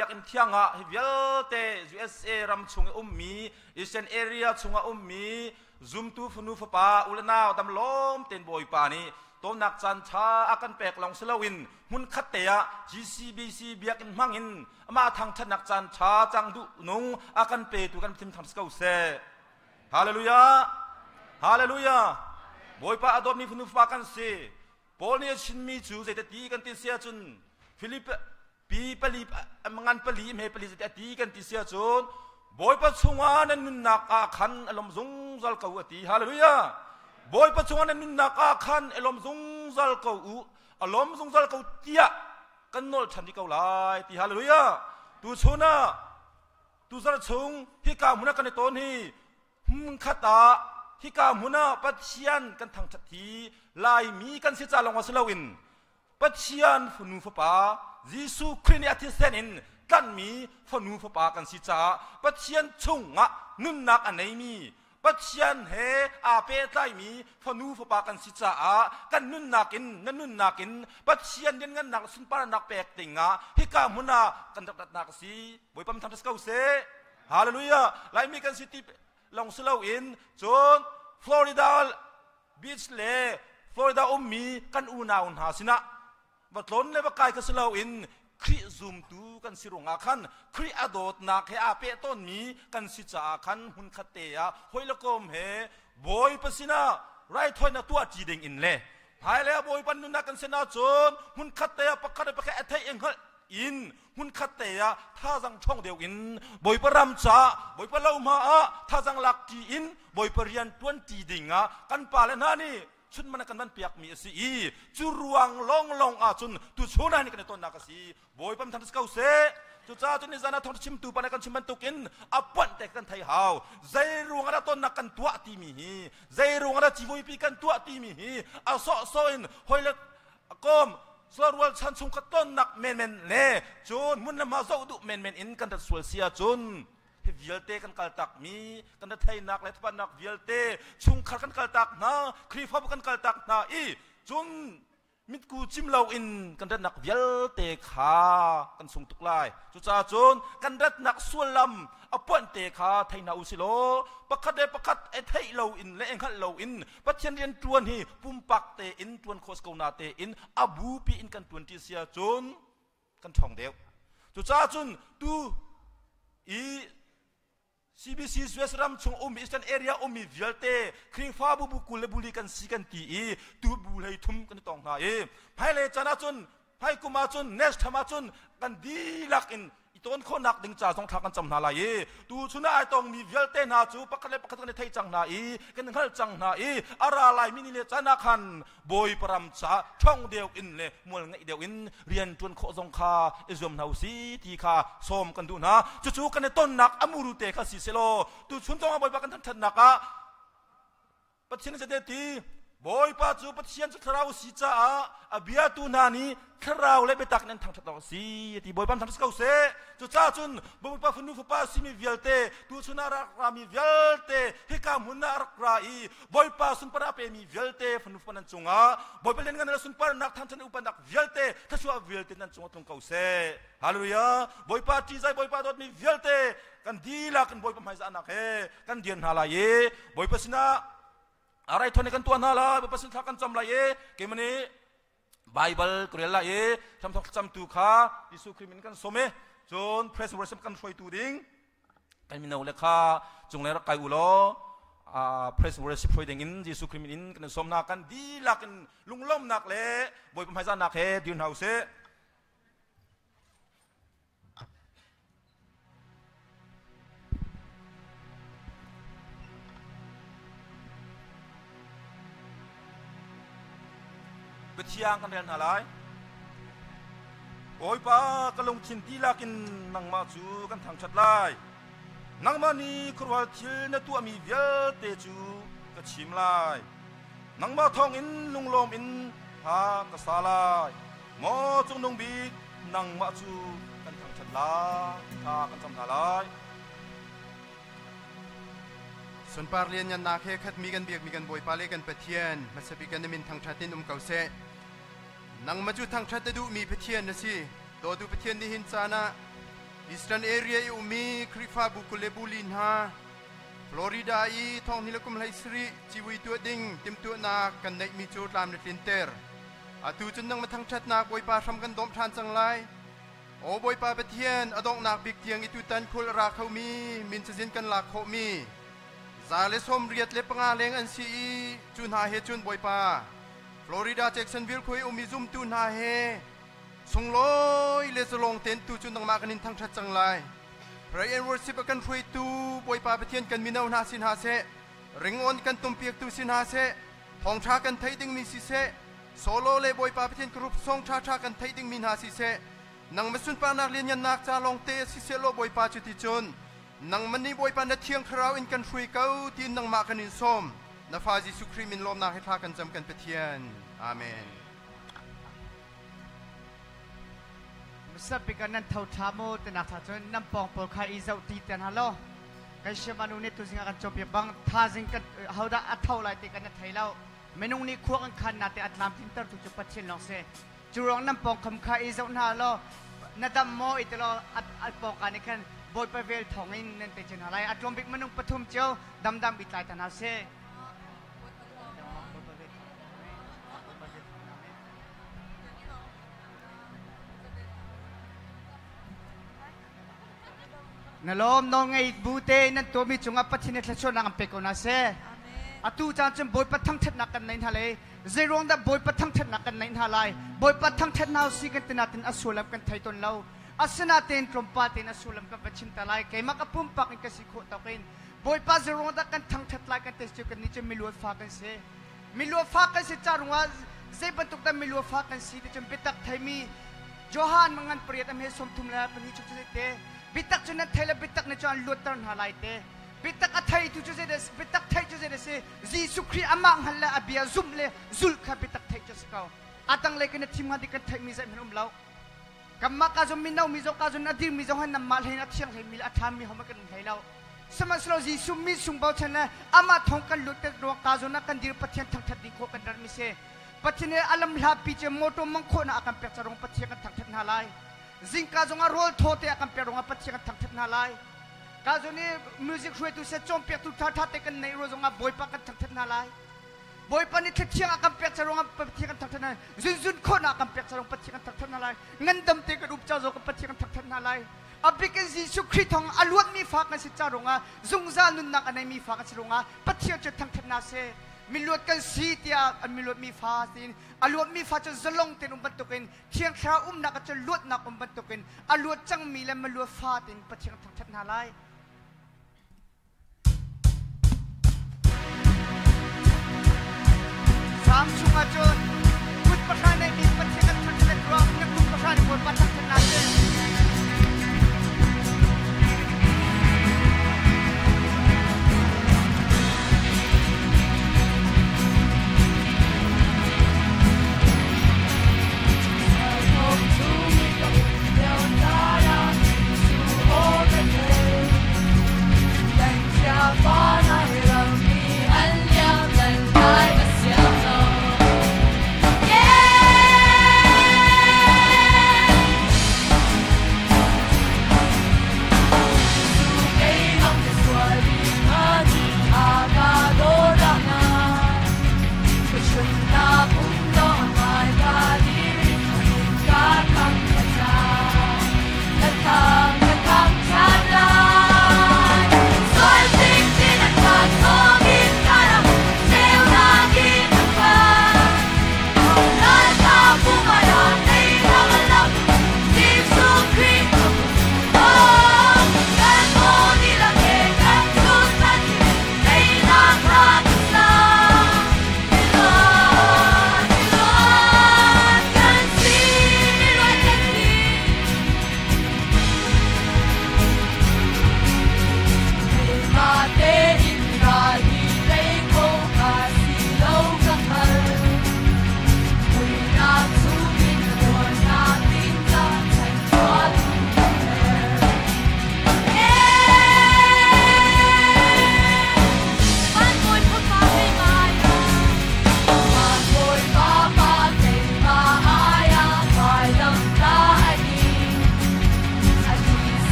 biak in thianga vialte USA ram chunga ummi Eastern area chunga ummi zoom tu funu fapa ulana tam lom ten boy pani to nak chan cha akan pek long selawin hun khatea GCBC biak in mangin ma thang than nak chan cha chang du nung akan pe tu kan tim tham skau se hallelujah hallelujah boy pa adom ni funu fapa kan se pol ni chin mi chu se te ti kan tin sia chun Philipปีปลีมังงันปลีเมปลีจะตีกันติเสียจนบอยปัจจุบันนั้นนักอาคันอารมณ์ซุงซัลเกาตีฮาเลลูยาบอยปัจจุบันนั้นนักอาคันอารมณ์ซุงซัลเกาอารมณ์ซุงซัลเกาเตียกันโนชันที่เกาไลตีฮาเลลูยาตูชนะตูซัลชงฮิกามุนักกันในตอนนี้ขัดตาฮิกามุนักปัจเจียนกันทางชัดทีลายมีกันเสียจาลงวัสลาวินปัจเจียนฟุนูฟปายิสุคริสต์อาทิตย์เซนินกันมีฝนูฟปากันสิจ้าปัจเจียนชงะนุนนักอันไหนมีปัจเจียนเฮอาเปใจมีฝนูฟปากันสิจ้ากันนุนนักินนั่นนุนนักินปัจเจียนเดินกันนักสุนปานักแปลกติงะฮิกามุนากันตัดนักสีบอยปั๊มทำสเกาเซฮาเลลูยาไลมีกันสิติลองสลาวอินจนฟลอริดาบีชเลฟลอริดามีกันอูนาอุนหาสินะบัดล้นเลยว่ากายก็สลาวอินคริซูมตูกันสิรงอาคันคริอดดนักเฮอาเปต้นมีกันสิจาคันหุนคเตียหอยละกมเฮบอยปสินะไรถอยนัตัวจีดิงอินเล่ภายแล้วบอยปันนุนักกันเสนาจนหุนคเตียปะคัดปะแค่เทยเองอินหุนคเตียท่าจังช่องเดียวอินบอยปรำจ่าบอยปเล่ามาท่าจังลักจีอินบอยปเรียนตวนจีดิงกันป่าและนานี่ชุนมันกันมันเปียกมีสีจูรวงลงจุนตุชนนี่กันต้นนักสีบอยปั๊มทันสเกาเซจุจ้าจุนนิจานาทองชิมตูปานกันชิมมันตุกินอับปันแต่กันไทยฮาวใจรวงอะไรต้นนักกันตัวตีมีฮีใจรวงอะไรจีวปีกันตัวตีมีฮีอาโซอินหอยเล็กก้มสวรวลชันชุงกันต้นนักเมนเล่จุนมุนมาโซดุเมนอินกันตัดสวลเสียจุนวิลเตกันกัลตักมีกันไทยนักและทุกนักวิลเตชุงขัดกันกัลตักนะครีฟอบกันกัลตักนะจุนมิดกูจิมเลาอินกันดัดนักวิลเตขากันส่งตุกไลจุจ้าจุนกันดัดนักส่วนลำอปวนเตขาไทยนาอุสิโลประคัดไอไทยเลาอินและเองขัดเลาอินปัจเจียนเรียนตวนฮีปุ่มปักเตอินตวนโคสโกนาเตอินอบูปีอินกันตวนที่เสียจุนกันท่องเดียวจุจ้าจุนตูCBC สวีเดนชงอีสเทิร์นแอเรียมีวิลเตคริงฟ้าบุกุลบุลีกันสิกันตีตูบุเลยทุ่มกันตองหาให้เลยจานาจุนให้กุมาจุนเนสธรรมาจุนกันดีลักอินต้นคนนักดึงจ่าสองทางกันจำนาลายตูชุนไอตองมีวิลเตนาจูปักกันในไทยจังนากันหัลจังนาอะไรลายมินิเลจานาคันบอยปรำจ่าช่องเดียวอินเลยมวลไงเดียวอินเรียนจนโคจงคาอิจอมนาซีทีคาส้มกันดูนะจู่ๆกันในต้นนักอมูรุเตคาสิเซโลตูชุนต้องมาบอยปักกันทันนักปัจเจกจะเดตีบอยปัจจุปัจเจียนจะคราวสิจ้าอาเบียตูนานีคราวเลยไปตักนั้นทางทัศน์สีที่บอยปันทำสเกาเซจุจ้าจุนบอยปันฟนุฟปาซิมีวิลเตตูชุนารักรามีวิลเตฮิกามุนารักราบอยปันสุนปราเปมีวิลเตฟนุฟปันนันจงบอยปันเล่นกันในสุนปรานักทำชันอุปนักวิลเตถ้าชัววิลเตนันจงตรงเกาเซฮาเลลูยาบอยปันที่ใจบอยปันดอดมีวิลเตกันดีละกันบอยปันไม่สานักเฮกันเดียนฮาลายบอยปันสินะอะไรทนกันตัวน่าละไปประสิทธิ์กันจำละเกมันนี้ไบเบิลกุเรลละจำตุขายิสุคริมินกันสมัยจนเพรสเวอร์สกันช่วยตูดิ้งกันมีนาเลขาจงเลรักไกอุโลเพรสเวอร์สช่วยดิ้งอินยิสุคริมินกันสมนักกันดีลักกันลุงล้มนักเล่บอยเป็นไพศาลนักเฮดินเฮาเซเชียงกันเรียนอะไรโอ้ยป้ากระลงชินที่ลากินนังมาจูกันทางชัดไล่นังมานีครัวทิลนตัวมีเยอะเตจูก็ชิมไล่นังมาทองอินลุงลมอินพากษาไล่หมอจงนงบีนังมาจูกันทางชัดไล่พากันจำทาไล่ส่วนปาร์เลียนยันนาเคขัดมีกันเบียกมีกันบอยปาเลกันเปเทียนมาสบิกันมินทางชาตินเก่าเซนังมาจูทางชาติดูมีเปเทียนนะสิโดดูเปเทียนนี่หินซานะ Eastern area i umi krifa bukule bulin ha Florida i thong hilakum lai sri chiwi tu ding tim tu na kan nei mi chu tlam le tinter atu chun nang mathang that na boi pa sam kan dom than chang lai o boi pa pathian adong nak bik tiang i tu tan khul ra khau mi min chajin kan la kho mi zale som riat le panga leng an si chun ha he chun boi pa Florida Jacksonville khoi umi zum tu na he sung loi le zolong ten tu chun nang ma kanin thang that chang lai Pray and worship kan free tu boy pa pathian kan minaw na sin ha se ringon kan tumpiak tu sin ha se thong tha kan thai ding mi si se solo le boy pa pathian group song tha kan thai ding min ha si se nang masun pa nak lin yan nak cha long te si se lo boy pa chu ti chun nang mani boy pa na thiang khrau in kan free kau tin nang ma kan in som na fa Jesu Christ min lom na he tha kan jam kan pathian amen sabi ka nan thau thamo tenak tha chon nam pong pol kha izau ti ten halo kai shemanu ne tu singa kan chopya bang tha jing ka hauda athau lai te kan thailau menung ni khuak an khan na te atlam tinter tu chu pathin long se churong nam pong kham kha izau na lo nadam mo itlo at pong kan kan boy pa vel thongin nen te chen halai atlom bik manung pathum cheu dam bitlai tana se Nalom no ngay bute nan to mi chunga pathin thla chon ang pe ko na se atu chan chum boy pathang that na kan nain hale zerong da boy pathang that na kan nain halai boy pathang that now si kan tinatin asulam kan thaiton law asana ten trompa ten asulam kan pachim talai kay makapum pak ka sikho takin boy pa zerong da kan thang that lai kan test kan ni che milwa fa kan se charunga ze bantuk da milwa fa kan si chum bitak thaimi johan mangan priyat am he som thumla pani chu te bitak chunan thaila bitak na chuan lutar halai te bitak athai tu chu des bitak thai chu des Jesu Christ amang halla abia zumle zul kha bitak thai chu skau atang le ken thim hadi kan thai mi zai minum lau kamma ka zum minau mi zo ka zum adir mi zo han nam mal heina thiang he mil atham mi homa kan heilau samaslo Jesu mi sungbau chana ama thong kan lutar ro ka zo na kan dir pathian thang that di kho kan dar mi se pathine alam la pi che moto mangkho na akan pe charong pathian kan thang that halai Zingka zonga rol thote akan perunga pathian thang that na lai ka zoni music hue tu se chompe tu tha te kan nei ro zonga boy pa kan thang that na lai boy pa ni thiang akan pe charunga pathian thang that na zun khona akan pe charong pathian thang that na lai ngandam te ka rup cha zo ka pathian thang that na lai abikan Jesu Christ thong alwat mi fa kan si charunga zungza nun na kanai mi fa kan charunga pathian che thang that na se milot kan sitia an milot mi fa tin alot mi fa cha zalong tin bantukin thiang thra na ka cha lot na bantukin alot chang mi le malot fa tin pathiang thang that na lai sam chunga chon kut pakhane mi pathiang thang that ro na kut pakhane bol pathiang thang na se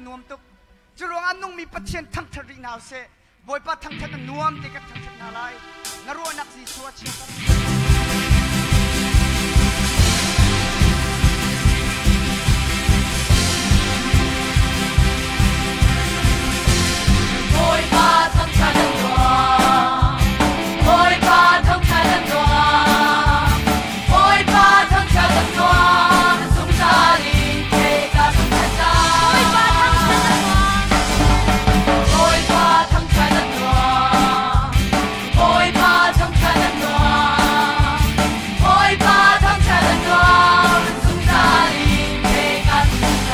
นวมตุกจุรองอันนุ่งมีปัจเจียนทั้งทรินาเสบอยปะทั้งทัดนวมติกับทั้งทัดนาลายนรัวนักสีสวดเชื่อกันบอยปะทั้งทัดนวมบอยปะทั้งทัดนวมบอยปะทั้งทัดนวมสุขใจเทกับทั้งทัดใจบอยปะทั้งทัดนวมบอยปะทั้งทัดนวมบอยปะทั้งทัดนวมสุขใจเทกับทั้งทัดใจ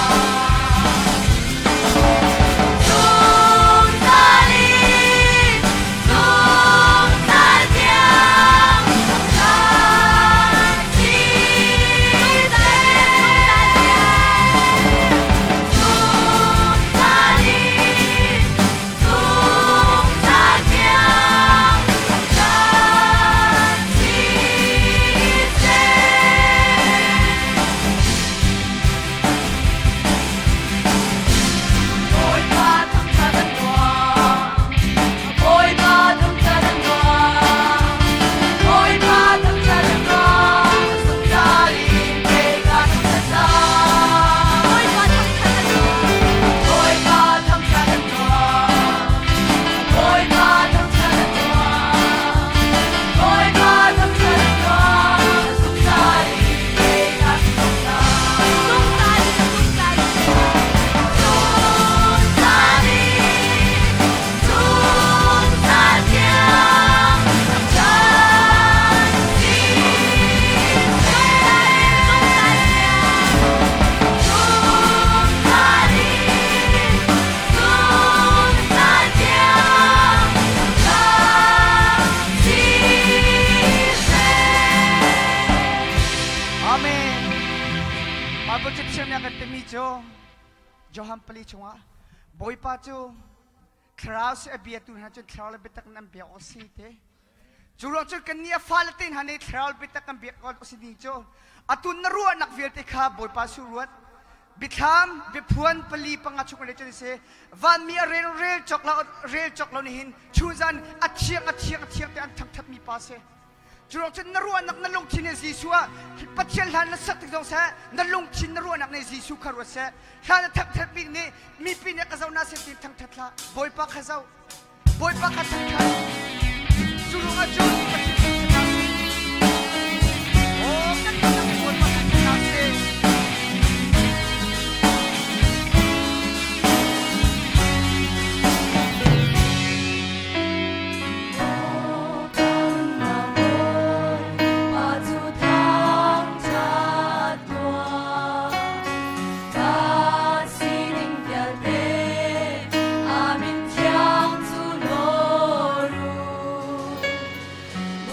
Johan peli chunga boy pa chu kraus abia tu ha chu kraul bitak nam bia osite jurong chu kania falatin hane kraul bitak am bia kol osini chu atun narua nak vierte kha boy pa suruat bitham biphuan peli panga chu kole chu se van mi rel chokla ni hin chuzan achiak te an thak thak mi pa se jurong chu narua nak nalung chin Jisua pathial han na sak dong sa nalung chin narua nak ne Jisu kharwa se han thak thak bi ni mi pi ne kazau na se ti thang thatla boy pa khazau boy pa kha thak thak jurong a jong pathial na se o kan na boy pa kha na se Boy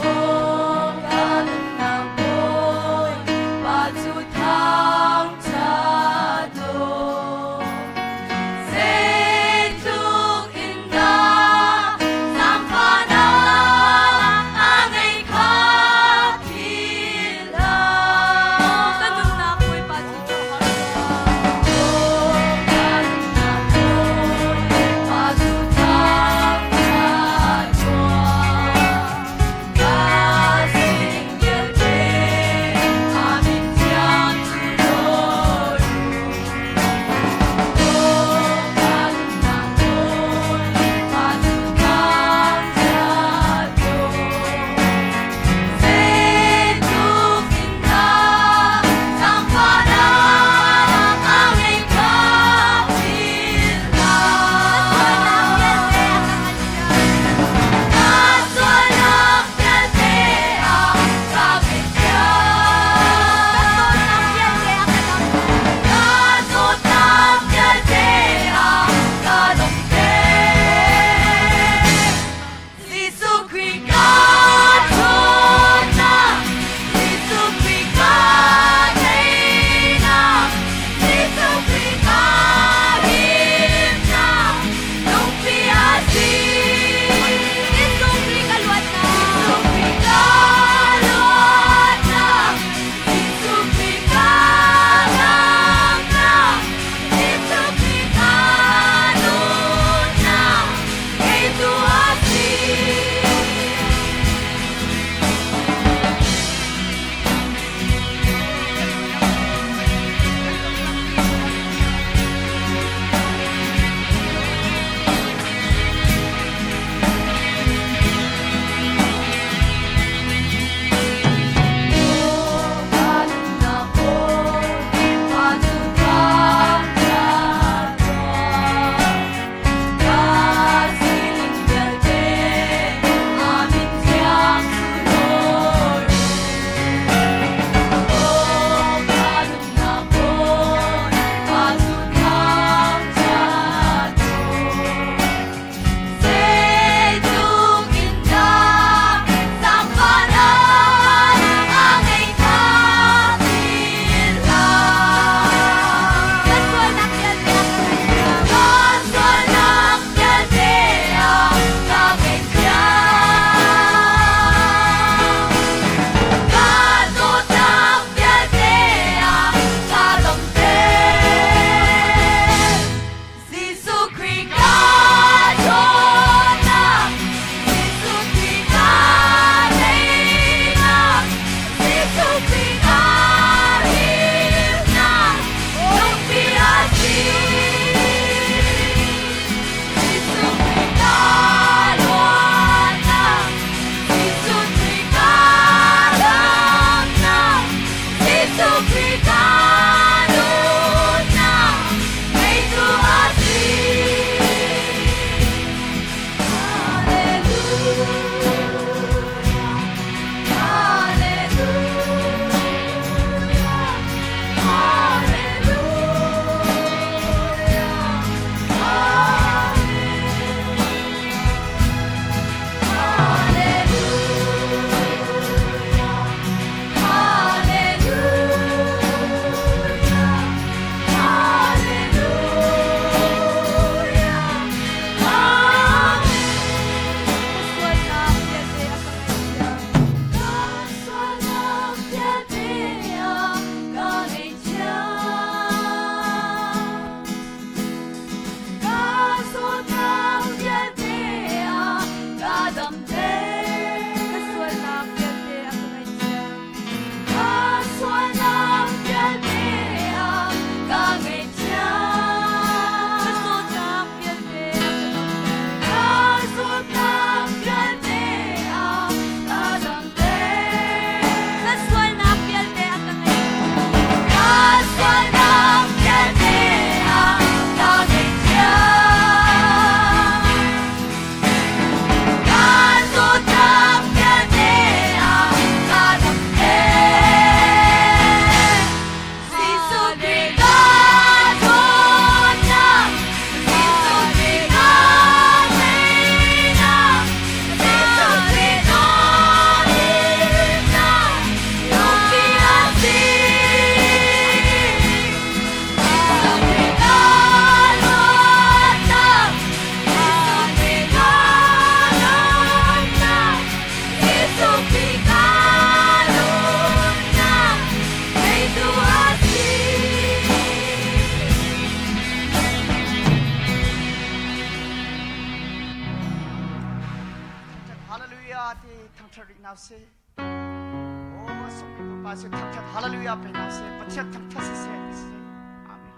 นาเซโอ้สมบูรณ์ป้าสุดทักฮาเลลูยาเป็นนาเซประเทศทักทัศเซเซอาเมน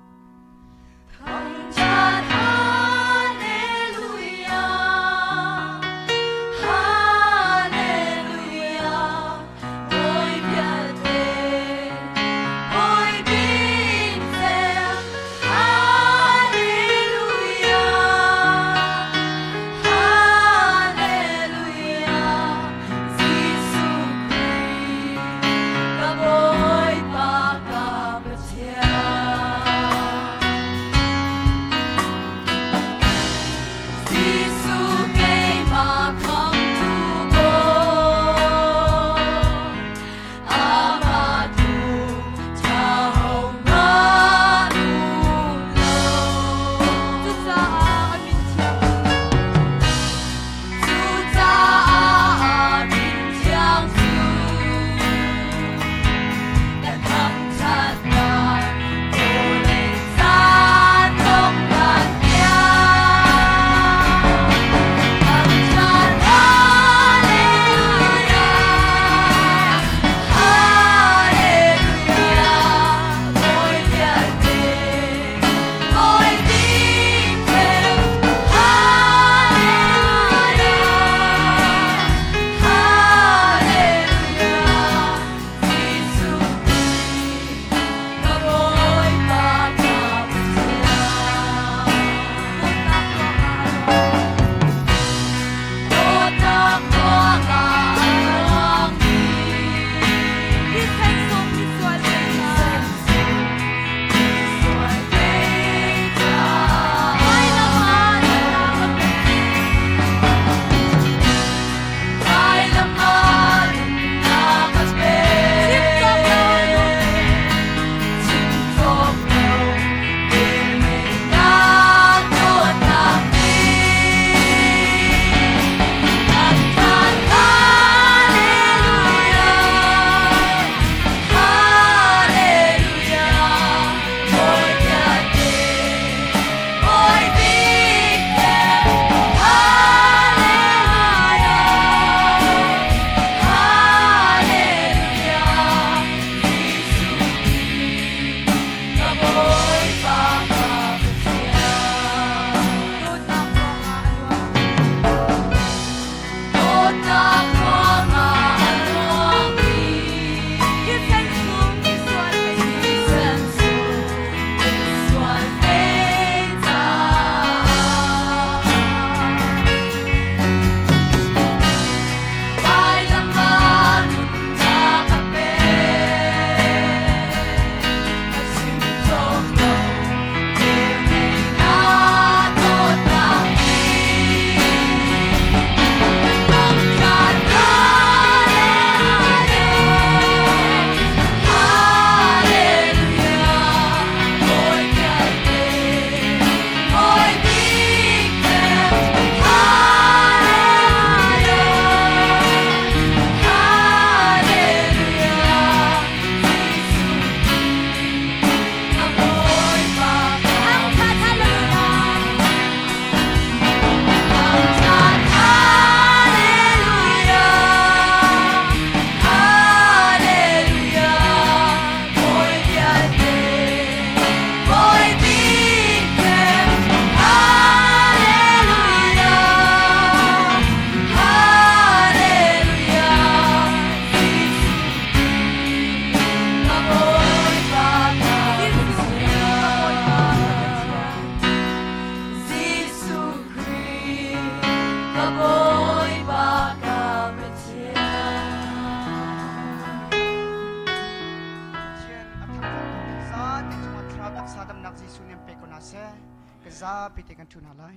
za pite kan tuna lai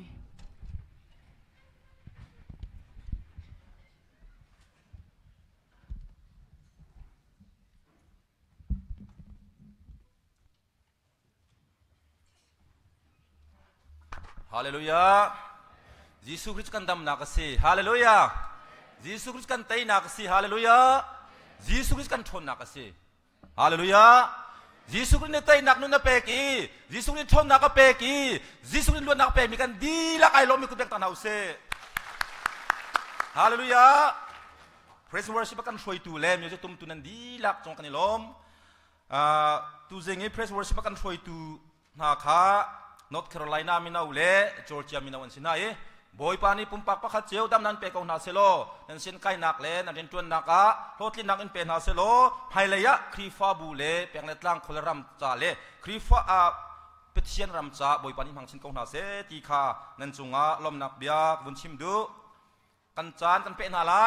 Haleluya. Yesus Kristus kan dam nakasi. Haleluya. Yesus Kristus kan tay nakasi. Haleluya. Yesus Kristus kan thon nakasi. Haleluya. Yesus Kristus tay nak nu na peki. Yesus Kristus thon nak peki. Yesus Kristus lu nak peki mi kan di la kai lo mi ku pek tan hause. Haleluya. praise worship kan shoi tu le music tum tu nan di lak chong kan lom tu zengi praise worship kan shoi tu na kha North Carolina mina ule Georgia mina wan sina e boy pani pumpak pakhat cheu dam nan pe ko na selo nan sin kai nak le nan rin tuan naka hlotli nak in pe na selo phaileya khrifa bu le penglet lang kholeram cha le khrifa a petition ram cha boy pani mang sin ko na se ti kha nan chunga lom nak biak bun chim du kan chan kan pe na lai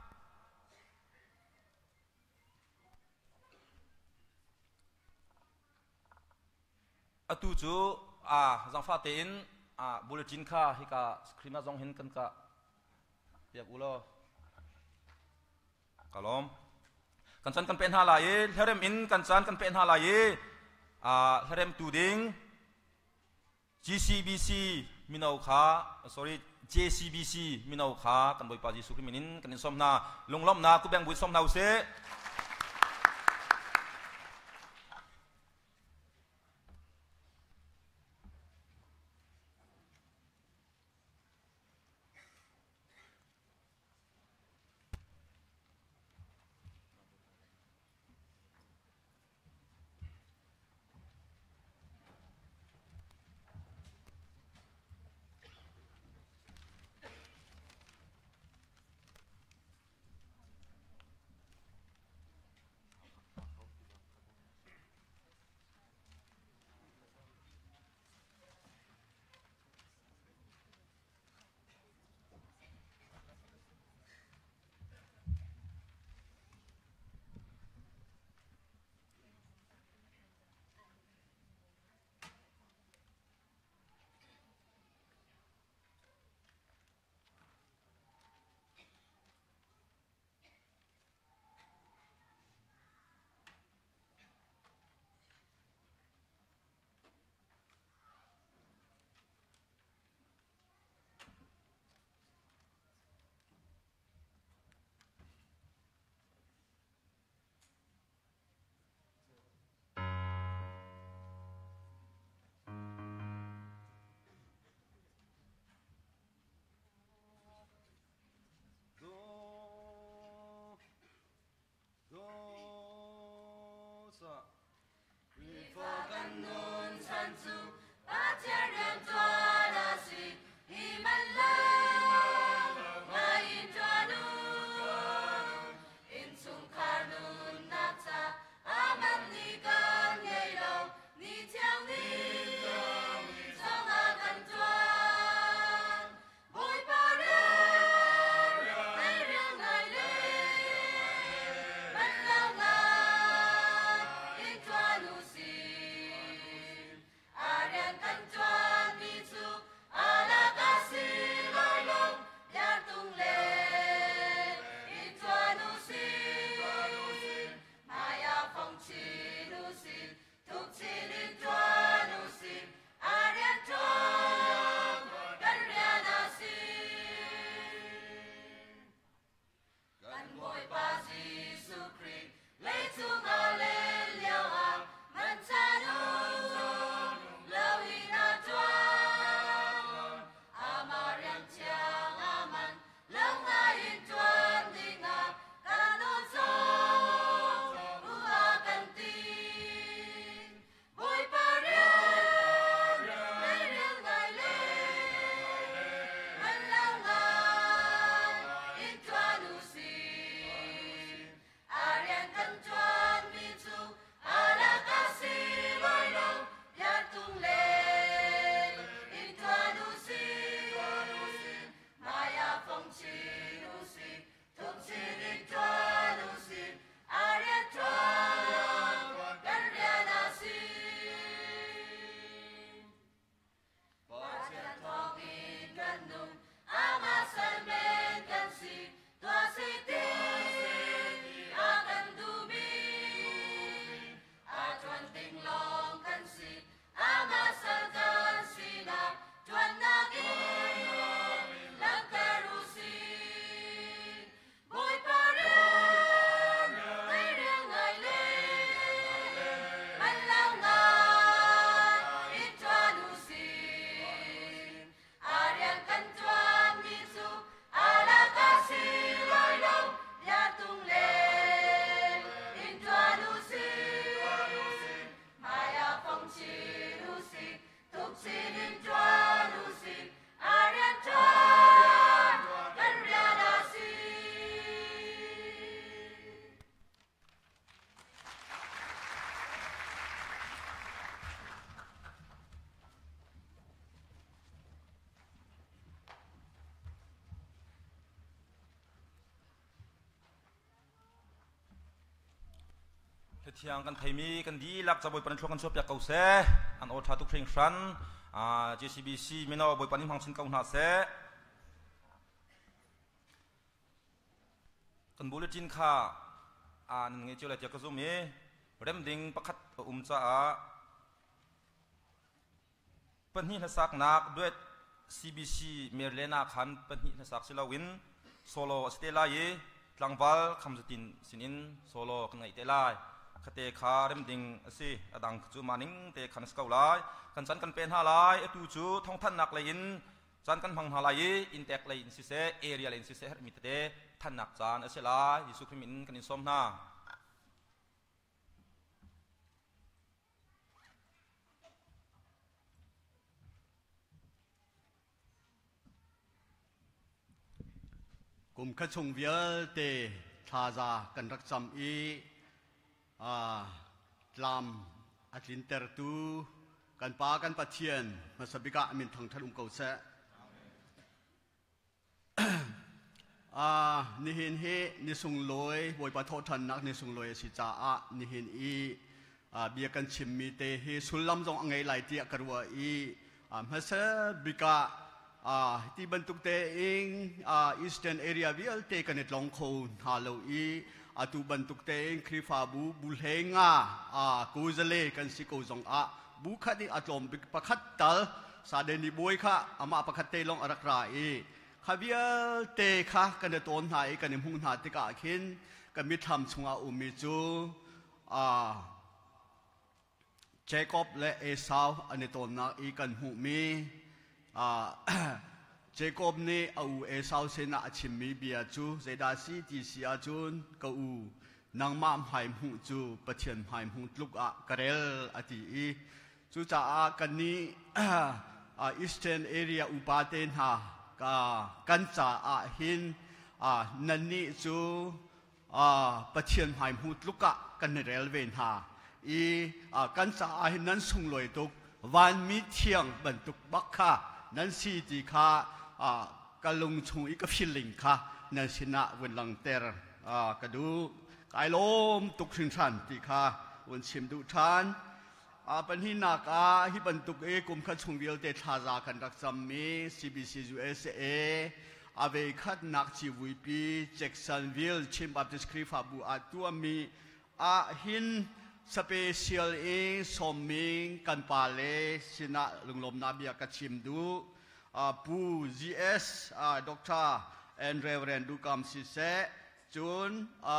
atu chu zang fa tein bulletin kha hika screen zong hin kan ka piak ulo kalom kan chan kan pen ha la ye herem in kan chan kan pen ha la ye herem tu ding GCBC minau kha sorry JCBC minau kha kan boi pa ji su minin kan som na lunglom na ku beng bui som na se See เที่ยงกันไทยมีกันดีลักจะบอยปันช่วงกันชอบอยากเก่าเสอันโอทาตุเคร่งชันJCBC ไม่นอบอยปันนิ่งพังชินเก่าหน้าเสกันบุลจินค่ะเงี้ยเจ้าเลยเจ้าก็ซูมีเริ่มดิ่งประคัดจ้าปัญหาสักนักด้วย CBC เมรเลนาขันปัญหาสักศิลาวินโซโลสเตลายลังวัลคำจุตินสินินโซโลกันไงเตลายคเตคาเริ่มดิ่งสิอดังจูมานิงเตขันสกาวไลกันจันกันเป็นฮาไลตูจูท่องท่านนักเลยอินจันกันพังฮาไลอินเตกเลยอินสิเซเอเรียเลยอินสิเซมิตเตท่านนักจานเสลายยิสุคริมินกันอินสมนากุมขชงเวียเตทาจากันรักจำอีลามอัดลินเตอร์ตูกันปากันปัจเจียนมาสบิกะมินทางทะลุเกาเสนิหินเฮนิสุงลอยบอยปะโททันนักนิสุงลอยสิจ้านิหินอีเบียกันชิมมีเตเฮสุลลัมจงอังไงไหลเตียกรัวอีมาสบิกะที่บรรทุกเตเองอีสเทิร์นแอเรียวิลเตกันเน็ตลองโคนฮาโลอีตูบรรทุกเตเองคริฟาบูบุลเฮงกูจะเล่กันสิโกจงบุคดีอาจอมประคัตตัลซาเดนิบวยค่ะมาประคัตเตลองอรักราอีข้าวิลเตค่ะกันเน็ตต้นหายกันเน็ตหุ่นหาติกาขินกันมิทำชงอุมิจูเจคอบและเอซาวอันเน็ตต้นนักอีกันหูมีเจคอบนี่เอาเอซาวเซนาชิมมีเบียจูเจดาซีที่เสียจุนก็นางมาหายหูจูปะเทียนหายหูลุกกระเรลอติอีจูจ่ากันนี้อีสเทิร์นแอเรียอุปาเทนฮากันจ่าหินนันนี่จูปะเทียนหายหูลุกกันเรลเวนฮากันจ่าหินนั้นส่งลอยตุกวันมีเที่ยงบรรทุกบักค่ะนั่นสิที่ข้ากำลังชงอีกฟิลลิ่งค่ะนั่นสินะวันหลังเตอร์กระดูกายลมตุกถึงชันที่ข้าวันชิมดูชันปัญหาหนักที่บรรทุกกลุ่มขัดชงวิลเตทารากันรักจำมี CBC USA เวคัดนักชีวิปีแจ็คสันวิลชิมบับดิสคริฟาบูตัวมีหินสเปเชียลสมมิงกันปาเลสินะลุงลมนาเบียกัชิมดูปู GS ดร. แอนเรเวรนดูกัมซิเซจุน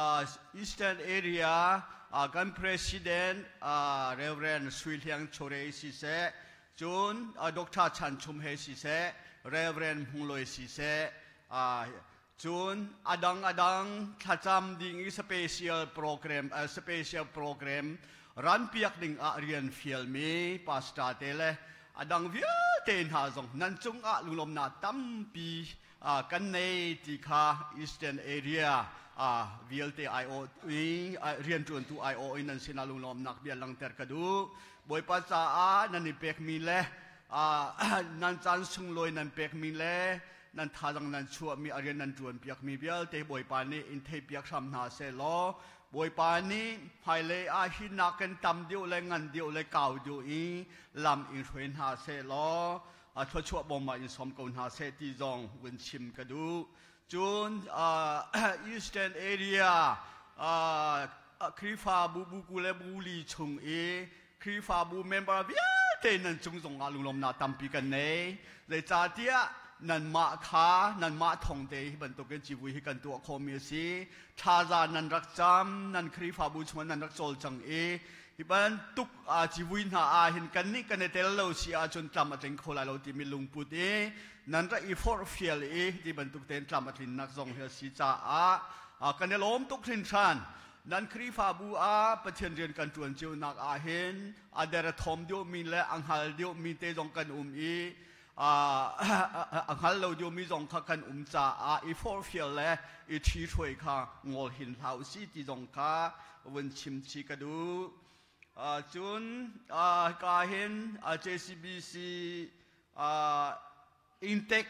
Eastern Area กัน President เรเวรนสวิลเฮียงโชเรซิเซจุนดร. ชันชุมเฮซิเซเรเวรนฮุงลอยซิเซจุนอดังทัจำดิ่งสเปเชียลโปรแกรมรันเปียกดิ่งเรียนฟิลมีพาสตาเตเลอดังวิวเตนหาจงนั่นจงลุงลมนาตั้มปีกันในที่ข้าอีสเทิร์นแอเรียวิลเตไอโอเรียนจวนตัวไอโอนั่นสินาลุงลมนักเบียลังเตอร์กระดูบอยภาษานั่นนี่เป็กมีเลนั่นจันสุงลอยนั่นเป็กมีเลนั่นท่าดังนั่นชัวมีอะไรนั่นจวนเปียกมีเบียลเตบอยปานีอินเทเปียกซ้ำนาเซลบอยปานีภายเลยหินักกันตำเดียวเลยงันเดียวเลยเก่าเดียวลำอินทรีนาเซลชัวบอมมาอินสมกุนนาเซติจงวินชิมกระดูจุนอีสเทิร์นแอเรียคริฟาบูกุเลบูลีชงคริฟาบูเมมเบอร์เบียเตนันจงจงลุงลมนาตั้มปีกันเน่เลยจ่าเดียนันมาขานันมาทองเตยบรรทุกกันจีวิกันตัวคอมีสีชาจานันรักจำนันครีฟาบูชมันนันรักโจลจังฮิบันตุกจีวินหาเห็นกันนี่กันในเตลโลซีอาจนตามมาถึงโคลาโลติมิลุงพุทนันรักอีฟอร์ฟิลที่บรรทุกเต็นตามมาถึงนักทรงเฮสีจ่ากันในล้มตุกทินชันนันครีฟาบูประเทศเรียนกันจวนเจียวนักเห็นเดรทอมเดียวมีและอังฮัลเดียวมีเตจงกันอังฮัลเราอยู่มีจงกันจ่าอีฟอร์ฟิลและอีทีช่วยข้างอหินเท้าสีที่จงข้าวันชิมชีกระดูจุนกาเห็นJCBCอินเทค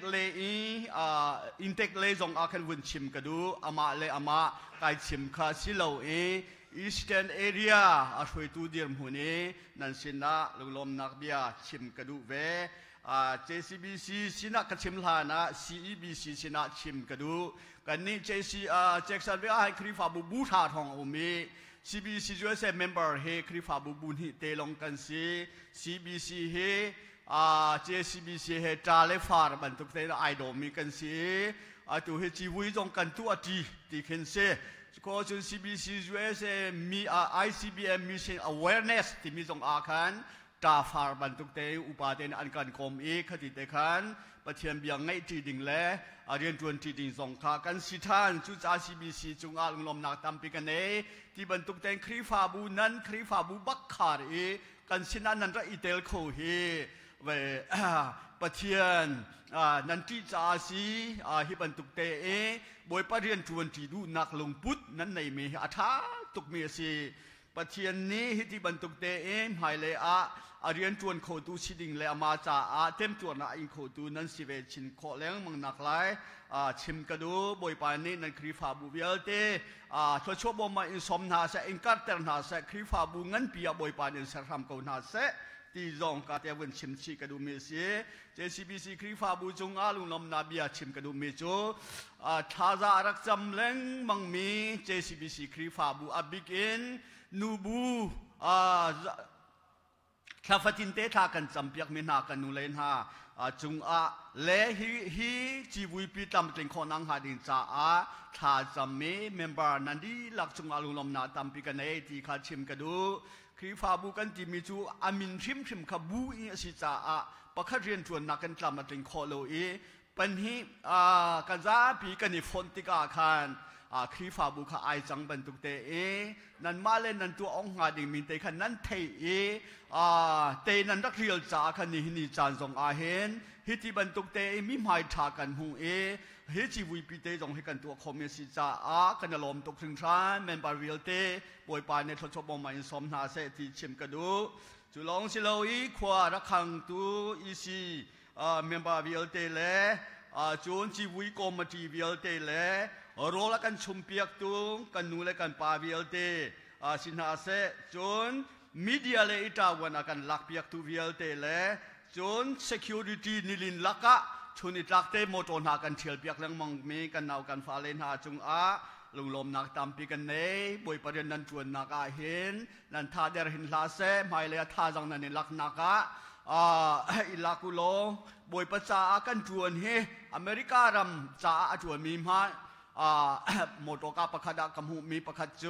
เลจงอาคันวันชิมกระดูอามาเลยอามาไกชิมข้าสิเราอิ Eastern Area อาช่วยตูเดียมหัวนี้นั่นสินะลุงลมนักเบียชิมกระดูเวJCBC สินะกระชิมลานะ CEBC สินะชิมกระดูกันนี้ Jackson เวให้คริฟาบูธาทองอุมี CBC ช่วยเซมเมมเบอร์เฮคริฟาบูนิเตลงกันซี CBC เฮJCBC เฮจาเลฟาร์บันทุกเตนไอดอมีกันซีตัวเฮจีวุยจงกันตัวตีเข็นเซก็จน CBC ช่วยเซมี ICBM Mission Awareness ที่มีจงอาคันตาฟาร์บันทุกเตอุปาเตนอันกันคมอีคติเตคันประเทียมเบียงไงจีดิ่งเล่เรียนจวนจีดิ่งส่งขากันสิท่านจุด CBC จงอาลงลมนักตามปีกันเอที่บรรทุกเตนครีฟาบูนั้นครีฟาบูบักขาร์อีกันสินันนันระอิเตลโคเฮเวประเทียนนันที่จ่าสีฮิบันตุกเตเอบอยประเรียนจวนจีดูนักลงพุทธนั้นในเมหอาทาตุกเมียสีประเทียนนี้ที่บันตุกเตเอหายเลยเรียนจวนโคตูชิดิงเลยมาจ่าเต็มตัวนะอินโคตูนั้นสิเวชินโคเลี้ยงมังนักไลชิมกระดูบอยปานี้นันครีฟาบูเวลเตทศบมาอินสมนาเสอินกัตเตอร์นาเสครีฟาบูงั้นปีบอยปานี้เสรามเกานาเสที่จงกาเตวันชิมชีกระดูเมเสีย JCBC ครีฟาบูจงอาลุงลมนาเบียชิมกระดูเมโจท้าจารักจำเล้งมังมี JCBC ครีฟาบูอับบิกินนูบูข้าฟัตินเตทากันจำเปียกมินากันนูเลนฮาจงเลฮีจีวุยปีตามเต็งคนนังหาดินจ้าท้าจำมีเมมเบอร์นันดีหลักจงอาลุงลมนาตามปีกันเอที่ขาชิมกระดูครีฟาบูกันที่มีจูอามินชิมขบูอีสิจ้าปะขัดเรียนชวนนักกันตามเต็งโคโลอีปัญหากันจ้าปีกันนี่ฝนติกาคันครีฟาบุคไอจังบันตุกเตนันมาเล่นนันตัวองหาดิมินเตขันนันเทเตนันรักเรียลจ้าขันนี่นี่จานทรงอาเห็นฮิติบันตุกเตมิหมายทากันหูฮิจิวิปิเตจงให้กันตัวคอมเมสิจ้ากันลมตกถึงชานแมนบาริลเตบอยปานในทศบมาอินสมนาเซติชิมกระดูจุลองสิโลอีขวารักขังตัวอีซีแมนบาริลเตเลจนจิวิกอมจีวิลเตเลโรลกันชุมเปียกตุงกันนูเลกันปาวิลเตสินหาเซจนมีเดียเลอิตาวันกันลักเปียกตุวิลเตเลจน security นิลินลักะชนิดลักเตโมโตนากันเชียลเปียกเลี้ยงมังมีกันเอากันฟาเลนหาจุงลุงลมนักตามปีกันเนยบอยประเด็นนั้นชวนนักเห็นนันท่าเดรหินลาเซไม่เลยท่าจังนั้นลักนักอิลักุโลบอยประชากันชวนเฮอเมริการำจ้าชวนมีมาโมโตกาประคดากำหูมีประคดเจ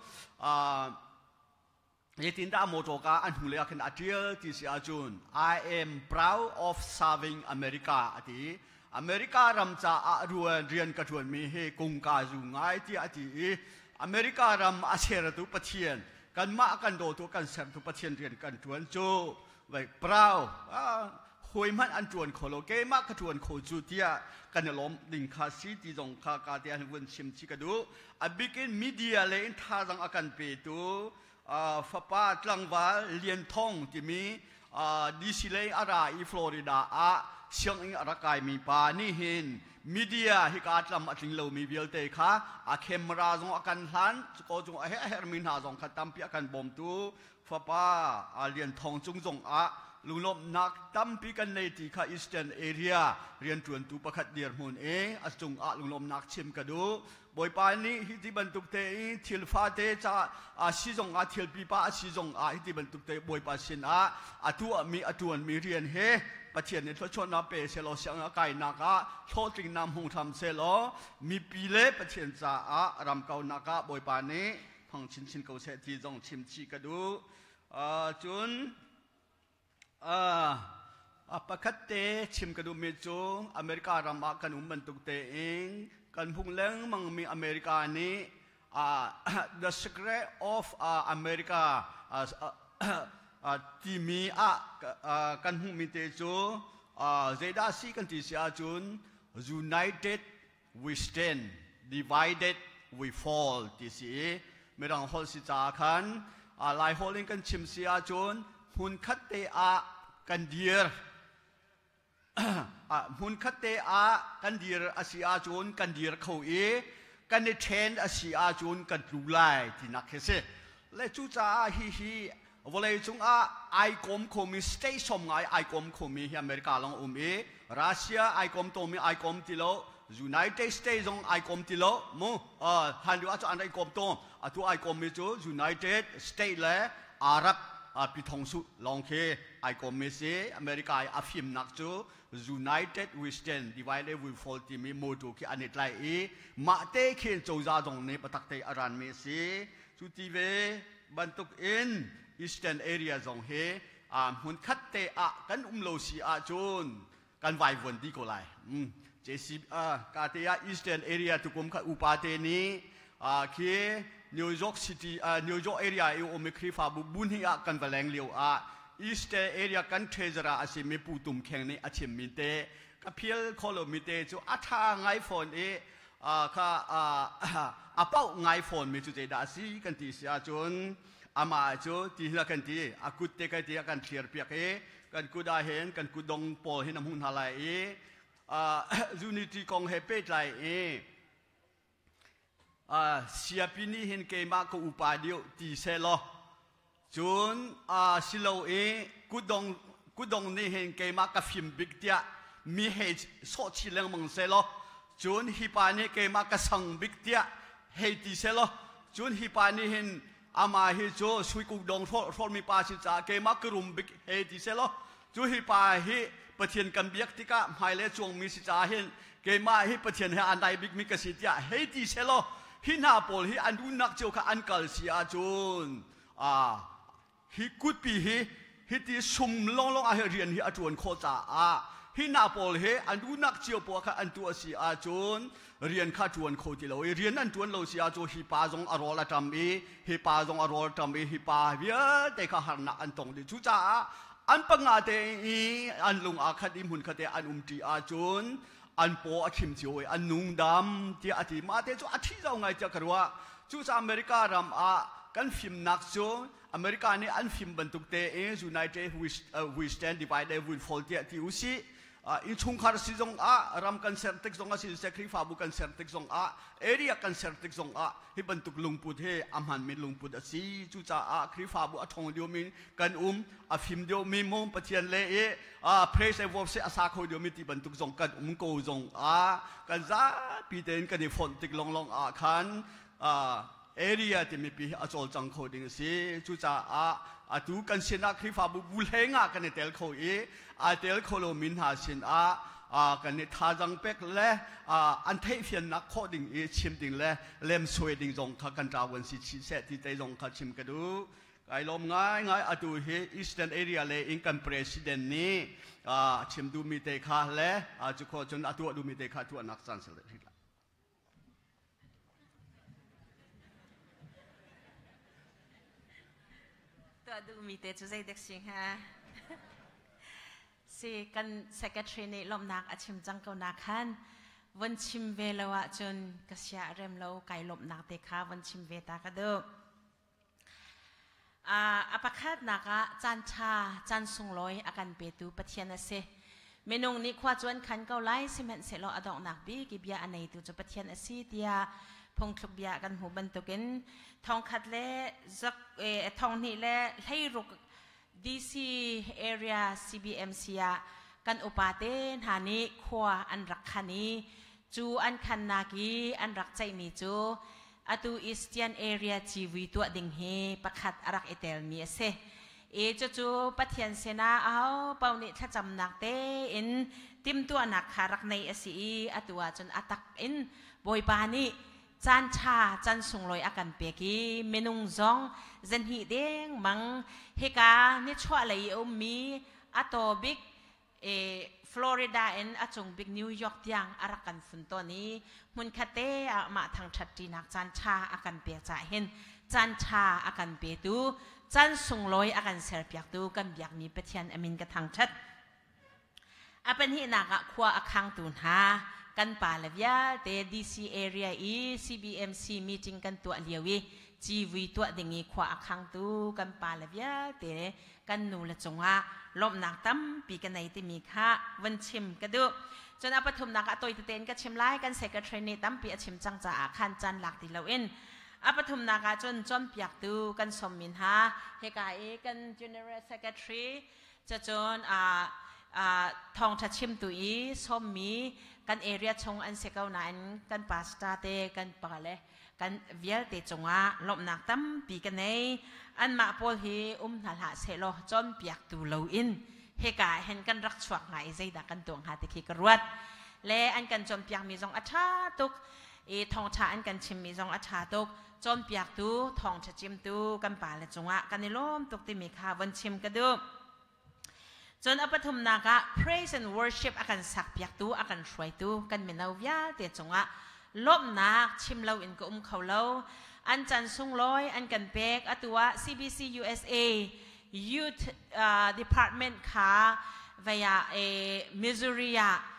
อยตินดาโมโตกาอันหูเลียกันอาเจียที่เสียจุน I am proud of serving America ที่อเมริการำจ้ารัวเรียนกระชวนมีเฮกุงกาจุงไอที่อเมริการำอาเชรตุปเทียนกันมากันโดตัวกันเสพตุปเทียนเรียนกันชวนโจไว้ proudหวยมันอันจวนโคโลเกมากกระชวนโคจูเตียกันล้มดิ่งคาซีที่จงคากาเตียนวันชิมชิกดูอบิกินมีเดียเลนท่าจังอากันเปตูฟ้าป้าตลังวาเลียนทองที่มีดิสิเลอาราอีฟลอริดาเชียงอิงอารากายมีปานี่เห็นมีเดียฮิกาตลำอัติงโลมีเวลเตค่ะเคมราจงอากันหันก็จงเฮร์มินหาจงขัดตามเปียกันบ่มตูฟ้าป้าเลียนทองจงลุงลมนักตั้มปีกันในที่ข้าอีสเทิร์นเอเรียเรียนจวนตูประคัดเดียร์มุนอจงลุงลมนักชิมกระดูบอยปานี้ฮิติบันตุกเตทิลฟาเตจ้าชิจงทิลปีป้าชิจงฮิติบันตุกเตบอยปาชินตัวมีเรียนเฮประเทศนี้ทศชนเปเซโลเสียงไก่นักโชติงนำหงทำเซโลมีปีเล่ประเทศจ้ารำเกานักบอยปานี้พังชินเกาเสตีจงชิมชีกระดูจุนประคัดเตชิมกระดูเมจูอเมริการำกันบันตุกเตเองกันพุ่งเล้งมังมีอเมริกานี้ the secret of America ที่มีกันพุ่งมีเตจูเจดาซีกันที่เสียจุน United we stand divided we fall ที่สีไม่ต้องฮอลสิจาคันลายฮอลลิงกันชิมเสียจุนหุ่นคัดเตกันเดียร์หุ่นคัดเตกันเดียร์อาศิอาจูนกันเดียร์เขากันในเทนอาศิอาจูนกันดูไลที่นักเส le chu cha hi volei chung a icom khomi stay som ngai icom khomi hi America long umi Russia icom to mi icom tilo United States jong icom tilo mo han du a chu an icom to atu icom mi chu United States le Arab pi thong su long ke icom mi se America a phim nak chu United we stand divided we fall ti mi mo tu ki anit lai e ma te khen chou za jong ne patak te aran mi se chu ti ve bantuk in Eastern area zong he hun khat te a kan lo si a chun kan vai von di ko lai JC ka te a Eastern area tu kum kha upa te ni ke New York City New York area e o me khrifa bu bun hi a kan valeng liu a Eastern area kan thezara ase me putum kheng ni achim mi te ka phial kholo mi te chu atha ngai phone e kha a pau ngai phone mi chu te da si kan ti sia chun ama chu ti la kan ti akut te ka ti kan clear piak e kan ku da hen kan ku dong pol hin am hun halai e unity kong he pe lai e siapini hin ke ma ko upadio ti se lo chun silo e ku dong ni hen ke ma ka phim big tia mi he so chi leng mong se lo chun hi pa ni ke ma ka sang big tia he ti se lo chun hi pa ni hin ama hi cho sui ku dong thol mi pa si cha ke ma krum big he ti se lo chu hi pa hi pathian kan biak tika mai le chuang mi si cha hin ke ma hi pathian he an dai big mi ka si tia he ti se lo hi na pol hi an du nak cheu kha an kal si a chun hi kut pi hi ti sum long a rian hi atun kho cha hi na pol he an du nak cheu po kha an tu si a chun rian kha tuan kho ti lo rian an tuan lo si a chu hi pa jong arol atam bi hi pa jong arol tam bi hi pa bia te kha har na an tong di chu cha an panga te i an lung a khat im hun kha te an ti a chun an po a khim chiu an nung dam ti ati ma te chu athi zau ngai cha karwa chu cha America ram a kan phim nak chu America ni an phim bantuk te United we stand divided we fall ti usi in chung khar si jong a ram kan sertek jong a si sekri fa bu kan sertek jong a area kan sertek jong a hi bantuk lungput he amhan min lungput a si chu cha a khri fa bu a thong dio min kan a phim dio mi mom pathian le e praise and worship a sa kho dio mi ti bantuk jong kan ko jong a kan za pi ten kan ni fon tik long long a khan area ti mi pi a chol chang kho ding si chu cha a tu kan sina khri fa bu bul henga kan tel kho e a tel kho lo min ha sin kan ni tha jang pek le an thei fian nak kho ding e chim ding le lem soi ding jong kha kan ta wan si chi se ti te jong kha chim ka du kai lom ngai a tu he Eastern area le in kan president ni chim du mi te kha le chu kho chun a tu du mi te kha tu anak san se le ดูมีเตจุใจเด็กสิงฮะสิกันเซกเทรนีลมนักอาชิมจังเกานักขันวันชิมเวลวะจนกษยาเริ่มเราไก่ลมนักเตะขาวันชิมเวตากระดูอปคัดนักจันชาจันสุงลอยอาการเปตูปะเทียนเสเมนูนี้ขวาจวนขันเกาไล่สิมันเสร็จเราอดอกนักบีกิบยาอันไหนตูจะปะเทียนสีเดียพงทุกยากันหูบรรทุกินทองคัดเล่จักทองนี่เล่ให้รุก DC area CBMC กันอุปาเตนหานี้ขวาอันรักขันนี้จูอันขันนากีอันรักใจนี้จูอตู Eastern area จีวีตัวดิ่งเฮประคัดรักเอเตลมีเสจูปะเทียนเสนาเอาเป่านี่ถ้าจำนักเตอินติมตัวนักขารักในสีอตัวจนอัตักอินบอยปานีจันชาจันสุงลอยอาการเปียกีเมนุงซองเจนฮีเด้งมังเฮกาเนชัวเลยมีอัตโตบิกฟลอริดาเอ็นอาจงบิกนิวยอร์กยังอารักันฟุนตัวนี้มุนคาเตะมาทางชัดจีนักจันชาอาการเปียจ่าเห็นจันชาอาการเปียตูจันสุงลอยอาการเสียเปียกตูกันอยากมีเปทียนอมินกระทางชัดอาเป็นที่นักขวาอาคังตูนหากันป่าเลวียเต DC area CBMC meeting กันตัวเลียวีจีวีตัวดิ่งขวาคังตูกันป่าเลวียเตกันนูละจงอาลมนักตั้มปีกันในที่มีค่าวันชิมกันดูจนอปฐมนักตัวเต้นกันชิมไล่กันเสกเทรนนี่ตั้มปีชิมจังจ่าคันจันหลักที่เราเอ็นอปทุมนากาจนจอมเปียกตูกันสมมินฮะเฮกากัน General Secretary จะจนทองชัดชิมตุอีสมมีกันเอเรียชงอันเสกเอานั้นกันปาสตาเตกันปาเลกันเวียเตจงะลบหนักตั้มปีกันในอันมาโพลีหาเสโลจอมเปียกตูโลอินเฮกาเห็นกันรักสวกไงใจดักกันตวงหาติคิกรวดและอันกันจอมเปียกมีจงอัชาตุกทองชาอันกันชิมมีจงอัชาตุกจอมเปียกตูทองชาจิมตูกันป่าและจงะกันในล้มตุกติมีคาวันชิมกันดูจนอปทุมนากะ praise and worship อาการสักเปียกตูอาการช่วยตูกันเมนเอาวิาเตจงะลบนักชิมเราอินก็เขาเราอันจันทร์ซุงลอยอันกันเป็กอัตัว CBC USA Youth Department ค่ะvia Missouri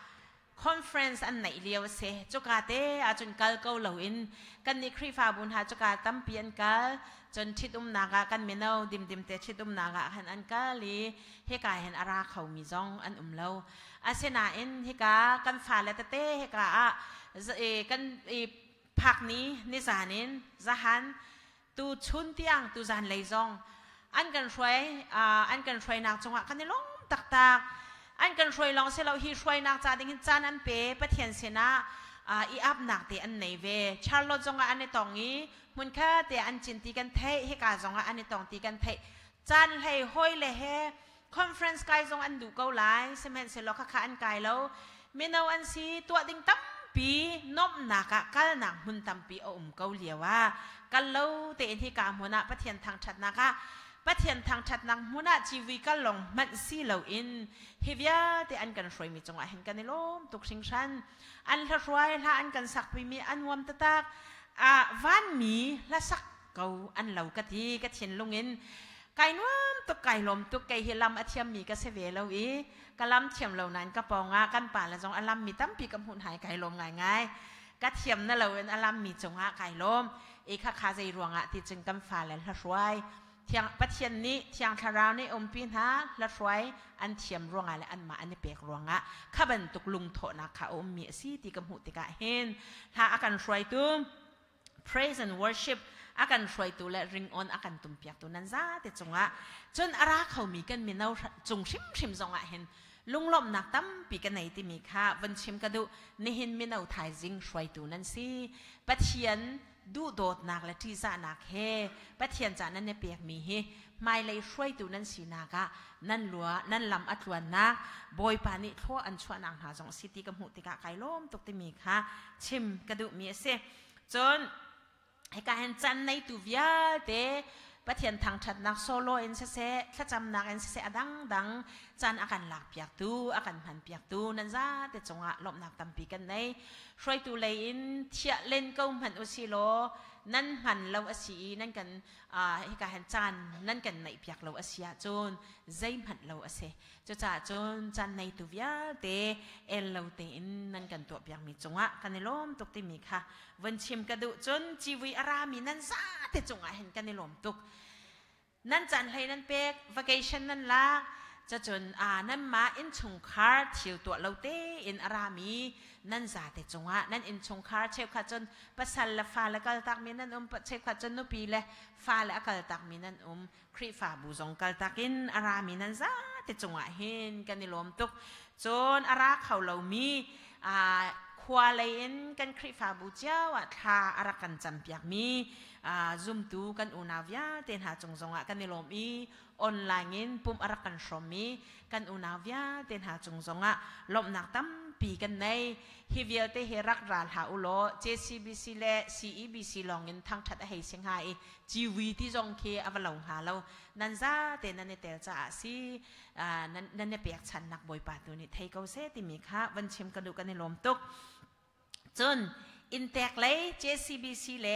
Conference อันไหนเลี้ยวเสจุกาเตอาจนกัลเกาเหลาอินกันนิครีฟาบุญหาจุกาตั้มเปียนกัลจนชิดนากากันเมนเอาดิมเตชิดนากาหันอันกาลีเฮกาเห็นอาราเขามีจงอันเลาอาเซนาอินเฮกากันฟาเลตเตเฮกากันผักนี้นิสานินจะหันตูชุนเตียงตูจานเลยจงอันกันช่วยนักจงกันนี่ล้มตักอันกันช่วยลองเสเราฮีช่วยนักจ่าดิ่งจานอันเป๋ปะเทียนเสนาอีอับหนักเตอันไหนเวชาร์ลจงอันในตองนี้มุนแค่เตอันจินตีกันเทให้กาจงอันในตองตีกันเทจานให้ห้อยเลยเฮคอนเฟรนซ์ไกจงอันดูเกาไลเสมนเสเราค่ะอันไกแล้วเมนูอันซีตัวดิ่งตั้มปีนบหนักกัลหนักหุ่นตั้มปีเอาเกาเหลียวว่ากัลเล่าเตอันที่กาหัวหน้าปะเทียนทางชัดนักปะเทียนทางชัดนักหัวหน้าชีวิตกัลลงมันซีเหลาอินเฮียเตอันกันช่วยมีจงหวะเห็นกันในล้มตุกชิงชันอันละช่วยละอันกันสักปีมีอันวมตะตักวันมีละสักเกาอันเหลากะทิกะเทียนลงอินไก่นวมตุกไก่ลมตุกไก่เฮลัมอเทียมมีกะเสเวเหลาอีกะลำเทียมเหล่านั้นกะปองกันป่าละจงอัลลัมมีตั้มปีกำหุ่นหายไก่ลมง่ายกะเทียมนั่นเหลาอัลลัมมีจงไก่ลมเอกคาใจรวงที่จึงกำฟ้าและละช่วยเทียงปะเทียนนี้เทียงทาราวนี้ปีนหาละช่วยอันเทียมรวงและอันมาอันเปกรวงข้าบันตุกลุงโถนักข้ามีสีที่กำหุ่นติกะเห็นถ้าอาการช่วยตุ้ม praise and worship อาการช่วยตัวและริงออนอาการตุ่มเปียกตัวนั้นซะแต่จงจนอาราเขามีกันมีเอาจงชิมจงเห็นลุงลมนักตั้มปีกันไหนที่มีค่ะวันชิมกระดูนี่เห็นมีเอาถ่ายจิงช่วยตัวนั้นสิปะเทียนดูโดดนักและที่จะนักเฮปะเทียนจานั้นเนี่ยเปียกมีเฮไม่เลยช่วยตัวนั้นสีนักนั่นลัวนั่นลำอัดวนนักบอยปานิทั่วอันชวนนางหาจงสิติกำหุติกะไก่ล้มตกที่มีค่ะชิมกระดูมีเสจนให้การเห็นจันในตัววิาเตปะเทียนทางชัดนักโซโลเอ็นเซถ้าจำนักเอ็นเซดังจันอาการหลักเปียกตูอาการพันเปียกตูนั่นจ้าแต่จงหลบหนักตำปีกันในช่วยตัวเลยอินเทียเล่นก็มันอุสิโลนั่นหันเราอสีนั่นกันให้การเห็นจันนั่นกันในเปียกเราอสีจนใจมันเราอเซจะจ่าจนจันในตัววิาเตเอ็นเราเตอินนั่นกันตัวเปียกมีจงกันในลมตกที่มีค่ะวันชิมกระดูจนจีวีอารามีนั่นจ้าแต่จงเห็นกันในลมตกนั่นจันให้นั่นเป็ก vacation นั่นละจะจนนั่นมาอินชงคาร์ทิวตัวเราเตอินอารามีนั่นจ่าแต่จงนั่นอินชงคาร์เชฟขัดจนปัสสัลละฟ้าและกัลตักมีนั่นเชฟขัดจนนุปีเลยฟ้าและกัลตักมีนั่นครีฟ้าบูจงกัลตักอินอารามีนั่นจ้าแต่จงเห็นกันในลมตกจนอาราเขาเรามีควาเลนกันครีฟ้าบูเจ้าทาอารากันจำเปียกมีซุมตูกันอุนาวิาเตนหาจงกันในลมอีออนไลน์เงินปุ่มอารักันชมีกันอุนาวิาเตนหาจงลมหนักตั้มปีกันในฮิวิลเตเฮรักราลหาอุโล JCBC และ CEBC ลองเงินทั้งทัดให้เสียงหายจีวีที่จงเคอวลงหาเรานั่นจ้าเตนันเนเตลจ้าสินั่นเนี่ยเปียกฉันนักบอยป่าตัวนี้ไทยเกาเซติมีค่ะวันเชมกระดูกันในลมตุกจนอินเตกเลย JCBC และ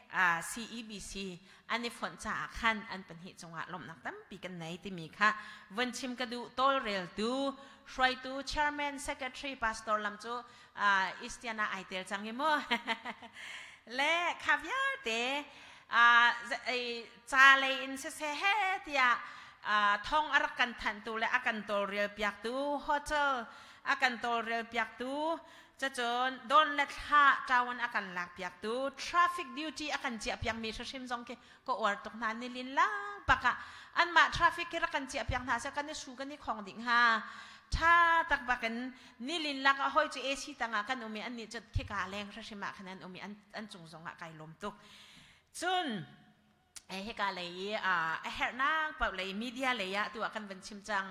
CEBC อันนี้ฝนจะขันอันเป็นเหตุจังหวะลมหนักตั้มปีกันไหนที่มีค่ะวันชิมกระดูโตเรลดูช่วยดู Chairman Secretary Pastor ลำจูอิสเตียนาไอเตลจังยี่มั้งและข้าวยาเตจาเลยอินเซเฮติยาท่องอารักกันทันตูและอากันโตเรียลเปียกตูโฮเทลอากันโตเรียลเปียกตูจะจนโดนและท่าจาวันอากันหลักเปียกตู traffic duty อากันเจียเปียกมีชิมซองก็อวดตกนั้นในลินล่างปะกะอันมา traffic ที่อากันเจียเปียกหาเสกันในสู้กันในของดิ่งฮาถ้าตักปะกันนี่ลินลักห้อยจะเอชีต่างกันอุมีอันนี้จะที่กาแรงชิมะขนาดอุมีอันจงซองไก่ลมตุกจุนเหตุการณ์เลยเหตุนั่งเปล่าเลยมีเดียเลยตัวกันเป็นชิมจัง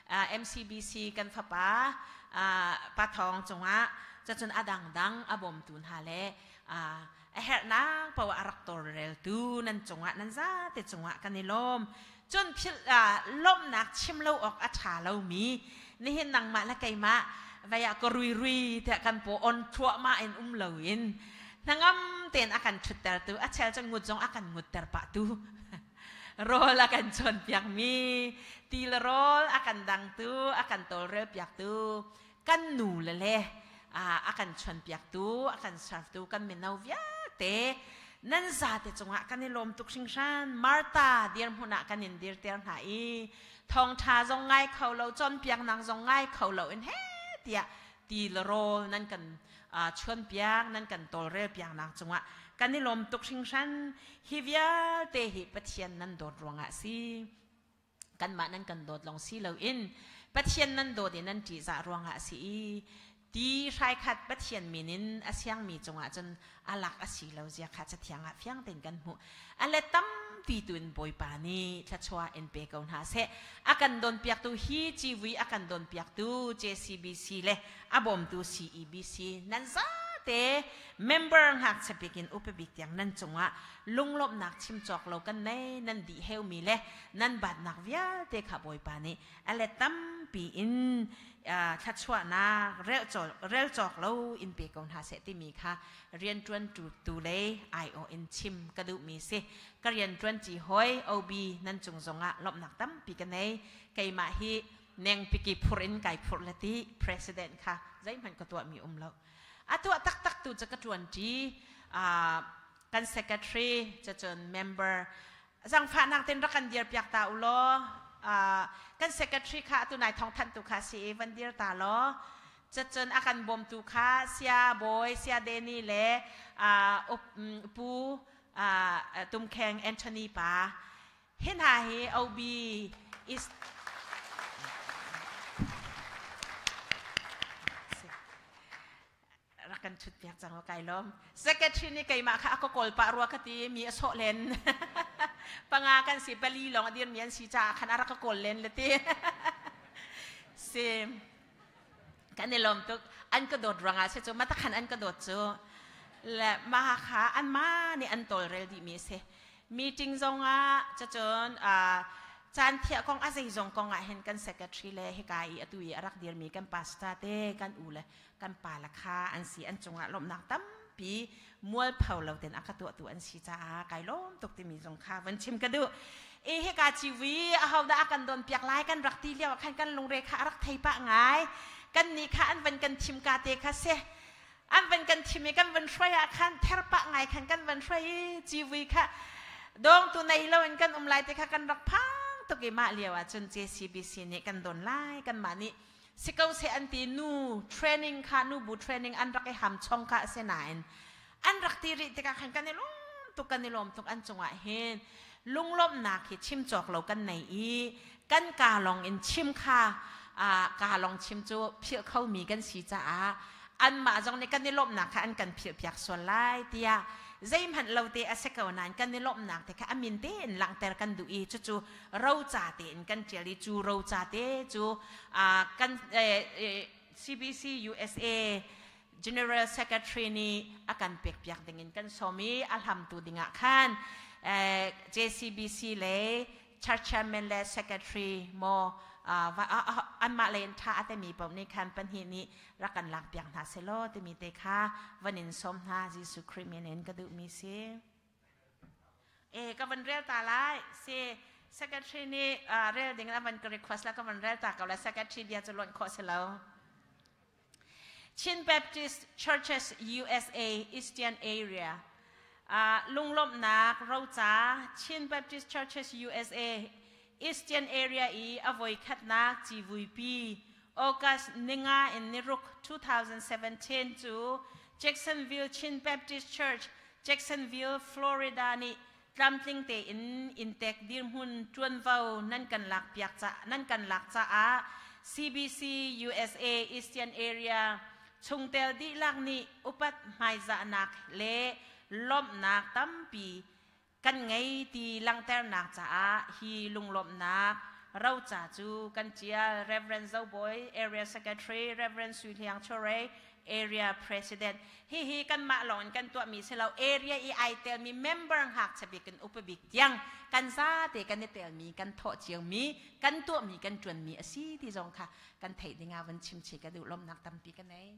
MCBC กันฟ้าปะทองจงจะจนอดังอบมตูนหาเลเหตุนั่งเปล่ารักตัวเร็วตูนั่นจงนั่นซะแต่จงกันในลมจนลมหนักชิมเราออกอัฐาเรามีนี่เห็นนังมาและไก่มาไปก็รุยแต่กันโปอนทั่วมาเอ็นเหลวินนังเต้นอาการชุดแต่ตัวอาเชลจะงุดจงอาการงุดแต่ปะตัวโรลอาการชนเปียกมีตีละโรลอาการดังตัวอาการโตเรียบเปียกตัวกันหนูเลยอาการชนเปียกตัวอาการสาฟตัวกันเมนเอาวิาเตนั่นซาเตจงอากันในลมตุกชิงชันมาร์ตาเดียร์พุนากันนินเดียร์เตียร์หายทองทาจงไงเขาเราจนเปียกนางจงไงเขาเราเอ็นเฮเตียตีละโรลนั่นกันชวนเปียกนั่นกันโตเรียบเปียกนางจงกันในลมตุกชิงชันฮิวิอาเตหิปะเทียนนั่นโดดรวงสิกันมานั่นกันโดดลงสิเราอินปะเทียนนั่นโดดนั่นจีจ่ารวงสิตีชายขัดปะเทียนมีนินอาเซียงมีจงจนอาลักอาศิเราเสียขัดจะเทียงเฟียงเต็นกันหูอะไรตั้มปีตุนบอยปานีชัชวาเอ็นเปกอนหาเสอากันโดนเปียกตูฮีจีวีอากันโดนเปียกตู JCBC เลยอาบอมตู CEBC นั่นซะเตเมมเบอร์หักจะไปกินอุปบิกอย่างนั้นจงลุงลบหนักชิมจอกเรากันในนั่นดีเฮลมีเลยนั่นบาดหนักวิาเตขับบอยปานีอะไรตั้มปีอินชัดชัวนาเร็วจอกเราอินเปกองหาเสติมีค่ะเรียนจวนตูเลION ชิมกระดูมีเสก็เรียนจวนจีหอย OB นั่นจงลบหนักตั้มปีกันในไก่มาฮีเนงปีกีพูรินไก่พูดละที่ President ค่ะใจมันก็ตัวมีเราตัวตักตัวจะกระจวนจีกัน Secretary จะจน Member สังฝานางเต้นรักกันเดียร์เปียกตาอุโลกัน Secretary ค่ะตัวนายทองทันตุค่ะสีวันเดียร์ตาโลจะจนอาการบ่มตุค่ะเสียบอยเสียเดนี่เล่ปูตุมแข็งแอนโทนีป่าเห็นหาเฮเอาบีอิสรักกันชุดเปียกจังว่าไก่ล้อม Secretary นี่ไก่มาค่ะก็กอลปะรัวคติมีโซเลนปังอากันสิเปรีลองอดีตมีอันสีจ่าขนาดรักก็กอลเลนเลยทีเซมกันในลมตุกอันก็โดดรังอาเสจมาตะขันอันก็โดดเจอและมาค่ะอันมาในอันโตเรลดีมีเซมีจริงจงจะจนจานเทียกองอาศัยจงกองเห็นกัน Secretary เลยให้กายตุยรักเดียร์มีกันปาสตาเต้กันอูเลยกันป่าราคาอันสีอันจงลมหนักตั้มปีมัวเผาเราเต็นอักตัวอันสีจ้าไก่ล้มตกที่มีจงค่าวันชิมกันดูให้กาชีวีเอาได้กันโดนเปียกไล่กันรักตีเลี้ยวกันลงเรขารักไทยปะไงกันนี่ค่ะอันเป็นกันชิมกาเตค่ะเซอันเป็นกันชิมกันวันช่วยคันเทรปะไงคันกันวันช่วยชีวีค่ะดองตัวในเราเป็นกันไล่เตค่ะกันรักพังตกมาเลี้ยวจน JCBC นี่กันโดนไล่กันมานี่สิเขาเสอันตีนูเทรนนิ่งค่ะนูบูเทรนนิ่งอันรักไอ้หำช่องค่ะเสนายอันรักตีริเตค่ะคันกันในลมตุกันในลมตุกอันจังหวะเห็นลุงลมหนักที่ชิมจอกเรากันในกันกาลองอินชิมค่ะกาลองชิมจูเพียเขามีกันสีจ้าอันมาจงในกันในลมหนักค่ะอันกันเพียกส่วนไล่เตียใจมันเราเตะอาศัยกันนั้นกันในลมหนักแต่ค่ะอามินเตนหลังแต่กันดูจูเราจ่าเตนกันเจริจูเราจ่าเตจูกัน CBC USA General Secretary นี่อาการเปียกๆดิ่งกันสมีอัลฮัมตุดิ่งขันJCBC เลย Chairman และ Secretary โมอันมาเลนท่าแต่มีปมในคันปัญหานี้รักกันหลักเปียงหาเซโลแต่มีเตค่ะวันนินสมหาจิสุคริมิเนนก็ดูมีเสียก็วันเรียลตาไล่เสีย Secretary นี่เรียลดิ่งแล้ววันก็ request แล้วก็วันเรียลตากับแล้ว Secretary เดียวจะล้วนโคเซโล Chin Baptist Churches USA Eastern Area ลุงลบนักเราจ้า Chin Baptist Churches USA Eastern Area i avoid khatnak chi VP August Ninga in Niruk 2017 to Jacksonville Chin Baptist Church Jacksonville Florida ni tlamtling te in tek dir hun tuan vau nan kan lak cha a CBC USA Eastern Area chungtel di lak ni upat mai za nak le lom nak tampi kan ngai ti lang ter nak cha a hi lung lom nak rau cha chu kan chia Reverend Zau Boy Area Secretary Reverend Sui Liang Chore Area President hi kan ma lon kan tua mi selau area i ai tel mi member hak chabi kan upabik yang kan za te kan tel mi kan tho chiang mi kan tua mi kan tuan mi asi ti jong kha kan thei dinga van chim chi ka du lom nak tampi kan nei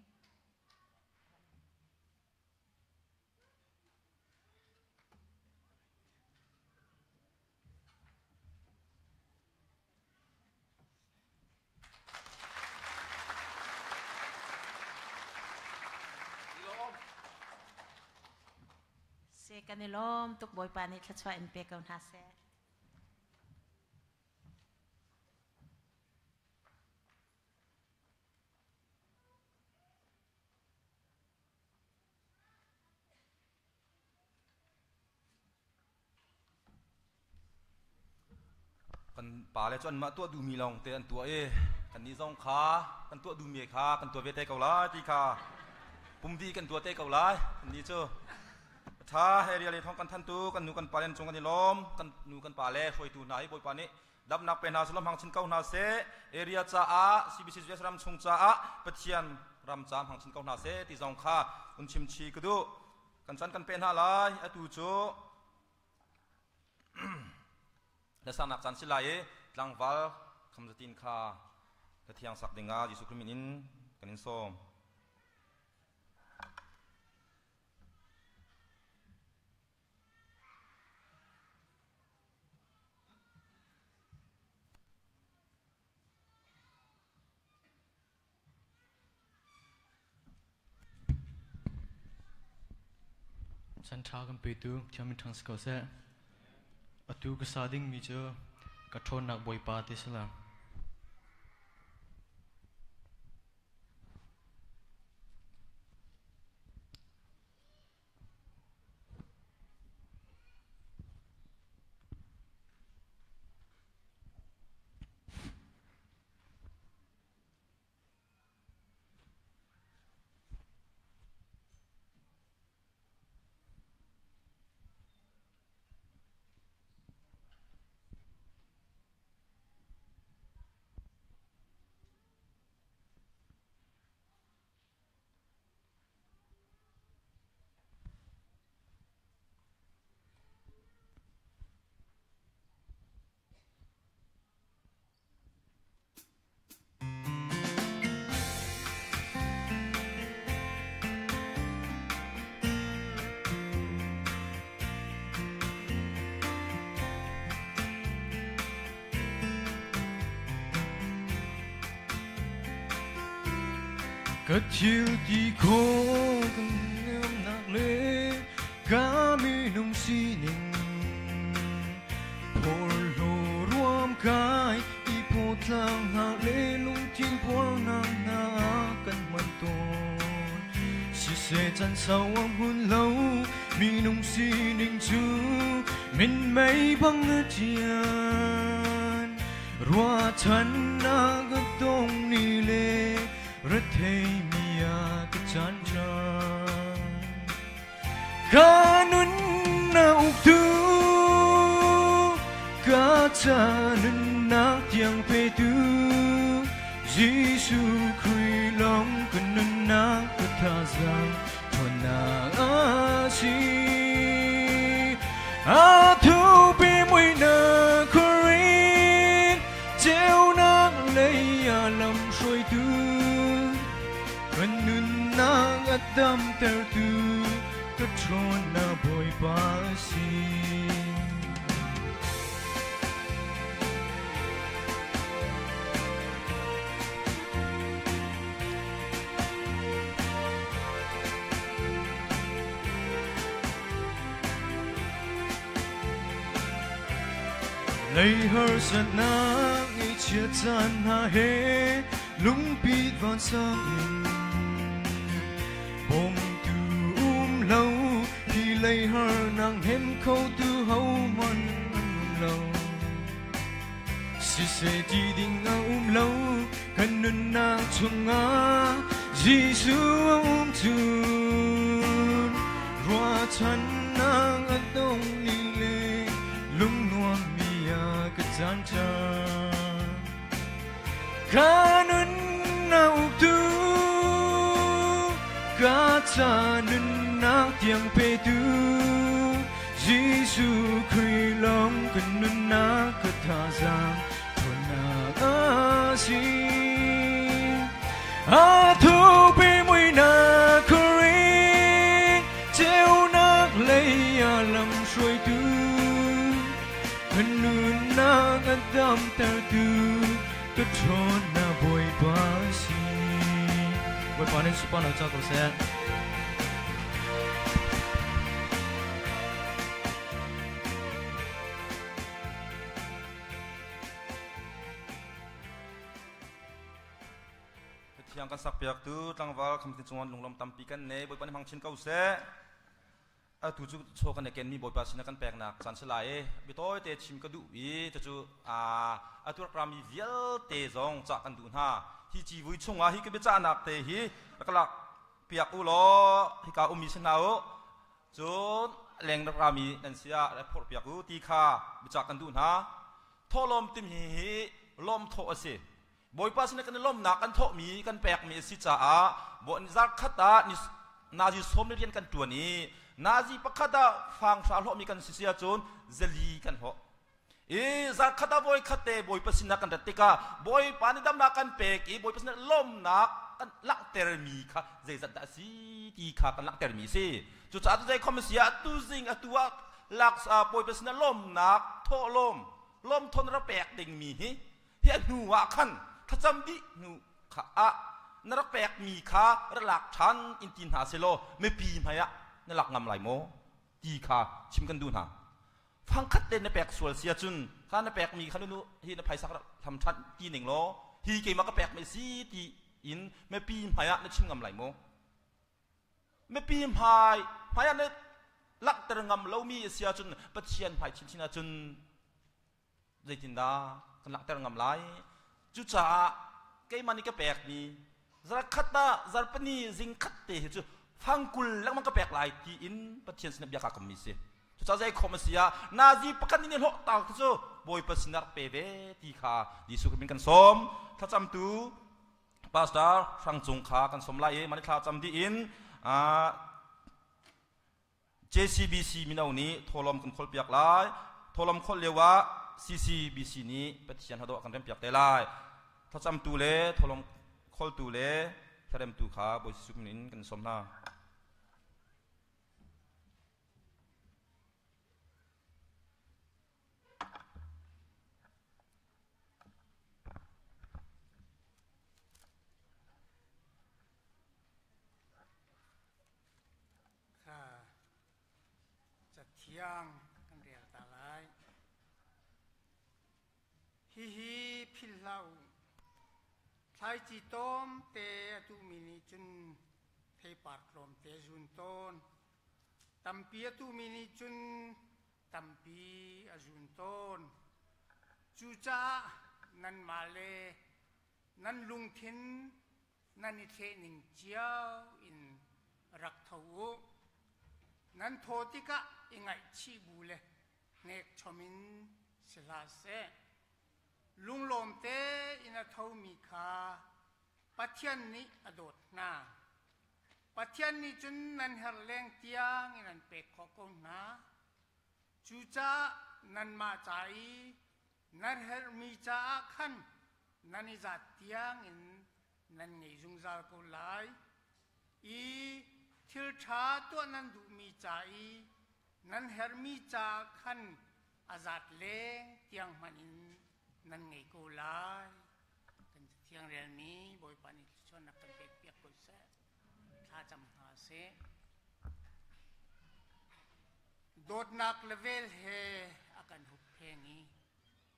kan ilom tuk boy pani khatwa in pe kaun ha se kan pa le chon ma tua du mi long te an tua e kan ni zong kha kan tua du mi kha kan tua ve te kau la ti kha pum di kan tua te kau la ni chuถ้าเฮเรียเลยท้องกันทันตูกันนูกันปาเลนจงกันนี่ล้อมกันนูกันปาเล่ฟอยตูนายบอยปานี่ดับนักเป็นนาสลมหังชินเก้านาเซเอเรียจ้าอาซีบีซีเวสรำชงจ้าอาปะเทียนรำจามหังชินเก้านาเซที่จงค่าอุนชิมชีกดูกันจันกันเป็นหาลายอตูโจและสานักจันสิลายลังวัลคำจะตินค่าและเทียงสักดิงาจิสุคริมินินกันนินโซมฉันท้ากันไปดูที่มันทางสกอเซ่อตูก็สาดิ่งมีเจอกระทนนักบอยปาติสลามก็ชิวที่โคกันเงื่อมหนักเลยก็มีนุ่มสีหนึ่งพอโลรวมกายอีโพทางหากเลลุงทิ้งพวกนางนากันมันตนสิเสจันสาวหุ่นเหลามีนุ่มสีหนึ่งจูมันไม่บังเจียนรัวฉันนาก็ต้องนี่เลยรัฐเทมียากจันจานกานุนนาอุกตูกาจานุนนักยังไปดูยิสุคริลองกันนุนนักกทาซังทนาอาชีอาทูปีมวยนาครินเจ้านักเลยอาลำช่วยดูKanun nang adam tertu katron na boy pasi lấy hờ giật nắng nghĩ chia gian hà hê lúng bít van sang hình bông tu lâu thì lấy hờ nàng hem khâu tu hậu man lâu si se ti ding lâu kan nun na chung a Giêsu chun roa chan nang atong ni le lung nuam mia ka chan cha kanun na tu ka cha nun na tiang pe tu Giêsu khui long kan nun na ka tha sang thon na a si a thu pe mui na kuri treo nak lấy a lam suy tu kan nun na kan dam ter tu ka thon na boy ba si boy pa nen supa na cha ko se yang kan sak piak tu tangwal kam tin chungan lunglom tampi kan ne boy pan hang chin kau se a tu chu cho kan ken mi boy pa sin kan pek nak chan selai bi toy te chim ka du bi chu chu a tur prami vial te zong cha kan du na hi chi vui chunga hi ke be cha nak te hi kalak piak u lo hi ka umi sin nao chun leng prami nan sia ra phor piak u ti kha bi cha kan du na tholom tim hi lom tho ase boy pa sin kan lom nak kan tho mi kan pek mi si cha a bon zar khata ni nazi som ni kan tu ni nazi pakhada fang sa lo mi kan sia chun zeli kan ho e zar khata boy khate boy pa sin kan tika boy pa ni dam na kan pek e boy pa sin lom nak kan lak ter mi kha zai zat da si ti kha kan lak ter mi si chu cha tu zai khom sia tu zing atua lak sa boy pa sin lom nak tho lom thon ra pek ding mi hi hian hu wa khanถ้าจำดินูข้านั่นรักแปลกมีข้าระลักชันอินทินหาเซโลไม่ปีมายะนั่นหลักงำไหลโมตีข้าชิมกันดูนะฟังคัดเด่นในแปลกสวยเสียจุนข้าในแปลกมีข้าดูฮีในไผ่สักทำชันตีหนึ่งโลฮีเกมาก็แปลกไม่ซีตีอินไม่ปีมายะนั่นชิมงำไหลโมไม่ปีมายะในหลักตระงำเรามีเสียจุนปัจเจียนไผ่ชินจุนใจจินดากันหลักตระงำไหลจุจ่าเกมันนี่ก็แปลกนี่ซาคัตตาซาปนีซิงคัตเตะจุฟังกุลแล้วมันก็แปลกหลายที่อินปะเทียนสนับยากากมิเสจุจ่าใจคอมเสียนาซีปะกันนี่เหาะตากจุบอยปัสนักเปเวตีขาดิสุขมิกันสมถ้าจำตูพาสตาร์ฟังจงขากันสมไล่มันถ้าจำดีอินJCBC มินเอานี้ทอลมกันคนเปียกหลายทอลมคนเรียกว่า CCBC นี้ปะเทียนหัดกันเต็มเปียกเตลายถ้าจำตูเล่ทอลมคอลตูเล่ถ้าเต็มตูขาบอยสุขมินกันสมนาจะเที่ยงกันเรียกตาลายฮิพิลาไทยจีตอมเตตุมินิจุนเทปาร์กรมเตจุนต้นตัมปีตุมินิจุนตัมปีอจุนต้นจูจ้านันมาเลนันลุงทินนันนิเทนิงเจียวอินรักเทวนันโทติกะอิงไอชีบูเลเนกชมินสลาเซลุงลมเตอินาทมีคาปัจเจียนนี้อดดนาปัจเจียนนี้จุนนันเฮลเลงเตียงอินันเป็กขอกงนาจูจ้านันมาใจนันเฮลมีจ้าขันนันอิจัดเตียงอินนันไงจุงซาลกุไลอีทิลชาตัวนันดูมีใจนันเฮลมีจ้าขันอาจัดเลงเตียงมันอินนั่นไงกูไล่กันเที่ยงเรียนนี้บอยปานิชวนนักกันเปียกกุศลถ้าจำหาเสโดดนักเลเวลเฮอาการหุบเพลงนี้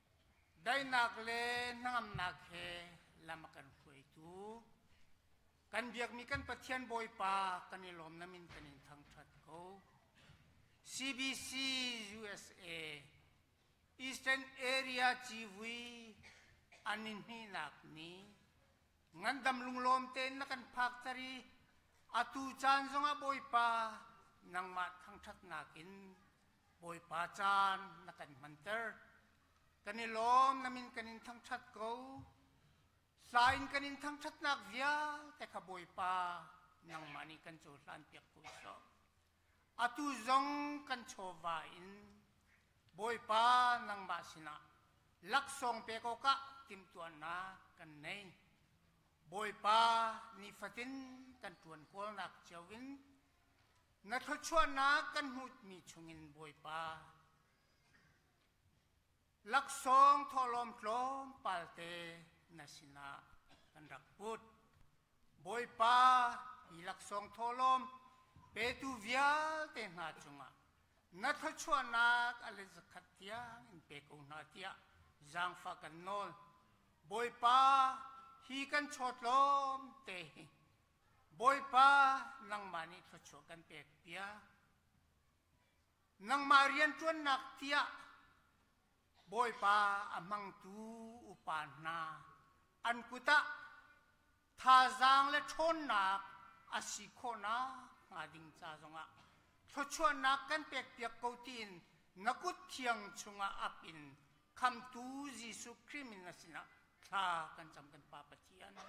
ได้นักเลนงนักเฮลำกันคุยตูกันเบียกมีกันประเทียนบอยปากันนิลมน้ำมินกันนิทั้งชัดเขา CBC USA Eastern Area จีวีอันนี้นักนี้งั้นดำลุงลมเต้นนักกันพักตรีอาตูจานสงบอยปานังมาทั้งชัดนักินบอยปาจานนักกันมันเตอร์กันนิลมน้ำมินกันนิทั้งชัดเขาสายกันนิทั้งชัดนักเวียแต่ขบอยปานังมานี่กันโจลันเปียกกุศลอาตูจงกันโชวาอินบอยปานังมาสินะลักษงเปกกะติมตัวนากันในบอยปานิฟัตินกันตวนกวลนักเจวินนัทชวนนากันหุดมีชงินบอยปาลักษงทอลมลมปาลเตนัสินากันรักพุดบอยปาอีลักษงทอลมเปตูเวียเตนาจุงะนัทชวนนาอเลสขัดเตียอินเปกุนาเตียจางฟักันโนลบอยปาฮีกันชดลมเตบอยปานังมานิทชกันเปกเปียนังมาเรียนจวนนักเตียบอยปาอมังตูอุปานาอันกุตะทาจางและชนนักอาศิโคนาอาดิงจาจงะทชวนนักกันเปกเปียกกูตินนักุดเทียงชงอาปินคำตูจิสุคริมินสินะท่ากันจำกันปาปะเทียน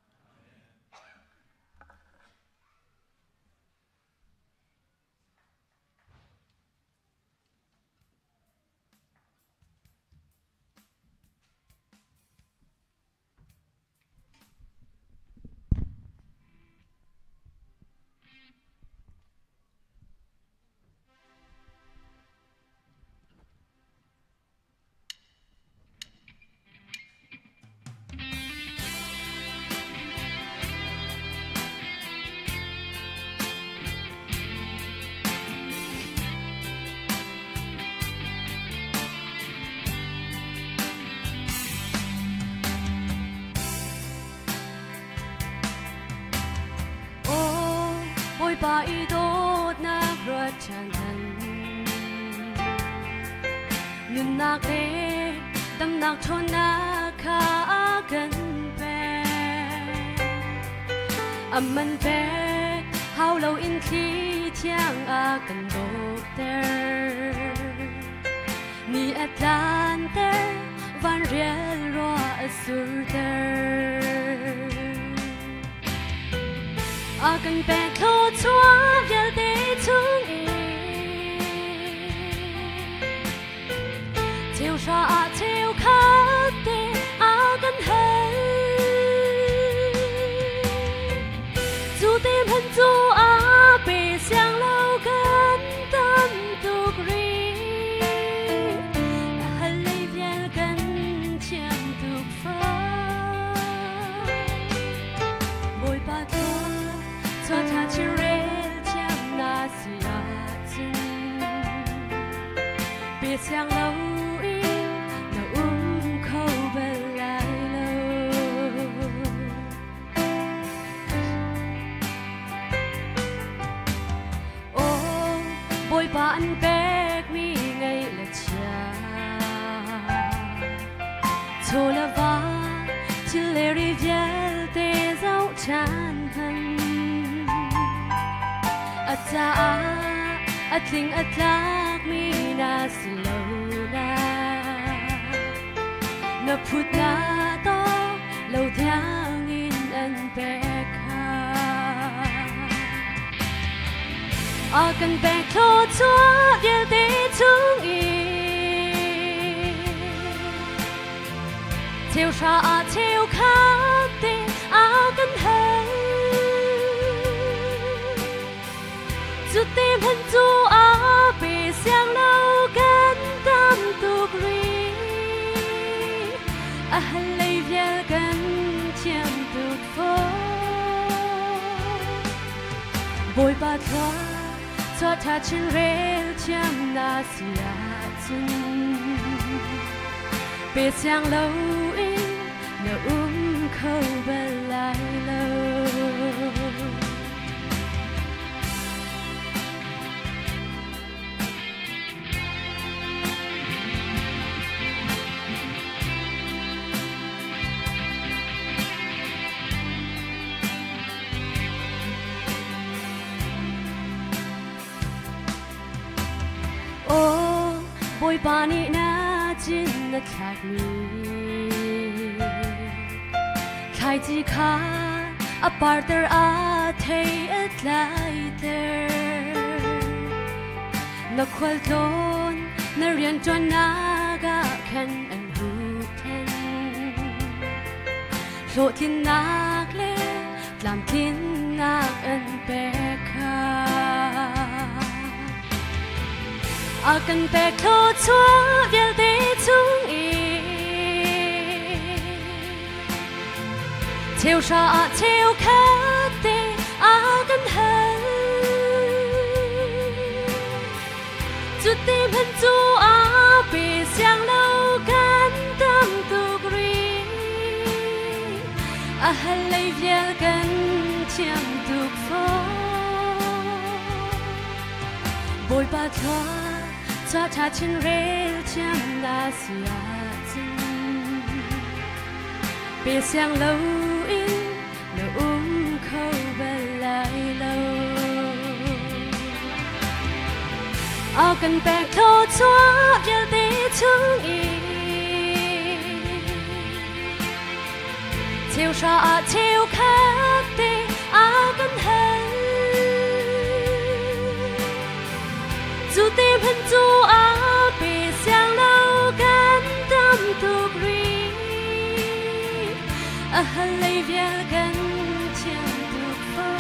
把一朵那热찬한 눈 낙에 땀 낙초 낙하 간 배 âm man bé hao lâu in khi thiang a kan doctor ni atlante van riel ro asurter a kan pe kho chua vial te chung e chiều sa a chiều khát te a kan hay chu tim hân chu a pe xiang lâu kan tâm tu ri a hal lei vial kan chiam tu fa boy pa cho ta chỉ rèn chăm na xia chân biết sang lâu in lâu khâu bên lại lâu ô bôi bạn bé mi ngay là cha cho là va chỉ lệ rivière tê dấu chan thân ta atling atlak mi na slow na na put na to lâu thiang in an bek ha a kan bek lo chua vial te chung i chiều sa a chiều khát te a kan hay chu tim hân chu a pe xiang lâu kan tâm tu ri a hal lei vial kan chiam tu fo boy ba thwa cho ta chin rel chiam na sia chân bề sang lâu in nở khâu bờ lại lâu ô bôi pani na chín na chạc mi khai chi kha aparter a thei at lai ter na khwal ton na rian chuan na ga khan an hu then lo thin nak le lam thin nak an pe kha akan pe kho chua vial te chung i theo sa theo khát te akan hal chu tim han chu a pe siang lâu kan tâm tu ri a hal lai vial kan chiam tu phô bồi ba thoa cho cha trên rêu chăm na xia chân bề sang lâu in lâu khâu bên lại lâu ao cần bẹt thô xóa giờ té chung y theo sa theo khát te ao cần hal dù tim hình dù áo bề sang lâu gắn tâm tục ri a hal lay vial gắn chạm tục phá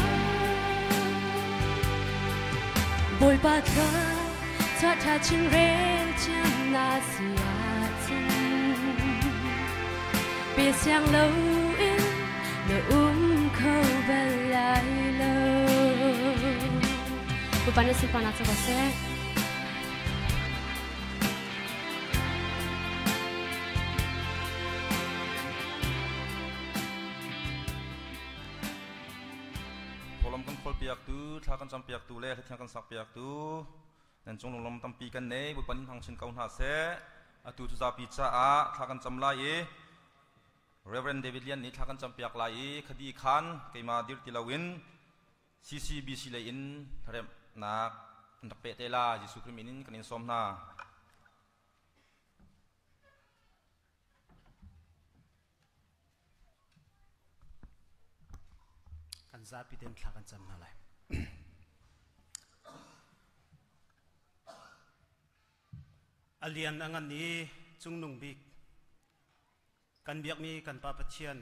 bồi ba thơ cho cha trên rêu chăm na xia chân bề sang lâu in lâu khâu bên lại lâu bukan simpan aja kose piak tu thla kan cham piak tu le thla kan sak piak tu nen chung lom tam pi kan nei bu panin hang chin kaun ha se atu tu za pi cha a thla kan cham lai e Reverend David Lian ni thla kan cham piak lai e khadi khan keima dir tilawin CCBC le in tharem na ndak pe te la Jesu Christ in kanin som na kan za pi ten thla kan cham na lai alian angan ni chung nung bik kan biak mi kan pa pathian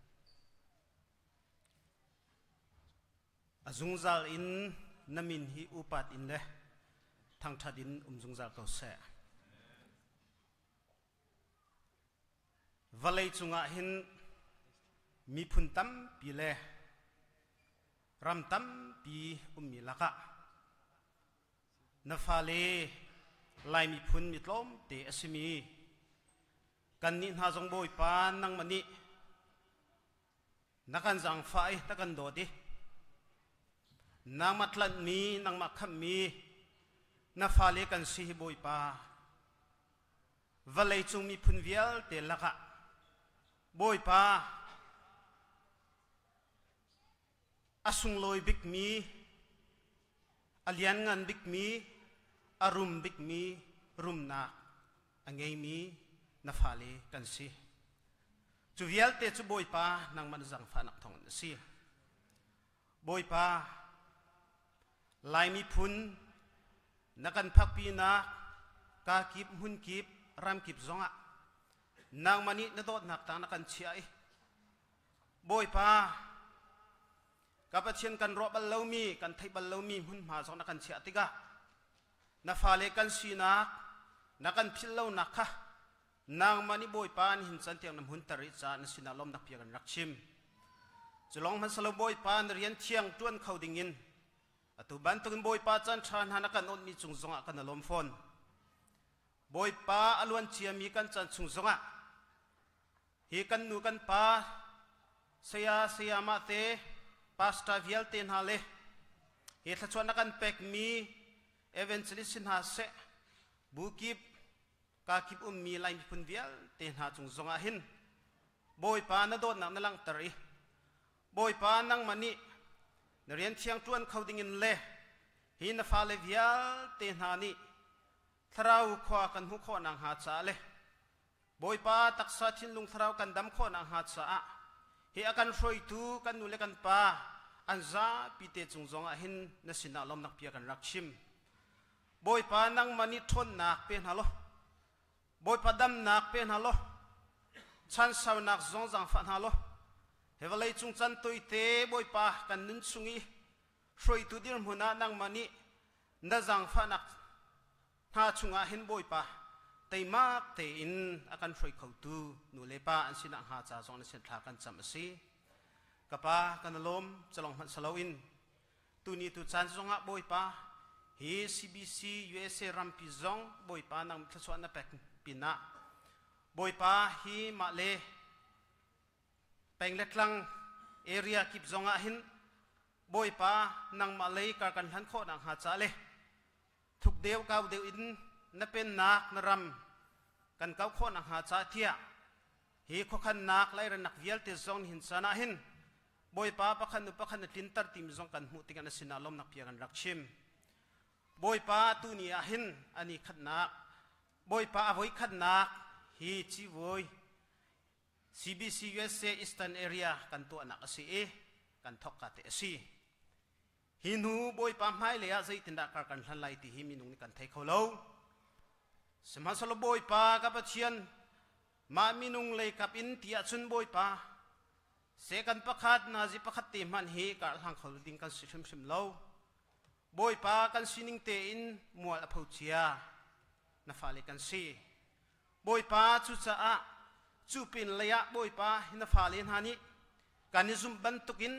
azung zal in namin hi upat in le thang thadin zung zal ko se valei chunga hin mi phun tam pi le ram tam pi mi laka na fa le lai mi phun mi tlom te asimi kan ni ha jong boi pa nang mani nakan jang fai takan do di nang matlan mi nang makham mi na fa le kan si boi pa valei chung mi phun vial te laka boi pa asung loi big mi alian ngan big mi arum big mi rum na angei mi na fale kan si chu vial te chu boi pa nang man jang fa nak thong si boi pa lai mi phun nakan phak pi na ka kip hun kip ram kip zonga nang mani na dot nak ta nakan chiai boi pa kapathian kan ro bal lo mi kan thai bal lo mi hun ma zong nakan chia tiga na fale kan sina nakan phil lo nakha nang mani boi pan hin chan tiang nam hun tari cha na sina lom nak pian rakchim chulong man salo boi pan rian thiang tuan khoding in atu ban tun boi pa chan than hanakan on mi chung zonga kan lom phone boi pa alwan chia mi kan chan chung zonga hi kan nu kan pa saya ma te pasta vial ten ha le hi tha chuan kan pek mi eventually sin ha se bukip ka kip mi lai mi pun vial ten ha chung zonga hin boy pa na dot na lang tari boy pa nang mani na rian thiang tuan khoding in le hi na fa le vial ten ha ni thrau khwa kan hu kho nang ha cha le boy pa taksa thin lung thrau kan dam kho nang ha cha hi akan roi tu kan nu le kan pa anza pite chung zonga hin na sina lom nak pia kan rakchim boy pa nang mani thon nak pen halo boy pa dam nak pen halo chan saw nak zong jang fan halo hevalai chung chan toi te boy pa kan nun chungi roi tu dir huna nang mani na jang fa nak ha chunga hin boy pa tay mak te in akan roi khau tu nu le pa an sina ha cha zong na sen thla kan cham si kapa kan lom chalong han salawin tu ni tu chan zonga boy pa hi CBC USA rampi zong boy pa nang thaswa na pek pina boy pa hi ma le pengletlang area kip zonga hin boy pa nang ma le ka kan han kho nang ha cha le thuk deu kaw deu in na pen nak na ram kan kaw kho nang ha cha thia hi kho khan nak lai ran nak vial te zong hin sana hin boy pa pakhan tintar tim zong kan mu tingan sinalom nak piangan rakchim boy pa tu ni ahin ani khatnak boy pa avoi khatnak hi chi voi CBC USA Eastern Area kan tu anak asi kan thok ka te asi hinu boy pa mai le a zai tinda kar kan hlan lai ti hi minung ni kan thai kholo semhan solo boy pa ka pathian ma minung le kap in tia chun boy pa sekan pakhat na ji pakhat ti man hi ka hang khol ding kan sim sim lo boy pa kan sining te in mual aphau chia na fale kan si boy pa chu cha a chu pin leya boy pa na fale hani kan ni zum ban tukin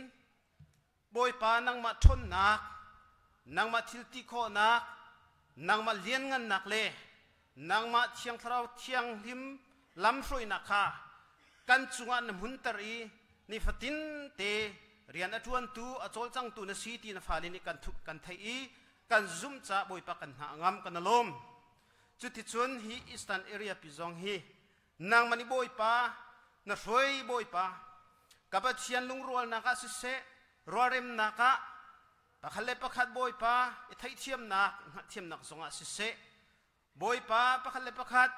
boy pa nang ma thon nak nang ma thil ti kho nak nang ma lien ngan nak le nang ma thiang thrau thiang lim lam roi na kha kan chunga na mun tari ni fatin te rian atuan tu achol chang tu na si ti na fali ni kan thuk kan thai i kan zum cha boy pa kan ha ngam kan lom chu ti chun hi Eastern Area pizong hi nang mani boy pa na roi boy pa ka pa chian lung rol na ka se rorem na ka pakhale pakhat boy pa i thai thiam nak zonga se boy pa pakhale pakhat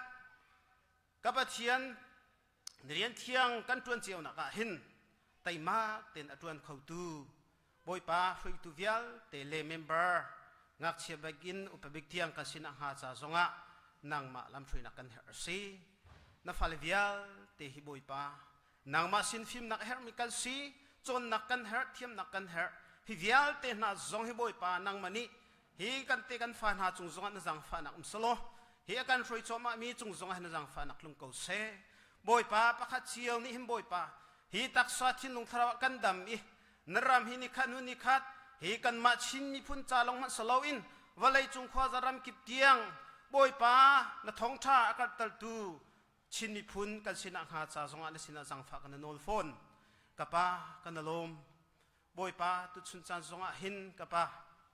ka pa chian rian thiang kan tuan chiao na ka hin tay ma ten atuan khau tu boy pa free tu vial te le member ngak che bagin upabik tiang ka sina ha cha zonga nang ma lam thrui na kan her si na fal vial te hi boy pa nang ma sin film nak her mi kan si chon nak kan her thiam nak kan her hi vial te na zong hi boy pa nang mani hi kan te kan fa na chung zonga na jang fa nak solo hi kan thrui choma mi chung zonga na jang fa nak lung ko se boy pa pakhat chiao ni him boy pa hi tak swatin lung thara kan dam i naram hi ni khanu ni khat hi kan ma chin ni phun cha long man salo in walai chung khwa zaram kip tiang boy pa na thong tha akal tal tu chin ni phun kan sina ha cha zonga na sina jang fa kan nol phone kapa kan lom boy pa tu chun chan zonga hin kapa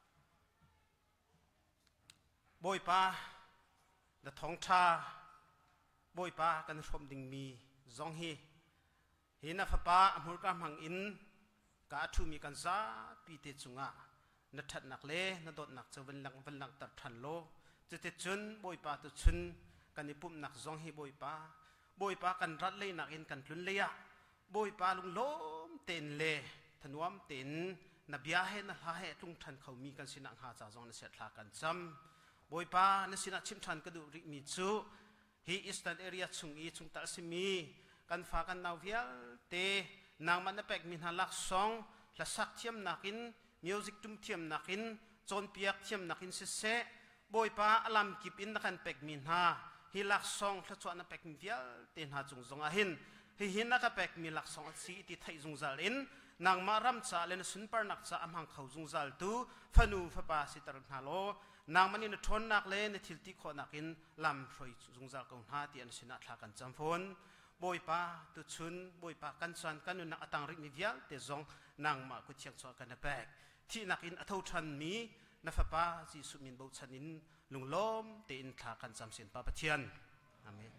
boy pa na thong tha boy pa kan rom ding mi zong hi hina fapa amur ka mang in ka thu mi kan za pi te chunga na that nak le na dot nak chawan lang tar than lo te chun boy pa tu chun kan ni pum nak zong hi boy pa kan rat le nak in kan tlun le ya boy pa lung lom ten le thanuam ten na bia he na ha he tung than khau mi kan sinang ha cha zong na se thla kan cham boy pa na sina chim than ka du ri mi chu hi Eastern Area chung tar simi kan fa kan naw vial te nang man na pek min halak song la sak thiam nakin music tum thiam nakin chon piak thiam nakin se boy pa alam kip in na kan pek min ha hi lak song thla chwa na pek vial ten ha chung zong a hin hi hin na ka pek mi lak song si ti thai zung zal in nang ma ram cha le na sun par nak cha am hang khau zung zal tu phanu pha pa si tar na lo nang mani na thon nak le na thil ti kho nakin lam throi zung zal ko ha ti an sina thla kan cham phone บอยป้าตุชุนบอยป้ากันสันกันนุนอัตังริกนิเดียเตจงนางมากุเชียงสอกันนะแบกที่นักอินอัทชันมีนัฟป้าจีสุมินบุชันินลุงล้มเตอินทากันจำเสียนป้าปะเทียนอาเมน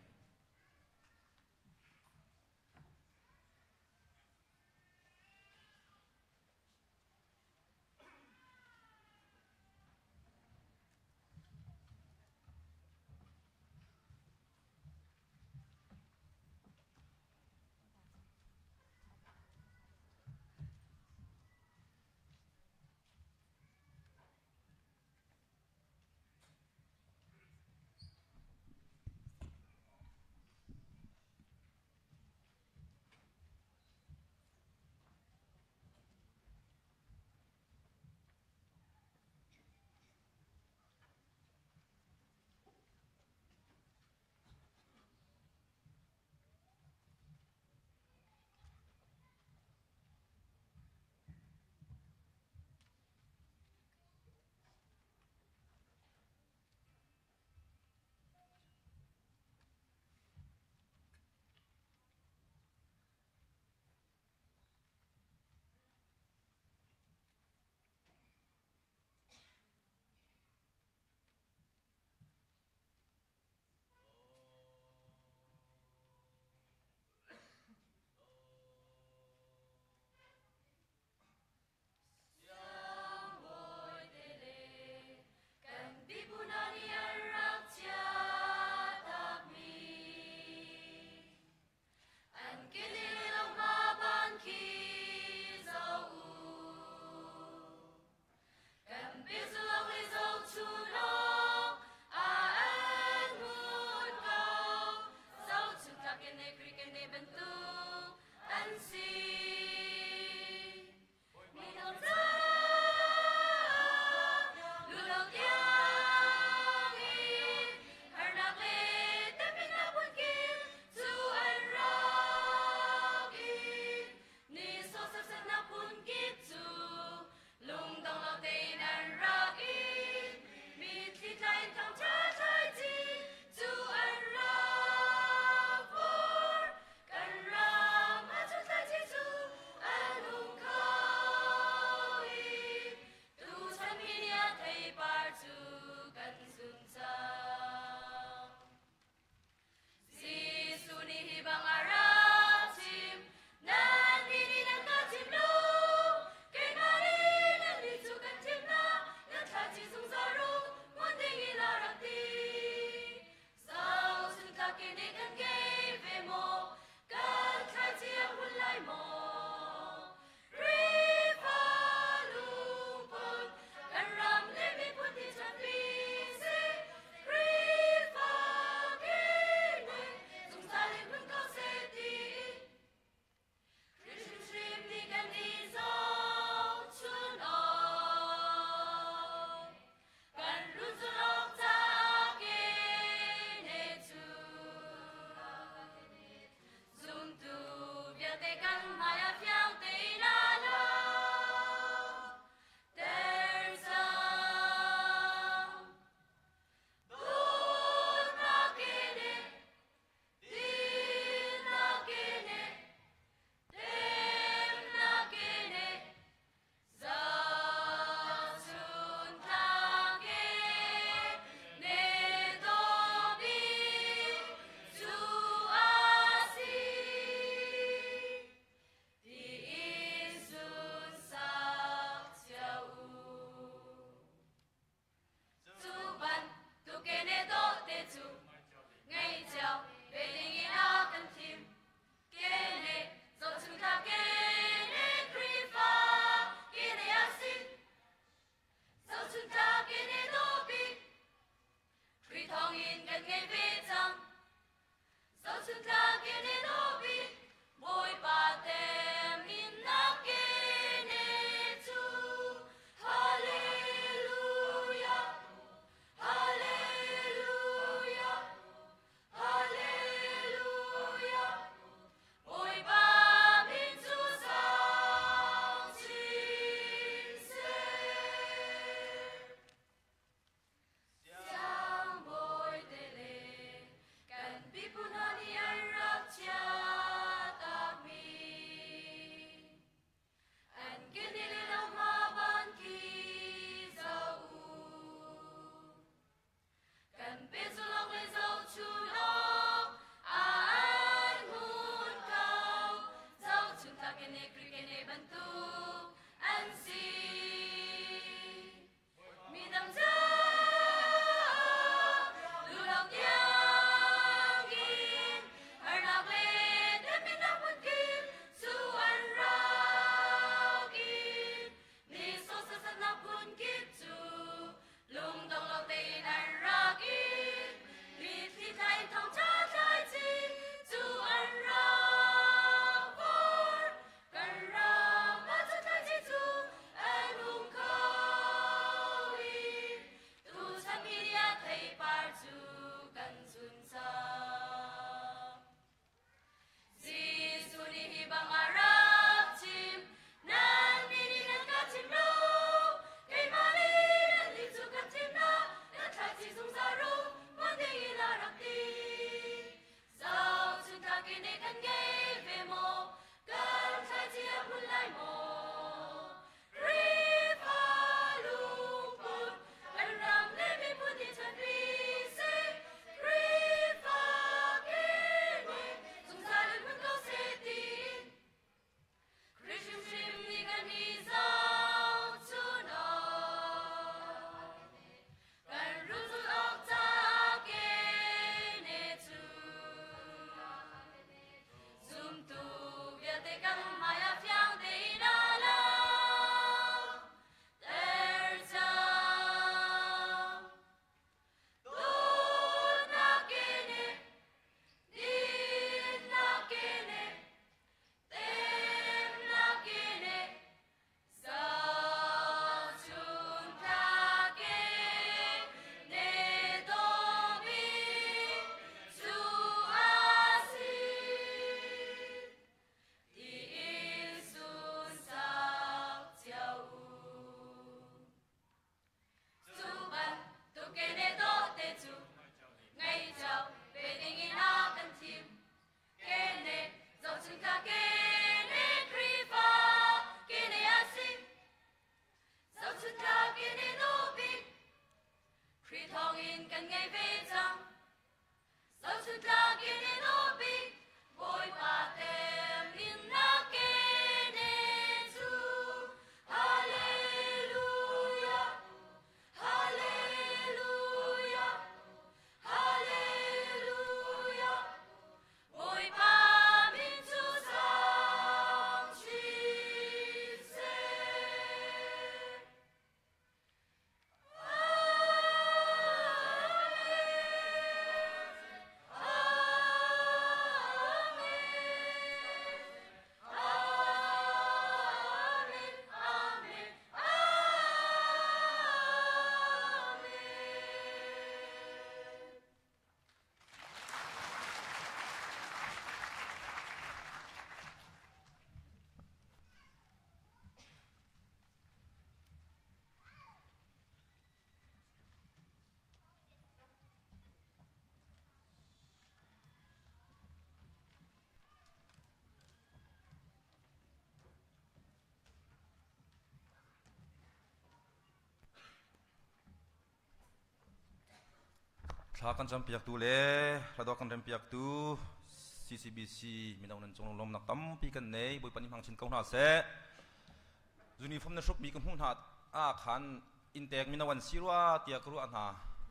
ทากันจำเปียกตูเล่ระดอกันจำเปียกตู CCBC มีนาวนันจงลมนักตั้มปีกันเนยบุยปนิพังชินกองหน้าเสยูนิฟอร์มในชุบมีกำหุ่นหัดขันอินเตกมีนาวันซิรัวเตียกรู้อันหา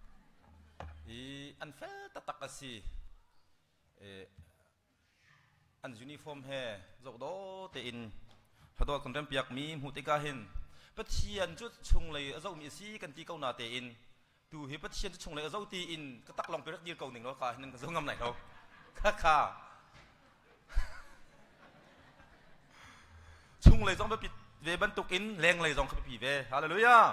อันเฟลตักกสีอันยูนิฟอร์มเฮจกโดเตอินระดอกันจำเปียกมีหูติกาเห็นปัจเจียนจุดชงเลยเจ้ามีสีกันตีเก้าหน้าเตอินดูเห็นปัจเจียนจุดชงเลยเจ้าตีอินก็ตักลองไปรักยืนเก่าหนึ่งแล้วค่ะนั่นก็เจ้างำไหนเราค่ะชงเลยต้องไปปิดเวบันตุกินแรงเลยต้องไปผีเวฮาเลลูยา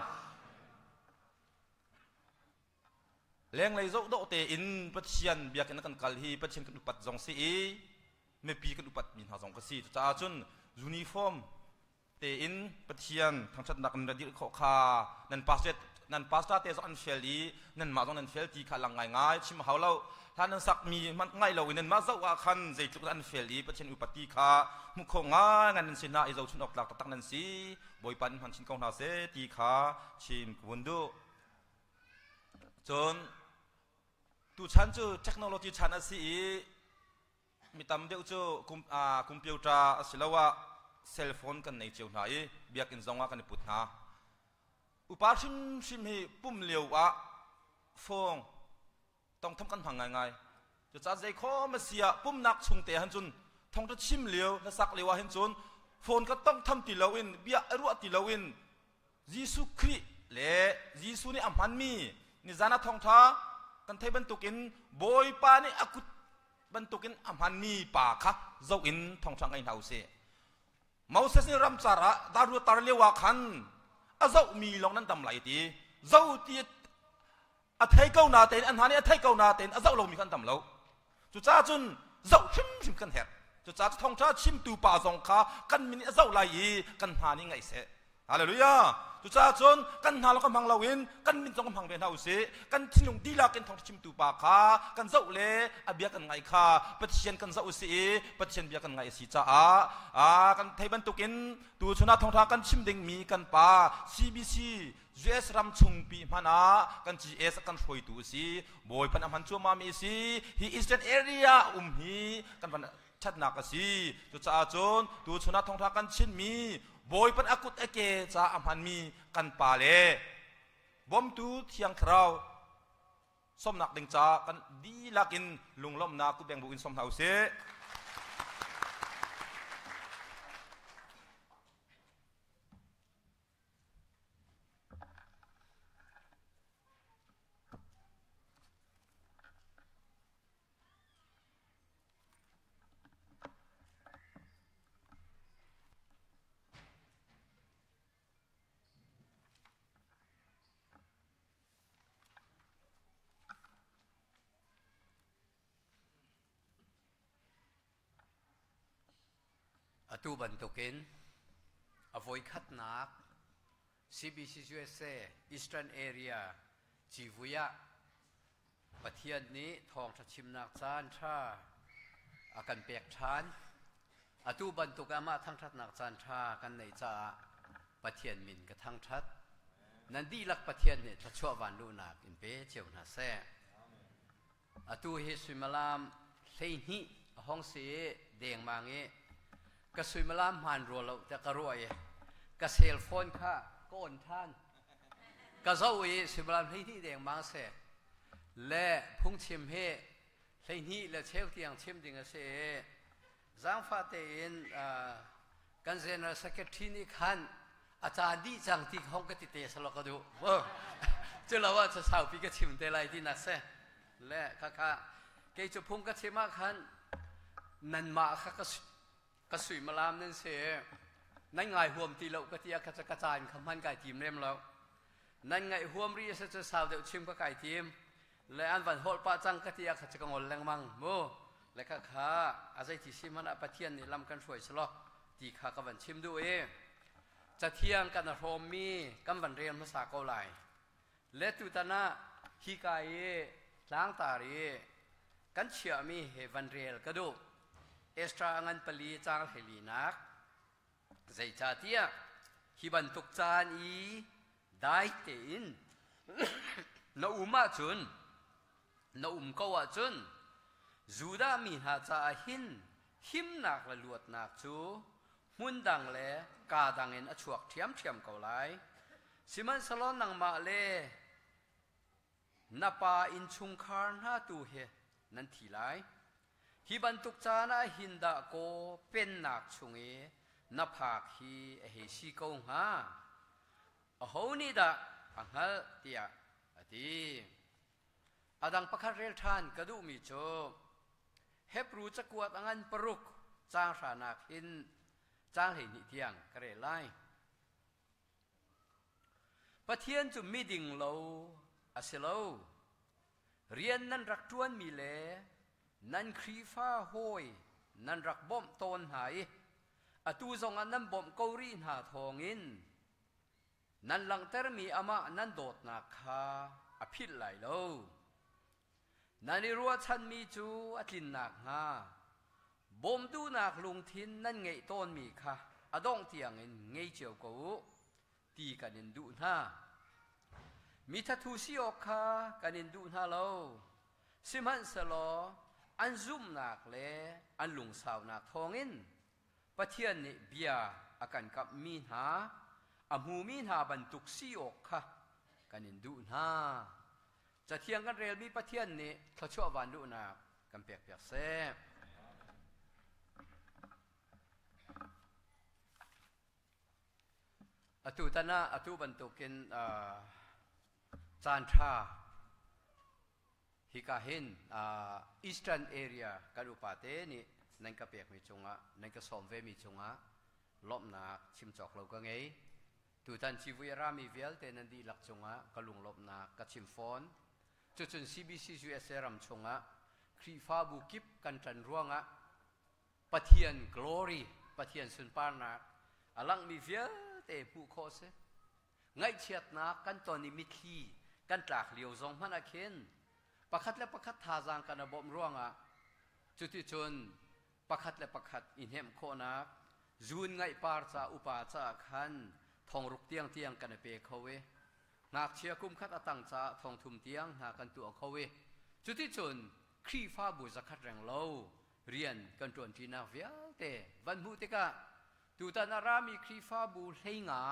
แรงเลยโจโดเตอินปัจเจียนเบียกันกันกัลฮีปัจเจียนกันอุปัตจงสีไม่ปีกันอุปัตมินหาจงกสีจ้าจุนยูนิฟอร์มเตอินปัจเจียนทางชัดนักนันดิขอคานันพาสเตจอันเฟลีนันมาจงนันเฟลตีขาลังง่ายชิมเขาเราท่านนั้นสักมีมันง่ายเราอินันมาเจ้าว่าคันใจจุกอันเฟลีปัจเจียนอุปัตติขามุขง่ายงันนันสินาไอเจ้าชุนออกหลักตักนันสีบอยปันพันชินกองนาเสตีขาชิมกุนดูจนตูฉันจูเทคโนโลยีฉันสิมีตำเดียวจูคอมพิวเตอร์สิลาวะเซลโฟนกันในเจ้าหน้าเบียกินจงว่ากันในปุถนาอุปาชิมให้ปุ่มเลี้ยวว่าฟงต้องทำกันพังง่ายๆจะจัดใจข้อมาเสียปุ่มนักชงเตะหันจุนท่องจะชิมเลี้ยวและสักเลี้ยวหันจุนฟนก็ต้องทำติลาวินเบียรัวติลาวินยิสุคริเล่ยิสุนี่อัมพันมีนี่จานาท่องท่ากันเทบันตุกินบอยปานี่อากุบันตุกินอัมพันมีปาค่ะเจ้าอินท่องช่างไอ้หนาวเสมาเสนี่รำสาระดารุตาเลียวว่าขันอาเจ้ามีลองนั้นดำไหลตีเจ้าตีอาไทยเก้านาเต็นอันหานี่อาไทยเก้านาเต็นอาเจ้าลงมีกันดำแล้วจุดจ้าจุนเจ้าชิมกันแหกจุดจ้าท่องท่าชิมตูป่าสองขากันมินิอาเจ้าไหลกันหานี่ไงเสฮาเลลูยาจุดจ้าจุนกันหาแล้วก็มังลาวินกันมินจงกำพังเป็นเฮาเสกันทิ้งลงดีลากันท่องชิมตูป่าขากันเจ้าเล่อาเบียกันไงขาปัจเจียนกันเจ้าเสปัจเจียนเบียกันไงสีจ้ากันไทยบรรทุกินตูชนะท่องท่ากันชิมดิ่งมีกันป่า CBC US รำชุงปีมานากัน GS กันช่วยตูสีบอยพันอันชัวมามีสีฮีอีสเทิร์นแอเรียฮีกันพันชัดนักสีจุดจ้าจุนตูชนะท่องท่ากันชินมีบอยเป็นอากุตเอเกจ้าอัมพันมีกันป่าเล่บอมตูเทียงคราวสมนักดึงจ้ากันดีลักินลุงล้อมนากุแบงบุอินสมเฮาเสตูบันตุกินอโวยขัดนัก CBC USA Eastern Area จีวุยะประเทศนี้ทองทัชิมนักจานชาอากันเปียกชานตูบันตุกอามาทั้งทัดนักจานชากันในจ่าประเทศมินกับทั้งทัดนั่นดีลักประเทศนี้ทัดชั่ววันลูนักอินเปเจียวนาเซ่ตูเฮสุมาลามเฮนิห้องเสียเดียงมาเงกระสุยมาลามหันรัวเราจะกระรวยกระเซลโฟนข้าก้นท่านกระเจ้าอีสุยมาลามที่แดงบางเสและพุ่งชิมเฮที่นี่และเชลที่ยังชิมดิ่งเสจังฟาเตนกันเจนสเกตที่นี่ขันอาจารย์ดีจังที่ห้องกติเตสลกดูว่าจะเราว่าจะสาวปีกชิมเตลัยที่นักเสและข้าเกยจะพุ่งกชิมมาขันนันมาข้ากระสุยมาลามนั่นเสียนั่นไงห่วมตีเรากระเทียกระจกระจายคำพันไก่ทีมเล่มแล้วนั่นไงห่วมรีจะสาวเดี๋ยวชิมกับไก่ทีมและอันวันโหดป้าจังกระเทียกระจกงอลแรงมังโมและข้าอาศัยที่ชิมมันอปะเทียนนี่ลำกันช่วยสลอตีข้ากับวันชิมด้วยจะเที่ยงกันโรมีกันวันเรียนภาษาเกาหลีและตุตนาฮิกายล้างตารีกันเชื่อมีเฮวันเรียลกระดูเอสตรางันปลีจางเฮลีนักใจชาติยาฮิบันตุกจานได้เติน na uma chun na kawa chun juda mi ha cha hin him nak la luat nak chu mun dang le ka dang in a chuak thiam ko lai siman salon nang ma le napa in chung khar na tu he nan thi lai hi ban tuk cha na hin da ko pen nak chung e na phak hi a he si ko ha a ho ni da anghal tia ati adang pakhat rel than kadu mi cho hebru chakwat angan paruk chang sa nak in chang he ni tiang kare lai pathian chu mi ding lo asilo rian nan rak tuan mi le nan khrifa hoi nan rak bom ton hai atu zong an nan bom kori ha thongin nan lang ter mi ama nan dot na kha a phit lai lo nani ruwa chan mi chu atlin nak nga bom tu nak lung thin nan ngei ton mi kha adong tiang in ngei chiao ko ti kanin du na mi tha thu si ok kha kanin du na lo simhan salo an zum nak le an lung saw nak thongin pathian ni bia akan kap mi ha amu mi ha ban tuk si ok kha kanin du naจะเที่ยงกันเรียลมีปะเทียนนี่เขาชั่ววันดูนะกันเปียกเซ่อตุตนะอตุบรรทุกินจานทราฮิกาเห็นอีสเทิร์นเอเรียกันอุปาเตนี่นั่นก็เปียกมีจงะนั่นก็สอมเวมีจงะลบหนักชิมจอกเราก็ไงตุตันชีวิรามีเวลเตนันดีหลักจงะก็ลุงลบหนักก็ชิมฟอนจน CBC USA รำชงะครีฟ้าบุกิบกันจันร่วงะปะเทียน glory ปะเทียนสุนปานักอลังมีเวียเตะผู้โคเสไงเชียดนักกันตอนนี้มิทีกันตากเหลียวซองพันอาเคนประคัดและประคัดทาจางกันบ่มร่วงะจุดที่จนประคัดและประคัดอินเฮมโคนักจูนไงปาร์จาอุปาจาคันทองรุกเตียงกันเปเขาเวนักเชียร์กุมขัดตั้งจ่าทองทุ่มเตียงหากันตัวเขาเวจุดที่จนครีฟ้าบุษขัดแรงเล่าเรียนกันจนที่นาเวียเตวันมุติกะตูตานารามีครีฟ้าบุเฮงา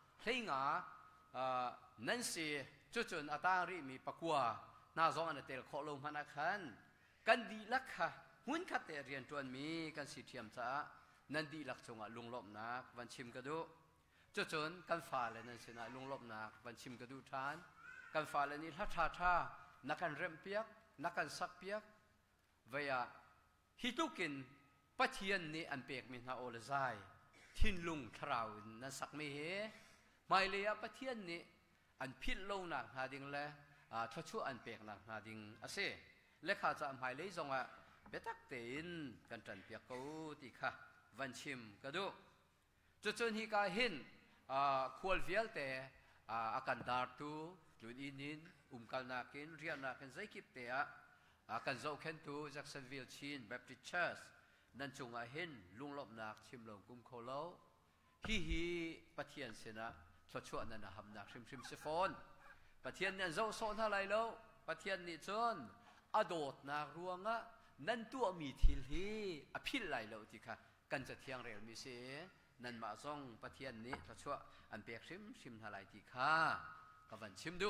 นั่นสิจุดจนอาตาริมีปะกัวนาซองอันเตลขอลงพนักขันกันดีลักค่ะหุ่นขัดเตเรียนจวนมีกันสิเทียมจ่านั่นดีลักจงลุงลบนักวันชิมกระดูจนกันฝ่าเลยนั่นสินะลุงลบนักวันชิมกระดูทานกันฝ่าเลยนี่ท่านักกันเริ่มเปียกนักกันสักเปียกเวียฮิตุกินปะเทียนนี่อันเปียกมีนาโอเลไซทินลุงทราวนั่นสักไม่เหไม่เลยปะเทียนนี่อันพิษลงนักหาดิงเลยชั่วอันเปียกนักหาดิงอาเซ่และข้าจะหมายเลยจงว่าเบตักเตินกันจันเปียกกูติค่ะวันชิมกระดูจนฮิกาเห็นควอลเวียลแต่อาการดาร์ตูลุนอินินกันนักินเรียนนักินใจคิดแต่อาการเจ้าเข็นตูจากเซนวิลชินแบบติเชสนั่นจงเห็นลุงลบนักชิมลงกุมโคโลฮีปะเทียนเสนะชั่วนั่นนะหำนักชิมเซฟอนปะเทียนเนี่ยเจ้าโซนอะไรแล้วปะเทียนนี่จนอโดดนักรวงะนั่นตัวมีทิลฮีอภิลไหลแล้วที่ค่ะกันจะเที่ยงเร็วมีเสนั่นมาส่งปะเทียนนี้ชั่วอันเปียกชิมทลายที่ค่ะก็วันชิมดู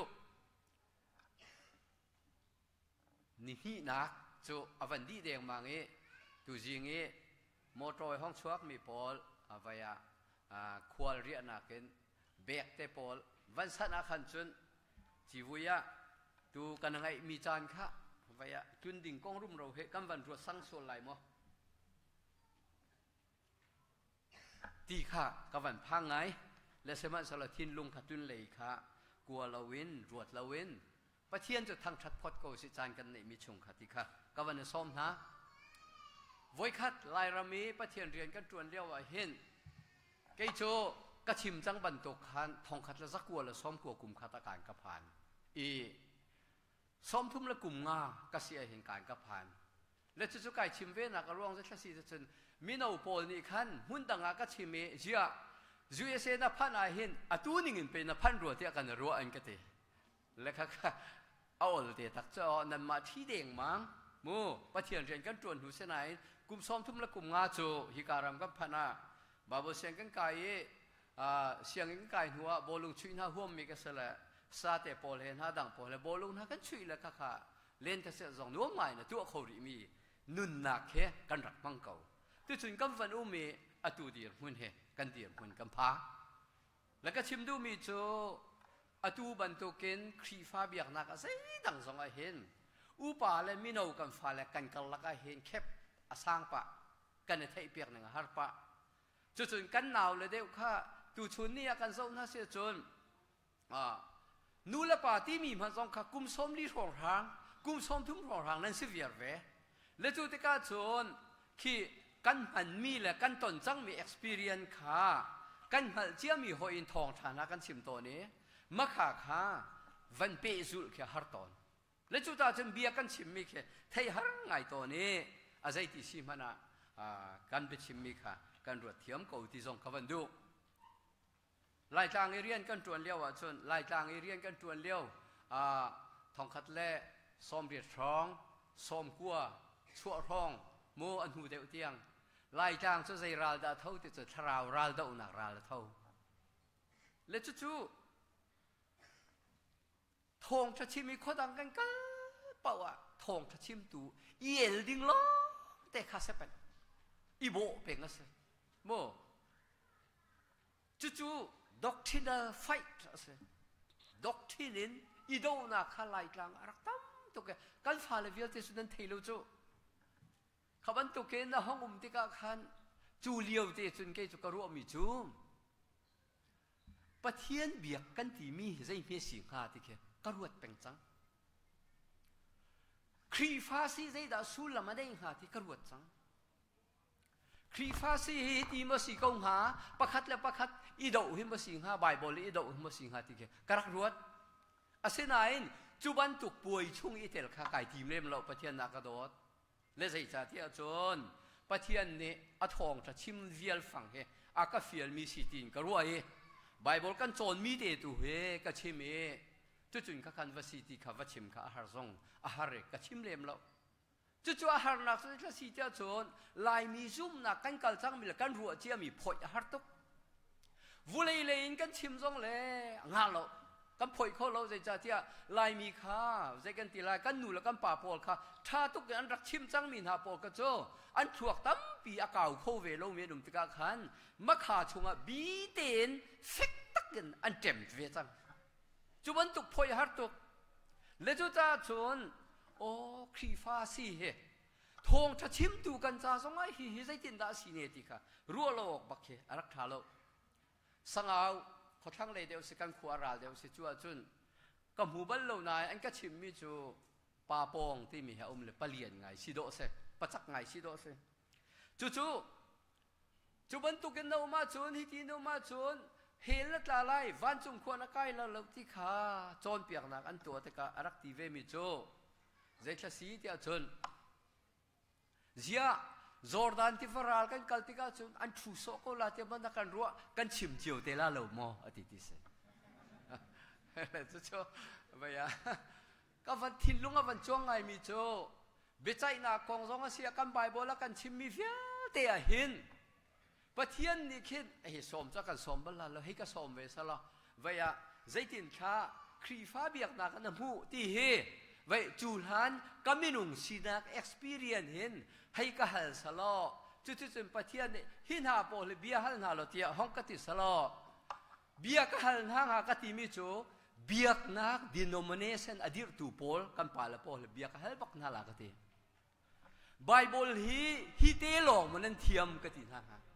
นี่นักจูอวันดีเดียงมางี้ตูจิงงี้มอเตอร์ห้องชักมีพอลอวัยควอลเรียนักเก็นเบกเตพอลวันสันอาคันจุนจีวุยะตูกันยังไงมีจานค่ะอวัยจุนดิ่งกองรุ่มเราเหกันวันรัวสังโซลายมั้งตีค่ะกับวันพังไงและสมัยสลัดทินลุงขัดจุนเลยค่ะกลัวละวินรวดละวินปะเทียนจะทางชัดพอดโกสิจานกันในมีชงขัดตีค่ะกับวันซ้อมนะไว้คัดลายรามีปะเทียนเรียนกันจวนเรียวว่าเห็นเกยโจกระชิมจังบันตกขันทองขัดละสักกลัวละซ้อมกลัวกลุ่มขัดตะการกระพานซ้อมทุ่มละกลุ่มงากระเสียเห็นการกระพานและจุดไก่ชิมเวนักร้องจะสีจะจนมีนาอุปนนี่ขันหุ่นต่างก็ชิมเจียจูเอเซนับพันอาหินอตูนิงินเป็นนับพันรัวที่อาการรัวอันก็ตีและค่ะเอาเตตักเจ้านั่นมาที่เด้งมั้งมูปะเทียนเรียนกันจวนหูเสนายกุมซ้อมทุ่มละกุมงาโจฮิการามกับพนาบาบเสียงกันไก่เสียงกันไก่หัวโบลุงชุยหน้าห่วมมีกันเสละซาเตปอลเห็นหาดังปอลโบลุงหน้ากันชุยละค่ะเล่นกันเสียจงนัวใหม่นะตัวเขาดีมีนุนนักเฮกันรักมังเก่าตัวจุนกำฟันอุมีอตูดีหุ่นเฮกันดีหุ่นกำพาแล้วก็ชิมดูมีโจอตูบันตุกินครีฟ้าเบียกนักใส่ดังสองเห็นอุปาและมิโนกันฟ้าและกันกันละก็เห็นแคบอสางปะกันในไทยเปียกหนึ่งฮาร์ปะจุนกันหนาวเลยเดียวค่ะตูชุนนี่กันส่งน่าเสียจนนูละปาที่มีมันส่งค่ะกุมส้มลีสองทางกุมส้มทุ่มสองทางนั้นสิเวียร์เวและจุดที่ก้าจนที่กันหันมีและกันตนจังมี experience ค่ะกันหันเจ้ามีหอยทองฐานะกันชิมตัวนี้มะขาค่ะวันเปซุลแค่ฮาร์ตอนและจุดที่จนเบียกันชิมมีแค่ไทยฮาร์ไงตัวนี้อาศัยที่ชิมนะกันไปชิมมีค่ะกันรวดเทียมกูที่ส่งขวันดูลายจางเรียนกันจวนเลี้ยวจนลายจางเรียนกันจวนเลี้ยวทองคัดเล่ซ้อมเรียดท้องซ้อมกัวชั่วท้องโมอันหูเดียวเตียงลายจางจะใส่ราลดาเท่าที่จะทราวราลดาอุนักราลเท่าและจู่ๆทองจะชิมมีข้อดังกันกันเปล่าอะทองจะชิมตูเอลดิ้งล้อแต่ข้าเสเป็นอีโบเป็นอะไรโมจู่ๆdoctrinal fight อะไร doctrine อีโดน่าข้าไล่กลางรักตั้มตัวแกกันฟ้าเลเวลที่สุดนั้นเทลูจู่ขบันตัวแกน่ะห้องที่ก้าขันจูเลียวที่สุดแกจะกระรู้มีจู่ปะเทียนเบียกกันที่มีใจเพียสิงหาที่แกกระรู้เป็นจังครีฟาซีใจดาสูลมาได้หาที่กระรู้จังครีฟาซีที่มาสิกงหาประคัดและประคัดอีโดหิมาสิงหาไบเบิลอีโดหิมาสิงหาที่แกกระรู้อาศัยนั้นจุบันตุกป่วยช่วงอีเทลข้าไก่ทีมเล่มเราปะเทียนนักกระโดดและใจจ่าที่อาจนปะเทียนเนี่ยอัทองจะชิมเวียลฟังเฮอากาเฟียลมีสิตินกระรู้เฮไบเบิลกันโจนมีเดตุเฮกระชิมเฮจุนข้าคันวสิติข้าวชิมข้าอาหารซงอาหารเรกระชิมเล่มเราจู่ๆอาหารนักสุดที่สิที่อาจนลายมีซุ่มนักกันกัลจังมีละกันรัวเจียมีพอยอาหารตุกวุเลยเลยอินกันชิมซงเลยงาเรากันพอยเขาเราใจจ่าที่ลายมีข้าใจกันตีลายกันหนูแล้วกันป่าปอลข้าถ้าทุกอย่างรักชิมจังมีหาปอลก็โจอันถ่วงตั้มปีอากาศเขาเวลงเมียดุมติกาขันมะขาชงอ่ะบีเต็นฟิกตักกันอันเจ็มเวจังจุบันตุกพอยหาตุกและจู่จ่าจนโอ้ครีฟ้าสีเฮทองจะชิมตูกันจ้าสมัยฮิใจตินดาสีเนติค่ะรัวโลกบักเฮอารักษาโลสังเอาพอทั้งเลยเดียวสิกันขวาราเดียวสิจัวจุนก็หูบัลโลนายอันก็ชิมมิจูปาปองที่มีเหอมเลยปเลียนไงสิโดเซปจักไงสิโดเซจู่บันตุกันโนมาจุนฮิติโนมาจุนเห็นละตาไล่วันจุงควรนักไก่ละลที่ขาจนเปียกนักอันตัวแต่ก็อารักตีเวมิจูใจคลาสีที่อาจนเจียจอร์แดนที่ฟาราลกันกัลติกาจนอันชูโซโคลาเตมันนักกันรัวกันชิมเจียวเตล่าเหล่าโมอติติเซจู่ๆไปอ่ะก็วันทิ้งลุงก็วันจ้วงไงมีโจเบใจนักกองร้องเสียกันไบเบิลกันชิมมีเฟียเตะหินปะเทียนนี่คิดเฮ้ยสมจะกันสมบัลลังก์ให้กันสมเวสละไปอ่ะใจตินข้าครีฟ้าเบียกนักน้ำหูตีเฮไว้จูฮันก็ไม่นุ่งสีนัก experience เห็นให้ก็หันสลอจู่ๆจนปะเทียนนี่หินหาโปเลยเบียหันหาเราเทียห้องกติสลอเบียก็หันหางกติมิโจเบียกนัก denomination อดีตตูโปลกันปาละโปเลยเบียก็หันบักนาลากติไบเบิลฮีเตลองมันนั่นเทียมกตินะฮะ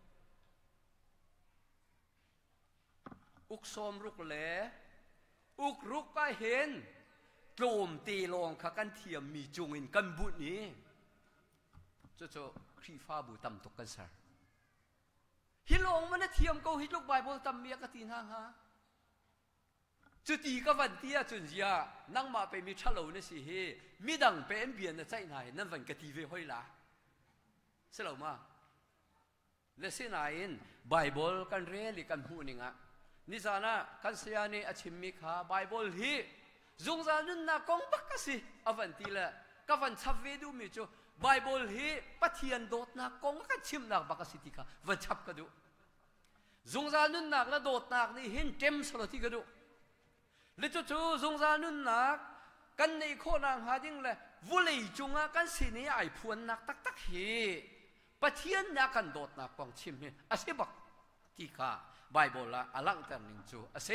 อุกซอมรุกเล่อุกรุกก็เห็นโจมตีลองข้ากันเทียมมีจงอินกันบุญนี้จู่ๆครีฟ้าบุตรตกกันซะฮิลองมันเทียมเขาฮิลูกไบเบิลตำเมียกตินฮะจุดที่ก็วันที่จุนยานั่งมาไปมีชะโลนี่สิเฮมีดังเป็นเบียนใจไหนนั่นวันกติเวหอยละเสลามาเลสินายนไบเบิลกันเรียนหรือกันหูนิงะนิจานะกันเสียนี่อชิมมิขาไบเบิลฮี zung za nun na kong bakasi avanti la kavan chap ve du mi chu Bible hi pathian dot na kong ka chim nak bakasi ti ka van chap ka du zung za nun nak la dot nak ni hin tem salo ti ka du le chu chu zung za nun nak kan nei kho nang ha ding le vulei chunga kan si ni ai phuan nak tak tak hi pathian na kan dot na kong chim ni ase bak ti ka Bible la alang tan ning chu ase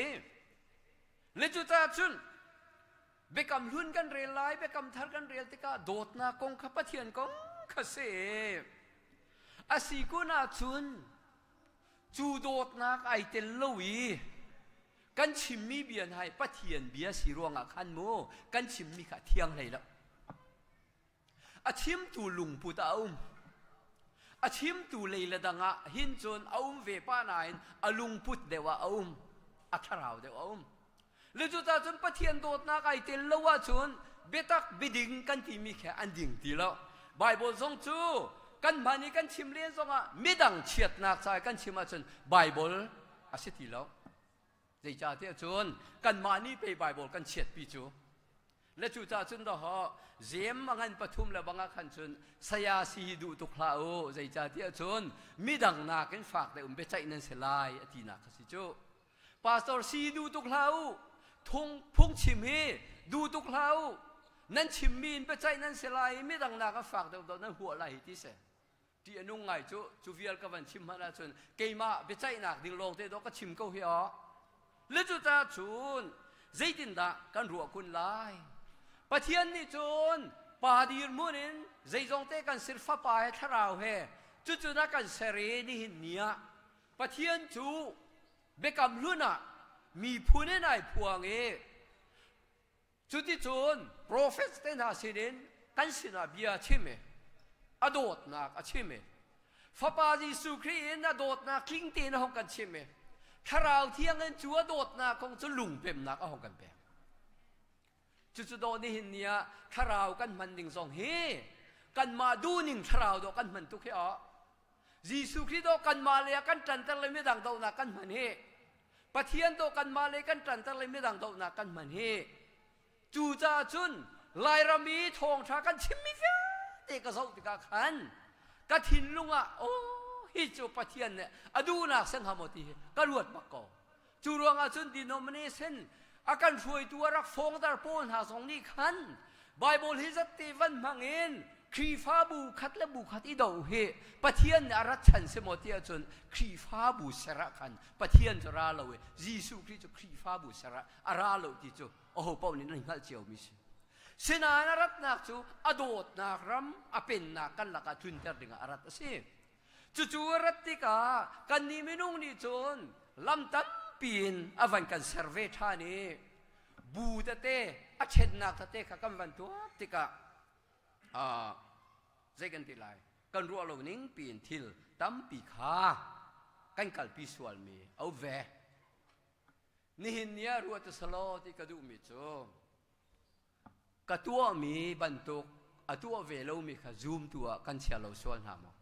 le chu ta chun bekam hun kan rel lai bekam thar kan rel tika dot na kong kha pathian kong kha se asi ku na chun chu dot na ai tel lowi kan chim mi bian hai pathian bia si ruanga khan mo kan chim mi kha thiang lai la a chim tu lung pu ta a chim tu leila danga hin chon ve pa nain alung put dewa a tharau dewa le chu ta chun pathian dot na kai tel lowa chun betak biding kan ti mi khe an ding ti lo Bible song chu kan mani kan chim len songa midang chiat nak sai kan chima chun Bible a se ti lo dei cha te chun kan mani pe Bible kan chiat pi chu le chu ta chun do ho zem mangan pathum la banga khan chun saya si du tu khla o dei cha te chun midang na kan fak de be chai nan se lai ati na kha si chu pastor si du tu khla o thong phung chim he du tu khla o nan chim min be chai nan se lai midang na ka fak de do nan huwa lai ti se ti anung ngai chu vial ka van chim hana chun keima be chai nak ding long te do ka chim ko hi a le chu ta chun zaitin da kan ruwa kun lai pathian ni chun pa dir munin zaizong te kan sirfa pa he tharau he chu na kan sere ni hin nia pathian chu bekam luna mi phune nai phuang e chu ti chun prophet te na sinin kan sina bia chime adot nak a chime fa pa Jesu Christ na dot na kling te na hong kan chime tharau thiang an chu adot na kong chu lung pem nak a hong kan pe chu do ni hin nia tharau kan man ding song he kan ma du ning tharau do kan man tu khe a Jesu Christ do kan ma le kan tan tan le me dang do na kan man he pathian do kan ma le kan tan tan le me dang do na kan man he chu cha chun lai ra mi thong tha kan chim mi fe te ka zo ti ka khan ka thin lunga o hi chu pathian ne adu na sang hamoti ka ruat mak ko chu ruanga chun denomination akan ruai tu rak phong dar pon ha song ni khan Bible hi zat te van mangin khri fa bu khat le bu khat i do he pathian arat chan se motia chun khri fa bu sara khan pathian ra lo we Jesu Christ chu khri fa bu sara ara lo ti chu oh pau ni nai ngal chiao mi sina arat nak chu adot nak ram apen nak kan laka thun ter dinga arat ase chu arat ti ka kan ni minung ni chun lam tam pin avan kan survey thani bu ta te a chen nak ta te ka kam van tu ti ka zegan ti lai kan ru lo ning pin thil tam pi kha kan kal pi sual mi au ve ni hin nia ru ta salo ti ka du mi chu ka tua mi bantuk atua ve lo mi kha zoom tua kan chia lo sual ha mo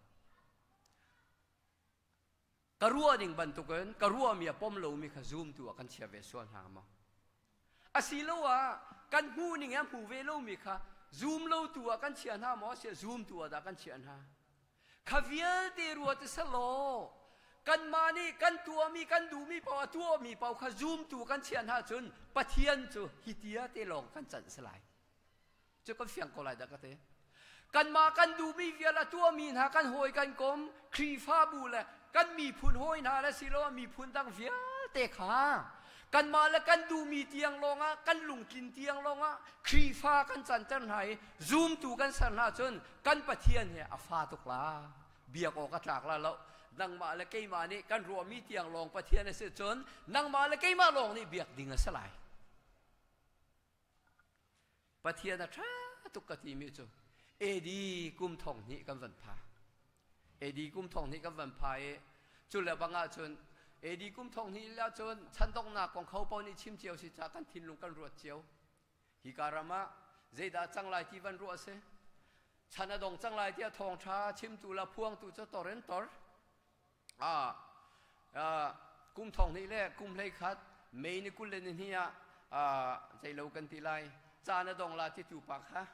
karua ding bantukan karua mi apom lo mi kha zoom tua kan chia ve sual ha mo asilowa kan hu ning am hu ve lo mi kha zoom lo tua kan chia ha mo se zoom tua da kan chia ha khavial te ruat salo kan mani kan tua mi kan du mi pa tua mi pa kha zoom tu kan chia ha chun pathian chu hitia te long kan chan salai chu kan fiang ko lai da ka te kan ma kan du mi viala tua mi na kan hoi kan kom khri fa bu la kan mi phun hoi na la silo mi phun dang via te kha kan ma la kan du mi tiang longa kan lung kin tiang longa khri fa kan chan chan hai zoom tu kan san na chun kan pathian he a fa tok la bia ko ka tak la lo nang ma la kei ma ni kan ro mi tiang long pathian se chun nang ma la kei ma long ni biak ding a salai pathian a tha tuk ka ti mi chu edi kum thong ni kan van pha edi kum thong ni kan van pha e chu la banga chun edi kum thong ni la chun chan dong na kong khau pau ni chim chiao si cha kan thin lung kan ruat chiao hi karama zeida changlai ti van ru ase chana dong changlai ti thong tha chim tu la phuang tu cha toren tor kum thong ni le kum lei khat mei ni kul le ni ya ใจเรากันทีไรจานดงลาที่ถูกปักฮะ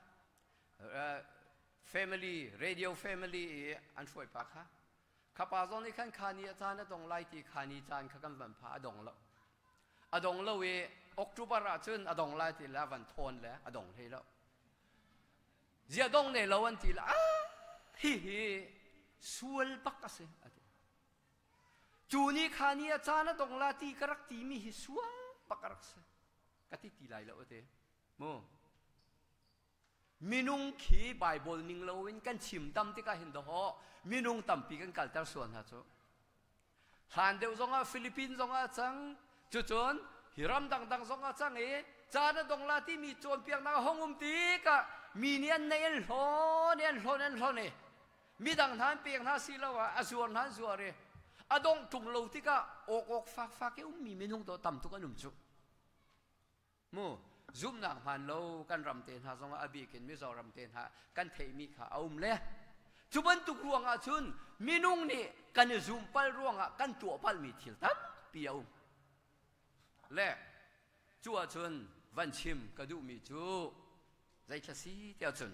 family radio family อันช่วยปักฮะข้าพเจ้าในขั้นขานีจานดงไล่ที่ขานีจานข้ากันบันพาดงละดงละเวออกจุบาราจุนดงไล่ที่ละวันทนแล้วดงเทละเจ้าดงในละวันที่ละฮิสวลปักกันเสียจูนี่ขานีจานดงลาที่กระตีมีฮิสวลปักกระเสียกติตีไลละโอเตโมมินุงขีไบเบิลนิงเลวินกันชิมตั้มที่ก็เห็นดอกมินุงตั้มปีกันกัลเตอร์ส่วนฮะโจฮันเดียวจงอาฟิลิปปินส์จงอาจังจุดจนฮิรัมดังดังจงอาจังจานดงลาที่มีโจนเพียงนักห้องตีก็มีเนียนเนลโหเนียนโหเนียนโหเนี่ยมีดังนั้นเพียงท่าสิละว่าส่วนนั้นส่วนเรอดงตุงเลวที่ก็อกฟักมีมินุงตัวตั้มทุกคนนุ่มจุมูซุ่มนักพันโลกันรำเต็นหาสงอาบีกินมิโซรำเต็นหากันเทมีขาเอาเล่จุบันตุกรวงอาชุนมินุงนี่กันซุ่มปัลรวงอ่ะกันตัวปัลมีทิลตันเปียวเล่จัวชุนวันชิมกระดูมีจูใจชะซีเตียวชุน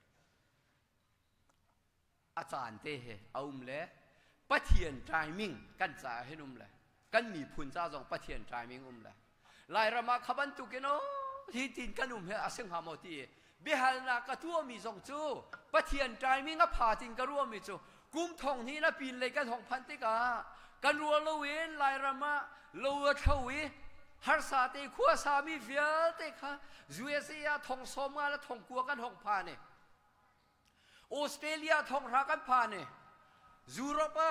อาจารย์เตะเอาเล่ปะเทียนใจมิ่งกันจ่าให้นุ่มเลยกันมีพุนจ้าจงปะเทียนใจมิ่งเลยลายรามาขบันตุกินโอที่ตินกันนุ่มเฮอาเซงหามอตีเบฮัลนากระทั่วมีทรงจูปะเทียนใจมิ่งก็ผ่าตินกระรัวมีจูกุมทองนี้นะปีนเลยกันทองพันติกากันรัวโลเวนลายรามาโลวเทวีฮาร์ซาเตขัวสามีเฟียเตค่ะจูเอเซียทองสมาและทองกัวกันทองผ่านเนี่ยออสเตรเลียทองรักกันผ่านเนี่ยยุโรป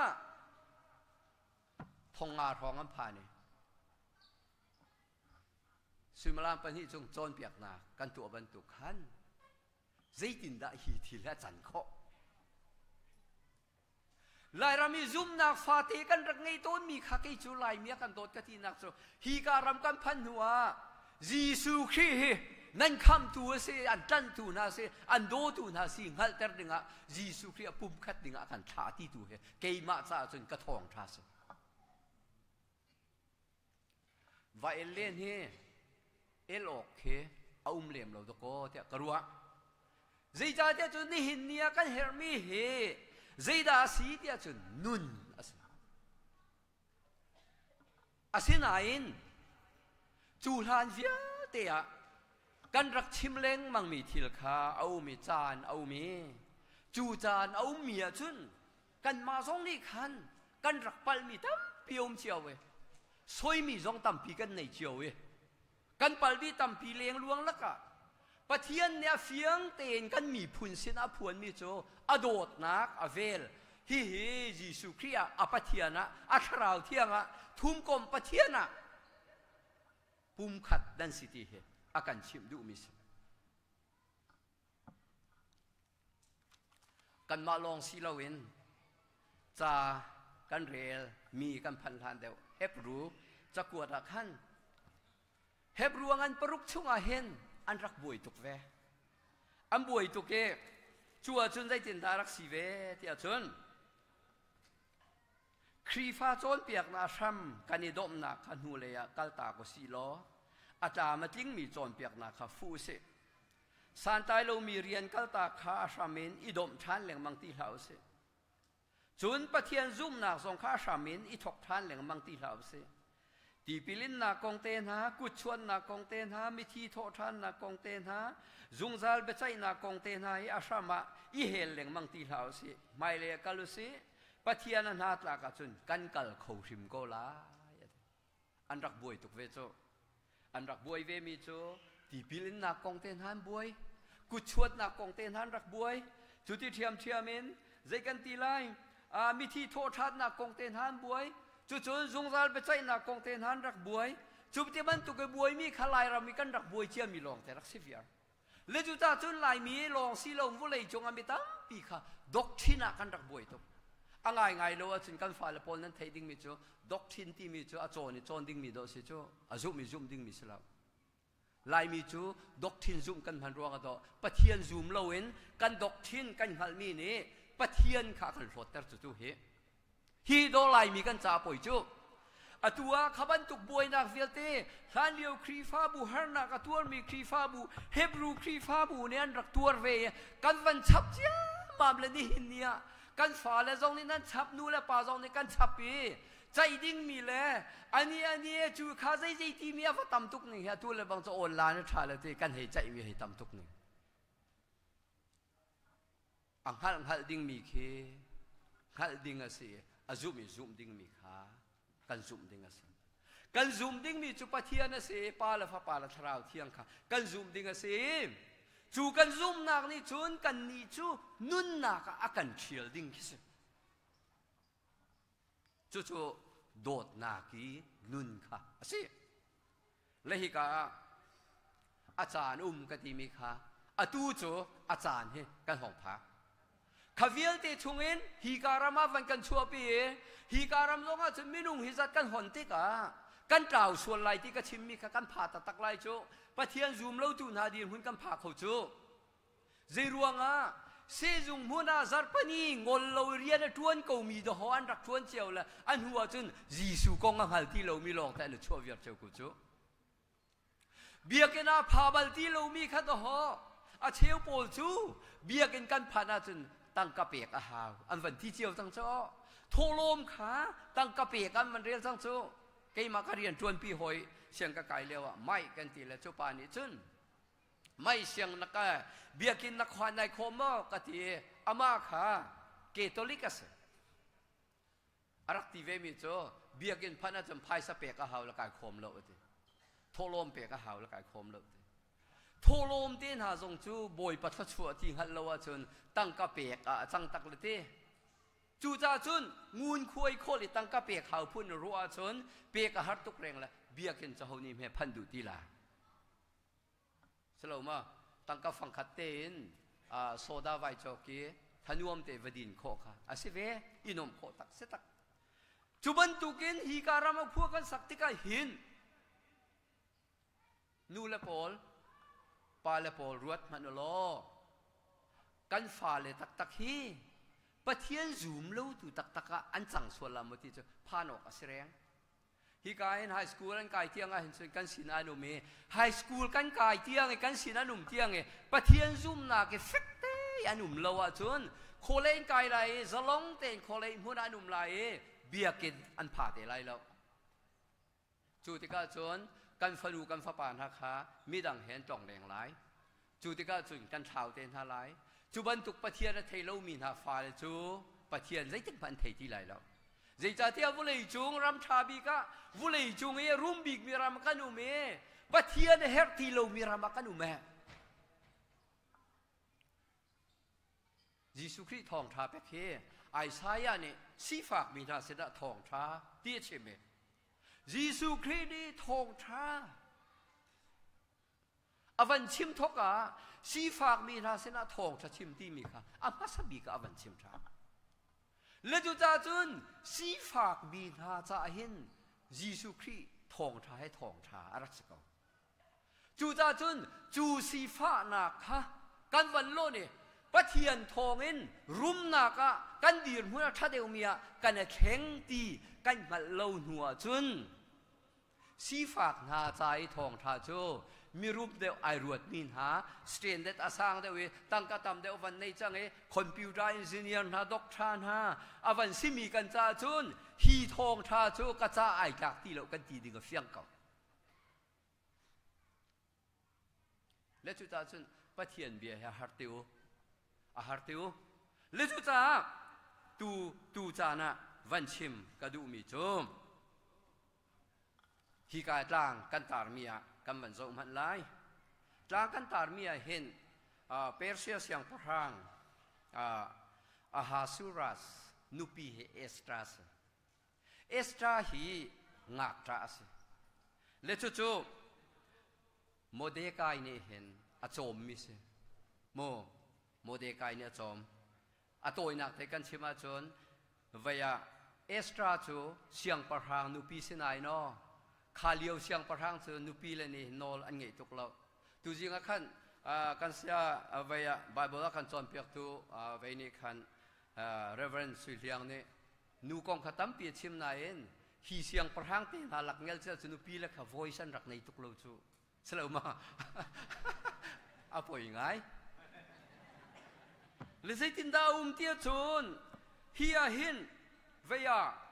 ทองงาทองกันผ่านเนี่ยสุมาลามปนิจงโจนเปียกนากันตัวบรรทุกขันใจตินได้ฮีทีและจันโคลายรามีซุ่มนักฟาตีกันรักไงต้นมีข้ากิจุลายเมียกันโดดกันที่นักโซฮีการำกันพันหัวยิสุครีนั่นคำตัวเสียอันจันตัวน่าเสียอันโดตัวน่าเสียหัลเตอร์ดึงอ่ะยิสุครีปุ่มขัดดึงอ่ะกันชาติตัวเหเกยมาซาจนกระทองทาสว่าเอเลนเฮเอลโอเคเอาเลี่ยมเราตะโกเตะกรัวใจจ่าเตะจนนี่หินเนียกันเฮอร์มีเฮใจดาสีเตะจนนุนอาศินายนจูลานเวียเตะกันรักชิมเล้งมังมีทิลคาเอามีจานเอามีจูจานเอาเมียจุนกันมาสองนี่คันกันรักปัลมีตั้มเปียวมเจียวเวซอยมีสองตั้มปีกันในเจียวเวกันปัลบีตั้มปีเลี้ยงลวงละกะปะเทียนเนี่ยเฟียงเตนกันมีพุนสินอภวนมีโจอโดดนักอเวลฮิยิสุครีอาปะเทียนะอัคราวเทียงอะทุ่มกลมปะเทียนะปุ่มขัดดันสิตีเฮอาการชิมดูมิสกันมาลองซีลาวินจากันเรลมีกันพันธานเดียวเฮบรูจะกวดรักขันเฮบรูงันปรุกช่วงอาเห็นอันรักบวยตุกเวอันบวยตุกเกชัวจนได้จินตารักสีเวที่อาจนครีฟ้าโจนเปียกนาชัมกันนิดมนักขันหูเลยกัลตากสีล้ออาจารย์มาทิ้งมีโจนเปียกนาคาฟูเสสานตายเรามีเรียนกัลตาคาชามินอิดมชันเหลงมังตีเหลาเสจุนปะเทียนซุ่มนักสงคาชามินอิทกชันเหลงมังตีเหลาเสตีปิลินนักกองเตนหากุชวนนักกองเตนหามิทีโทชันนักกองเตนหาจุงซาลเบชัยนักกองเตนหาอาชามาอิเฮลเหลงมังตีเหลาเสไม่เลยกัลุเสปะเทียนนันหาตลากจุนกันกัลเขาชิมโกลาอันรักบวยตุกเวโจอันรักบวยเวมีโจตีปิลินนักกองเตนหาบวยกุชวนนักกองเตนหารักบวยจุดที่เทียมเทียมินใจกันตีไลมิทีโทชันนักกองเตนหาบวยจุดจงซาลไปใช้นักกองเตนหันรักบวยจุดที่มันตุกบวยมีขลายเรามีกันรักบวยเชี่ยมีลองแต่รักเสียเลจุดจุดลายมีลองสีลงวุ้เลยจงอมิตาปีค่ะดอกทินักกันรักบวยตุกอะไรไงเราจึงกันฝ่ายละปนนั้นเทดิ้งมีจูดอกทินที่มีจูอาโจนี่โจนดิ้งมีดอกสิจูอาจุมีจุมดิ้งมีสลับลายมีจูดอกทินจุมกันพันรัวกันต่อปะเทียนจุมเราเห็นกันดอกทินกันหัลมีนี่ปะเทียนขากันรถแต่จุดเฮฮีโดไลมีกันจ่าป่วยจูตัวขบันตุกบวยนักเฟียลเต้ทานเลียวครีฟ้าบูฮาร์นักตัวมีครีฟ้าบูเฮบรูครีฟ้าบูเนี่ยรักตัวเวกันวันชับเจ้ามามเลนี่หินเนี่ยกันฝ่าและจงนี่นั่นชับนู่และป่าจงนี่กันชับปีใจดิ้งมีแลอันนี้จูข้าใจที่มีอาตำตุกนี่ฮะตัวเลยบางจะโอนลานชาเลยที่กันเหตุใจมีเหตุตำตุกนี่อังฮัลดิ้งมีเคฮัลดิ้งอะไรอาซุมดิ้งมีขากันซุมดิ้งอะไรกันซุมดิ้งมีจุปะเทียนอะไรปาละฟ้าปาละทราวเทียงขากันซุมดิ้งอะไรจูกันซุมนักนี่จุนกันนี่จูนุ่นนักอากันเชียลดิ้งคิดจู่โดดนากีนุนค่ะสิและฮิกาอาจารย์กติมีค่ะตูจู่อาจารย์เฮกันห้องพักขวิลติชงเงินฮิการามาวันกันชัวปีฮิการามลงอาจจะไม่นุ่งฮิจัดกันหอนติกากันกล่าวส่วนไรที่ก็ชิมมีค่ะกันผ่าตักไรจู่ปะเทียนซูมเล่าตูนาดีนหุ่นกันผ่าเขาจู่เจรวงเซจุงมุนาซาร์ปนีงอลเราเรียนทวนกูมีดหอันรักทวนเจียวละอันหัวจนยิสุกองหัลที่เรามีหลอกแต่ละชั่วเวียดเจ้ากุจูเบียกันอาพาบัลที่เรามีขัดดหอาเชียวโปลจูเบียกันกันผ่านจนตั้งกระเปียกอาหาวอันวันที่เจียวตั้งโจ้โทลมขาตั้งกระเปียกันมันเรียนตั้งโจ้เกี่ยมาการเรียนทวนปีหอยเสียงกระไก่เรียกว่าไม่กันตีละเจ้าปานิจนไม่เสียงนักเบียกินนักขวานในโคมกติอามาค่ะเกตอลิกัสอารักติเวมิโจเบียกินพันธุ์จำพายสเปกอาหาวละกายโคมโลดโทโลมเปกอาหาวละกายโคมโลดโทโลมเต้นหาทรงจูบอยปัทชัวที่ฮัลโลวจนตั้งกะเปกจังตักเลยเต้จูจ่าจุนงูนคุยโคลิตั้งกะเปกหาวพุ่นรัวจนเปกหัดตุกแรงละเบียกินจะเอานี่แม่พันดูตีลาสโลมาตั้งกับฟังขัดเต้นโซดาไวจอกีทนวมเตวดินโคค่ะอาศัยเวอินอมโคตักเสตักจุบันตุกินฮีการามาพวกกันสักติกาหินนูเลปอลปาเลปอลรวดมันโลกันฟาเลตักตักฮีปะเทียนซูมลู่ตุตักตักอันจังส่วนละมุติจะพานออกอาศัยฮิกายไฮสคูลกันกายเที่ยงเห็นส่วนกันสินานุเมไฮสคูลกันกายเที่ยงกันสินานุมเที่ยงปะเทียนซุ่มนาเกฟิกเตอนุมเลวะจนโคเลนกายไรจะลงเตนโคเลนหัวนานุมไรเบียกินอันผ่าเตไรแล้วจุติกาจนกันฟรูกันฟ้าปานฮักขามีดังเห็นจ่องแดงไรจุติกาจนกันชาวเตนฮาไรจุบันตุกปะเทียนเทโลมีนาฟาเลจูปะเทียนไรถึงพันเทที่ไรแล้วใจจ่าเทียวุเลยจุงรำชาบิกะวุเลยจุงรุมบิกมีรำกันอุเมปะเทียนเฮร์ติโลมีรำกันอุเมยิสุคริทองทาเปเคไอซายาเนี่ยสีฝากมีนาเสดทองทาเตี้ยเชเมยิสุคริดีทองทาอวันชิมทกะสีฝากมีนาเสดทองทาชิมที่มีค่ะอามาสบิกะอวันชิมทาและจุดจุนสีฝากบีนาจะเห็นยิสุคริทองทาให้ทองทาอารักษกจุดจุนจูสีฟ้านักฮะกันวันโลเนี่ยปะเทียนทองเอ็นรุมนักกันดีนหัวทัดเอวเมียกันแข็งตีกันมาเล่าหัวจุนสีฝากนาใจทองทาโจมีรูปเดียวไอรวดมินหาสเตนเดตอาสังเดียวตั้งกระทำเดียววันในจังคอมพิวเตอร์เอนจิเนียร์นาด็อกทรานฮาอวันซิมีกันจ้าจุนฮีทองทาโจกระจ้าไอจากที่เรากันตีดึงกับเฟียงเก่าและจุดจุนปะเทียนเบียร์ฮาร์ติวอาหารติวเลจุจ้าตูจานะวันชิมกระดูมีจมฮีกายตางกันตาร์เมียกันบรรจุมันไล่ตางกันตาร์เมียเห็นเปอร์เซียเสียงพรังอาฮาซูรัสนุปีเอสตราฮีงักตราสเลจุจูโมเดกายเนี่ยเห็นอาจมมิเสโมเดกายเนี่ยจอมตัวนักเทกันชิมาจนเวียเอสตราจูเสียงประหางนุปีสินายนอขาเลียวเสียงประหางจูนุปีเลยนี่นอลอันเงยตุกเราตูจริงขันกันเสียเวียไบเบิลขันจอมเปียกตูเวียนี่ขันเรเวรนสุเลียงเนี่ยนูกองขัดตั้มเปียชิมนายเองฮีเสียงประหังตีนหาหลักเงลเจ้าจุนปีแล้วค่ะ voice อันรักในทุกโลจูสลามาอาป่วยไงเลยใส่ตินดาวเตียจุนฮีอาหินเวีย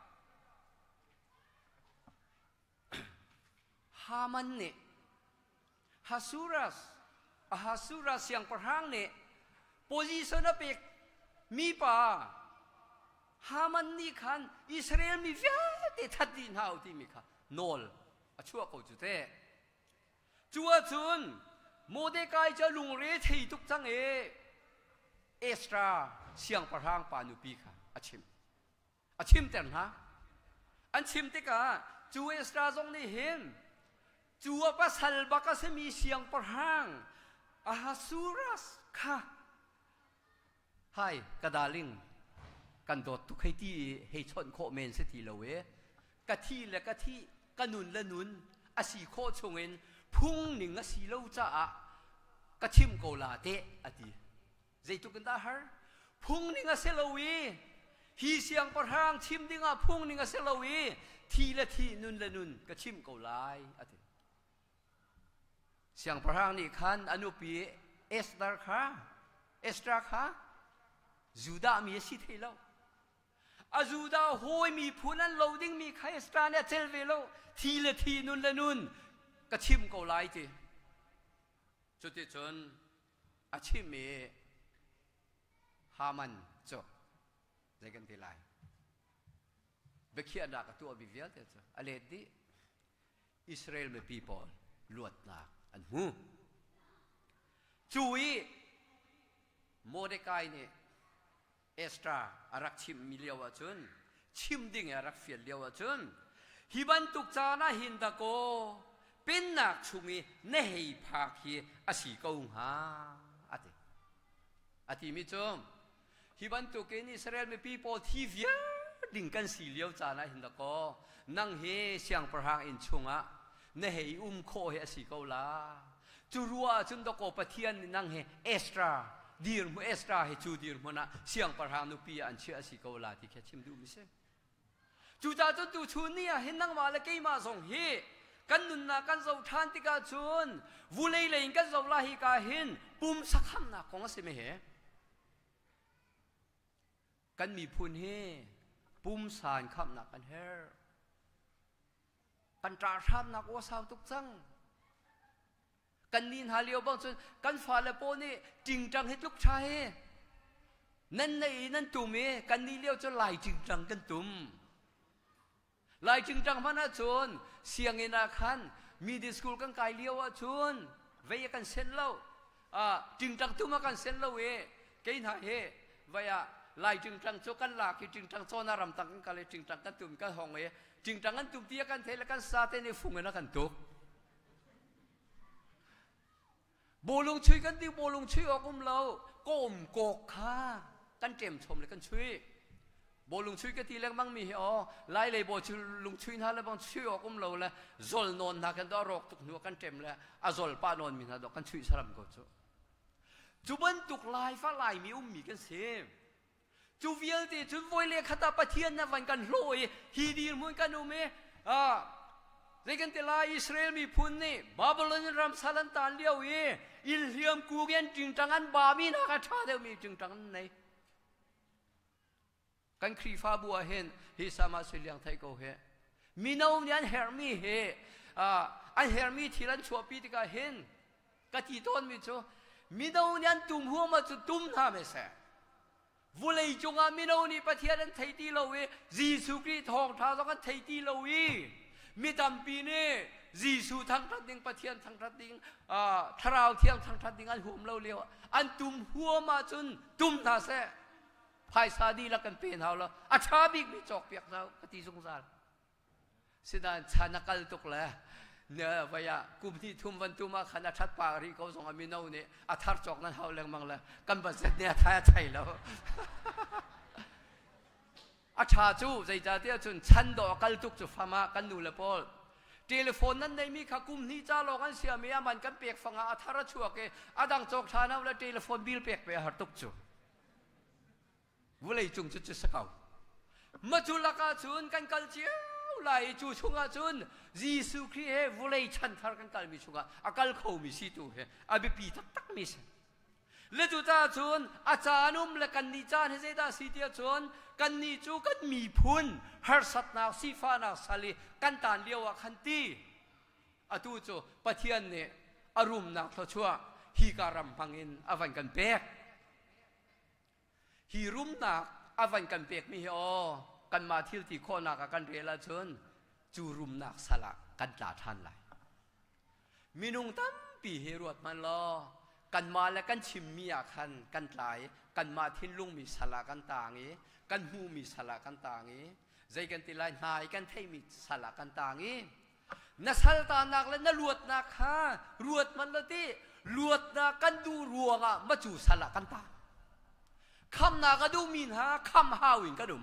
ฮามันเนฮาซูรัสyang perang ne position apek mi pa haman ni khan Israel mi viate thatin hau ti mi kha nol achua ko chu te chua chun Mordecai cha lungre thei tuk chang e extra siang perang pa nu pi kha achim ten ha an chim te ka chu extra jong ni hen chua pasal baka se mi siang perang Ahasuras ka hai kadaling kan dot tu khai ti hei chon kho men se ti lowe ka thi le ka thi kanun la nun asi kho chungen phung ning a si lo cha a ka chim ko la te ati zeitu kan da har phung ning a se lowi hi siang par hang chim dinga phung ning a se lowi thi la thi nun la nun ka chim ko lai atiเสียงพระหังนี่ขันอนุปีเอสตราค่ะจูดามีสิทธิ์แล้วอาจูดาโหยมีผู้นั้นโลดิ้งมีใครเอสตราเนี่ยเจลเวโลทีละทีนุนละนุนก็ชิมก็ไล่จีจุดที่จนอาชิมมีฮามันจบใจกันทีไรเบคียนักตัวบิเวียเจ้าอะไรดิอิสราเอลมีpeopleลวดนักอันหูจุยโมเดกายเนี่ยเอสตราอารักชิมมิเลียวจนชิมดิ่งอารักเฟียเลียวจนฮิบันตุกจานะหินตะโกเป็นนักชุมีเนหิภาคีอาศิกงหาอาทิมิจมฮิบันตุกอิสราเอลมีปีโปที่เวียดิ่งกันสีเลียวจานะหินตะโกนั่งเฮเสียงประหังอินชุงะเนหิโคเฮอสิกาลาจูรัวจุนตะโกปะเทียนนั่งเฮเอสตราดีร์มูเอสตราเฮจูดีร์มูนะเสียงประหางนุปีอันเชื่ออสิกาลาที่แค่ชิมดูมิเซจูจ่าจุนตูชูนี่เห็นนั่งมาแล้วกี่มาส่งเฮกันนุนนะกันเจ้าทานติกาจุนวุเลยเลยกันเจ้าลาฮิกาเห็นปุ่มสักคำนะของสิเมเฮกันมีพูนเฮปุ่มสานคำนักกันเฮกันตราทำนักว่าสาวตุกจังกันนินหาเลียวบางส่วนกันฝ่าเลโปนี่จริงจังให้ลูกชายนั่นในนั่นตุ่มกันนี่เลี้ยวจะไหลจริงจังกันตุ่มไหลจริงจังพันชนเสียงเงินอาคันมีดิสคูลกันไกลเลี้ยวชนเวียกันเส้นเล่าจริงจังตุ่มกันเส้นเล่าเกินหาเเวียไหลจริงจังโจกันหลักจริงจังโซนารำตังกันเลยจริงจังกันตุ่มกันห้องจริงจังกันตุ่มเตี้ยกันเทลกันซาเตนี่ฟุ้งกันกันตุกโบลงช่วยกันดิโบลงช่วยออกกุมเราก้มกกข้ากันเจ็มชมเลยกันช่วยโบลงช่วยกันทีแรกมั่งมีอ๋อไล่เลยโบช่วยลงช่วยนั่นแล้วบางช่วยออกกุมเราแล้วจอลนอนนักกันดอรอกตุกหัวกันเจ็มแล้วอาจอลป้านอนมีนะดอกกันช่วยสลัมก็จูจูบันตุกลายฟ้าลายมีมีกันเสียจูเวียลตีจูโวยเลียขตาปะเทียนนะวันกันโรยฮีดีเหมือนกันโอเมเรื่องกันเตลาอิสราเอลมีพุนนี่บาบิโลนรำซาลันตานเลี้ยวอิลเลียมกูเกนจึงจังอันบามีนักชาเดียวมีจึงจังอันไหนกันครีฟาบัวเห็นฮิสามาสิเลียงไทยก็เห็นมีน้องยันเฮอร์มีเฮอันเฮอร์มีที่รันชัวปีติกาเห็นกะทิต้นมีโจมีน้องยันตุ่มหัวมาจุตุ่มทำเอเสวุเลยจงอามีน้องนี่ปะเทียนไทยตีเราจีสุกรีทองท้าต้องกันไทยตีเรามีตามปีนี้จีสูทั้งทัดดิ้งปะเทียนทั้งทัดดิ้งทราวเทียงทั้งทัดดิ้งอันหัวเราเลี้ยวอันตุ่มหัวมาจนตุ่มท่าเสภายซาดีละกันเป็นเขาแล้วอาชาบิกมีจอกเปียกเราปฏิสงสารเสดานชานักลตุกแล้วเนี่ยว่ายกุมที่ทุ่มวันตุมาขนาดชัดปารีเขาส่งอามินาเนี่ยอาทาร์จอกนั้นเขาเลี้ยงมังแล้วกันบัดเสร็จเนี่ยท้ายไทยแล้วอาชาจูใจจ่าเตี้ยจนฉันดอกกันตุกจุดฟ้ามากันนูเลปอลเทเลโฟนนั้นในมีขากุมนี่จ้าลอกันเสียมีอามันกันเปียกฟังอาทาร์ชัวเกอาดังจอกชานะแล้วเทเลโฟนบิลเปียกไปหาตุกจูวุเลยจุงจุดสักเอามาจุลกาจุนกันกัลเจียวไลจูชงอาจุนยิสุคริเฮวุเลยชันทาร์กันกัลมิชุงอากัลเขามิสิตูเฮอาบิปีตักมิสเลจูตาจุนอาจารย์นุ่มและกันนิจานเฮเซดาสิเตียจุนกันนิจูกันมีพุนฮาร์สัตนาซีฟานาสาลีกันตานเลียวขันตีอาตูโจปะเทียนเนอารมณ์นักทชัวฮีการัมพังอินอวันกันเปกฮีรุมนักอวันกันเปกมีโอกันมาทิลที่โคนักกันเรลาชนจูรุมนักสละกันตาทันไหลมีนุงตั้มปีเฮรวดมันลอกันมาและกันชิมมีอาคันกันไหลกันมาทินลุงมีสละกันต่างงี้กันหูมีสละกันต่างงี้ใจกันติลายนายกันเทมีสละกันต่างงี้นัสลตานักและนลวดนักฮะรวดมันละที่ลวดนักกันดูรัวกะมาจูสละกันต่างคำนักก็ดูมินฮะคำฮาวินก็ดู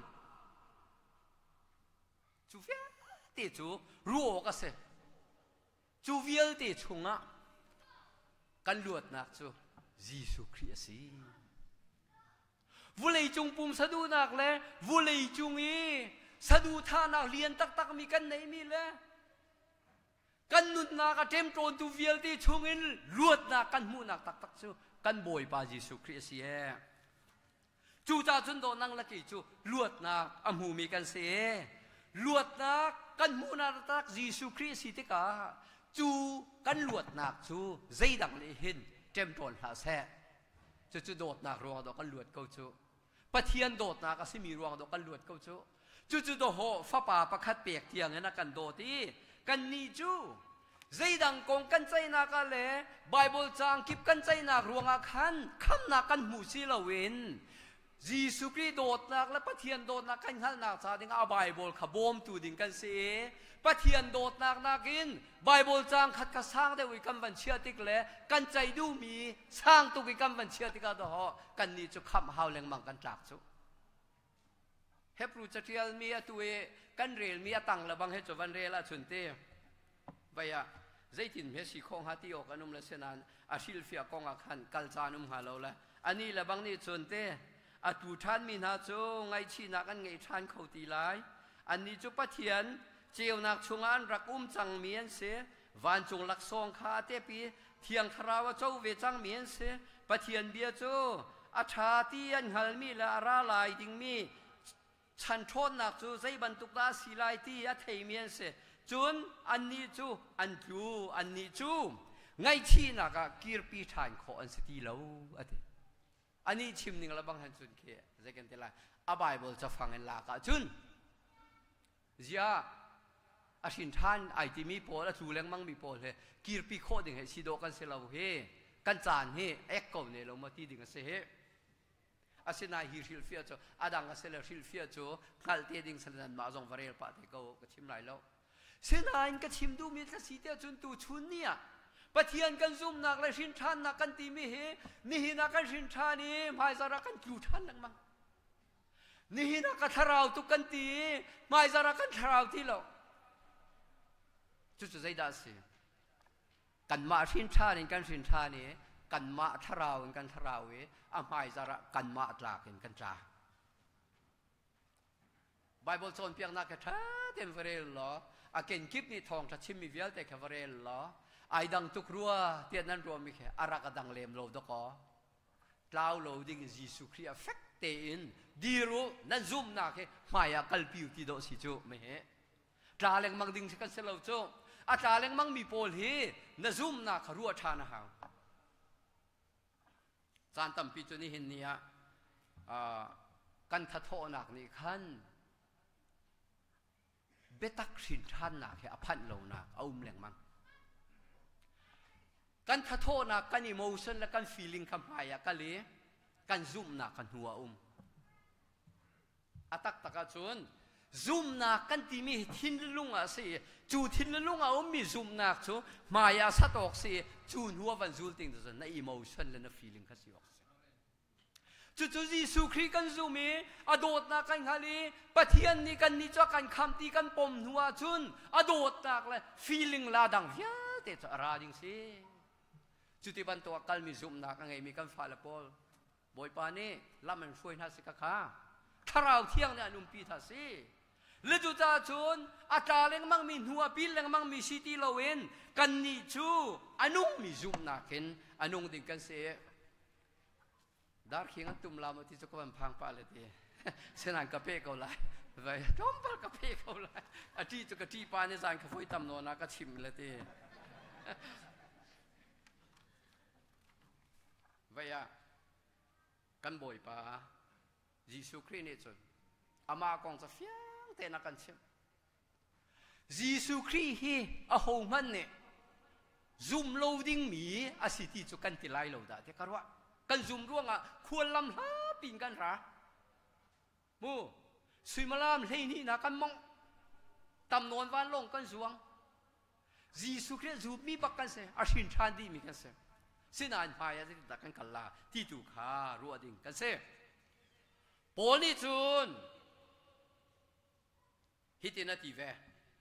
จูเฟียเตจูรัวก็เสจูเวียเตชงะกันลวดนักจูยิสุคริสต์วุเลยจงปุ่มสะดูนักเลยวุเลยจงอีสะดูท่านักเรียนตักมีกันไหนมีเลยกันนุนนักเต็มโตนตูเวียเตชงอินลวดนักกันมูนักตักจูกันบ่อยปายิสุคริสต์จูจ่าจุนโดนังละกี่จูลวดนักอมูมีกันเสลวดนักกันมูนาตักยิสุคริสต์ติกาจูกันลวดนักจูใจดังเลยเห็นเต็มโตนหาแซ่จูโดดนักรวงดอกกันลวดเก้าจูปะเทียนโดดนักก็สิมีรวงดอกกันลวดเก้าจูโดโหฟ้าป่าประคัดเปียกเทียงนะกันโดตีกันนี่จูใจดังกงกันใจนักอะไรไบเบิลจางกิบกันใจนักรวงอาคันคำนักกันหูซีละเวนยิสุคริโดดนักและปะเทียนโดดนักกันขันนักซาดิงอาไบเบิลขบมตูดิงกันเสียปะเทียนโดดนักนักินไบเบิลจางขัดกระสร้างได้วิกัมบันเชียติกเลยกันใจดูมีสร้างตุกิกัมบันเชียติกาดอกันนี่จะคำฮาวแรงมังกันจากจุเฮปรูจะเทียลมีตัวกันเรลมีตังละบังเฮจวันเรลาชุนเตไปอะใจตินเฮสิคงฮัติโอกันุมละเสนันอาชิลฟิากงอาคันกัลจานุมฮาโลละอันนี้ละบังนี่ชุนเตอาตูท่านมีนาโจไงชีนักอันไงท่านเขาตีไลอันนี้จุปะเทียนเจียวนักชงอันรักจังเมียนเสวันจงลักซองคาเตปีเทียงคราวเจ้าเวจังเมียนเสปะเทียนเบียโจอาชาตีอันฮัลมีละราลายดิงมีฉันทนนักจูใจบรรทุกดาสีลายตีอัเทเมียนเสจุนอันนี้จูอันนี้จูไงชีนักกีรปีทานขออันสติแล้วอันนี้ชิมหนึ่งละบางฮันจุนเคจะกันเท่าไรอาไบเบิลจะฟังกันลากะจุนเจ้าอาชินท่านไอที่มีโพลจูเล้งมั่งมีโพลเฮกีรปีโคดิ่งเฮสิโดกันเสลาเฮกันจานเฮเอ็กโกเนี่ยเรามาตีดิ่งเสเฮอาศินาฮิริลฟิอาโจอาดังเสลฮิลฟิอาโจขัลเตดิ่งเสลนันมาจงวารีลปะเทก็กชิมไหลแล้วเสนาอินก็ชิมดูมีจะสีเดียวจุนตูชุนเนี่ยปะเทียนกันซุ่มนักและชินท่านนักกันตีมีเฮนี่หินักกันชินท่านี่หมายสาระกันจูท่านนักมั้งนี่หินักกันทาราวตุกันตีหมายสาระกันทาราวที่เราจุดใจดาสิกันมาชินท่านี่กันชินท่านี่กันมาทาราวกันทาราวหมายสาระกันมาตรากันจ้าไบเบิลโซนเพียงนักแค่เต็มเฟรลล้ออาเกนกิบนี่ทองทัชิมมีเวลแต่แค่เฟรลล้อไอ้ดังทุกรัวเตียนนั้นรวมมีแค่อารักดังเลมโลดก็กล่าวโลดิ่งยิสุคริสต์เฟกเตอินดีรู้นั่นซุ่มนักแค่มายากัลปิวที่โดสิจูไม่เหตราเล็งมังดิ่งสิกันเสลาจูอาตราเล็งมังมีโพลเฮนั่นซุ่มนักรัวชานะฮะจานตั้มปีจุนี่เห็นเนี่ยกันทัดโทนักนี่ขันเบตักสินท่านนักแค่อภันโลนักเอาเล็งมังกันทัดโทนักกันอิโมชันและกันฟีลิ่งคำพายกันเลยกันซุ่มนักกันหัวอาตักตะกจนซุ่มนักกันที่มีทินลุงสิจูทินลุงมีซุ่มนักจูมายาสัตอกสิจูหัววันจูติงตัวนั้นอิโมชันและนั้นฟีลิ่งกันสิออกจู่ๆยิสุคริสต์กันซูมีอโดดนักกันฮาลีปะเทียนนี่กันนี่จ้ากันคำตีกันปมหัวจุนอโดดนักเลยฟีลิ่งลาดังเยอะแต่จะราดิงสิจุดที่บันตัวกัลมีซุ่มนักไงมีกันฟาลปอลบอยปานี่ละมันช่วยนาสิกะข้าถ้าเราเที่ยงเนี่ยนุ่มปีทัศน์สิ le tu ta chun ata leng mang mi hua bil leng mang mi city lowen kan ni chu anung mi zoom na ken anung ding kan se dar khing an tum la ma ti chu ko phang pa le ti senan ka pe ko lai vai tom pa ka pe ko lai ati chu ka ti pa ne san ka foi tam no na ka chim le ti vậy à căn bồi pa Jesus Christ này rồi ama con sẽ phiang tên là căn xem Jesus Christ hi à hồng man nè zoom loading mi à sĩ ti cho căn ti lai lâu đã thế cả rồi căn zoom ruộng à khuôn lâm ha pin căn ra mu suy mà làm lấy ni na căn mong tầm nón van long căn zuang Jesus Christ zoom mi bắc căn se à xin chan đi mi căn se xin anh phải là cái căn cẩn là ti tu khá ruột đình căn se bố ni chun hít tin là ti về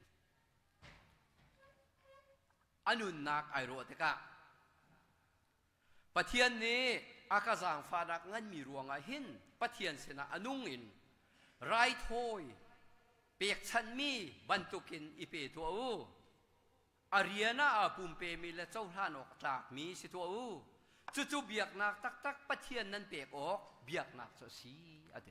anun nak ai ruột thế cả pathian ni akazang pha dak ngan mi ruang a hin pathian se na anung in rai thôi pek chan mi bantukin ipe tu au Ariana a pumpe mi le chau hlan ok tlak mi si tu u chu chu biak nak tak tak pathian nan pek ok biak nak cho si ate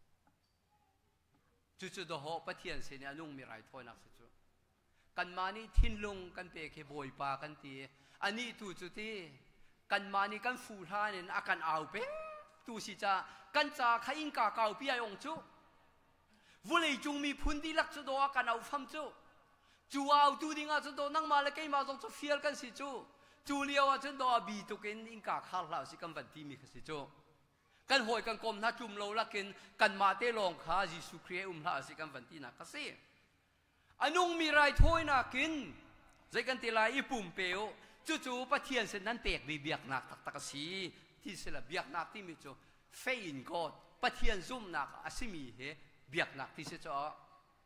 chu chu do ho pathian se ne anung mi rai thoi nak se chu kan mani thin lung kan pe ke boi pa kan ti ani tu chu ti kan mani kan fu hlan en akan au pe tu si cha kan cha kha in ka kau pi ai ong chu vulei chung mi phun di lak chu do akan au pham chu chú ao chú đi ngã chân đó năng mà lại cái mà giống cho phiền cái gì chú liêu à chân đó bị tụi cái in cả khát lao sĩ cầm vật tim mi cái gì chú cái hồi cái com na chum lâu là cái mà tê lòng khá Jesus Christ lao sĩ cầm vật tim na cái gì anh ông mi rai thôi na kín dây cái tiền lại ipum peo chú bắt thiên sẽ năn bẹt bị biếc nạc tắc tắc gì thì sẽ là biếc nạc tim mi chú phê in God bắt thiên zoom nạc asimi he biếc nạc thì sẽ cho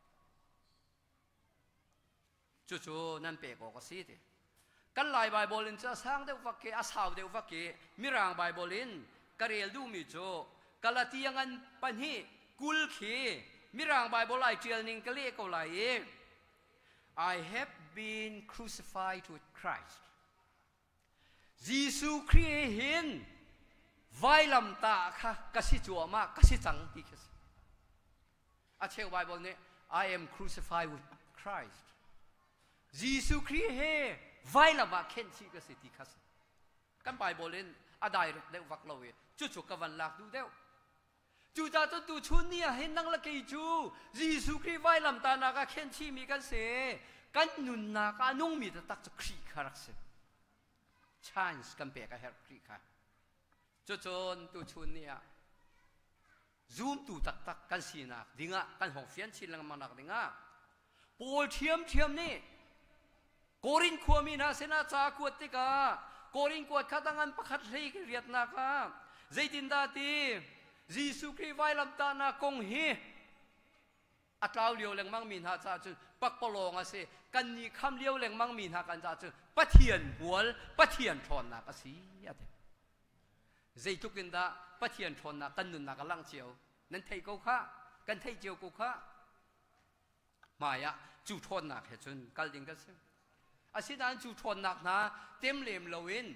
chú nan pe ko si te kan lai Bible in cha sang deuh vak ke asau deuh vak ke mirang Bible in karel du mi chu kalatiangan panhi kul khi mirang Bible ai trial ning kale ko lai I have been crucified with Christ Jesus Christ hin vai lam ta kha kasi chu ma kasi chang ti khas a cheu Bible ne I am crucified with Christ Jesus Christ he vai la ba khen chi ka se ti khas kan Bible len a direct de vak lo we chu chu ka van lak du deu chu cha chu tu chun ni a hen nang la ke chu Jesus Christ vai lam ta na ka khen chi mi kan se kan nun na ka nung mi ta tak chu khri kharak se chance kan pe ka her khri kha chu chon tu chun ni a zoom tu tak tak kan si na dinga kan hong fian chi lang manak dinga pol thiam ni Korin kuami na sena cha kuat tika Korin kuat katangan pakhat lei ki riat na ka zaitin dati Jesus Christ vai lam ta na kong hi atlaw liu leng mang min ha cha chu pak polong ase kan ni kham liu leng mang min ha kan cha chu pathian bual pathian thon na ka si ate zaitukin da pathian thon na kan nun na ka lang chiao nan thei ko kha kan thei chiao ko kha maya chu thon na he chun kal ding ka se asidan chu thon nak na tem lem lowin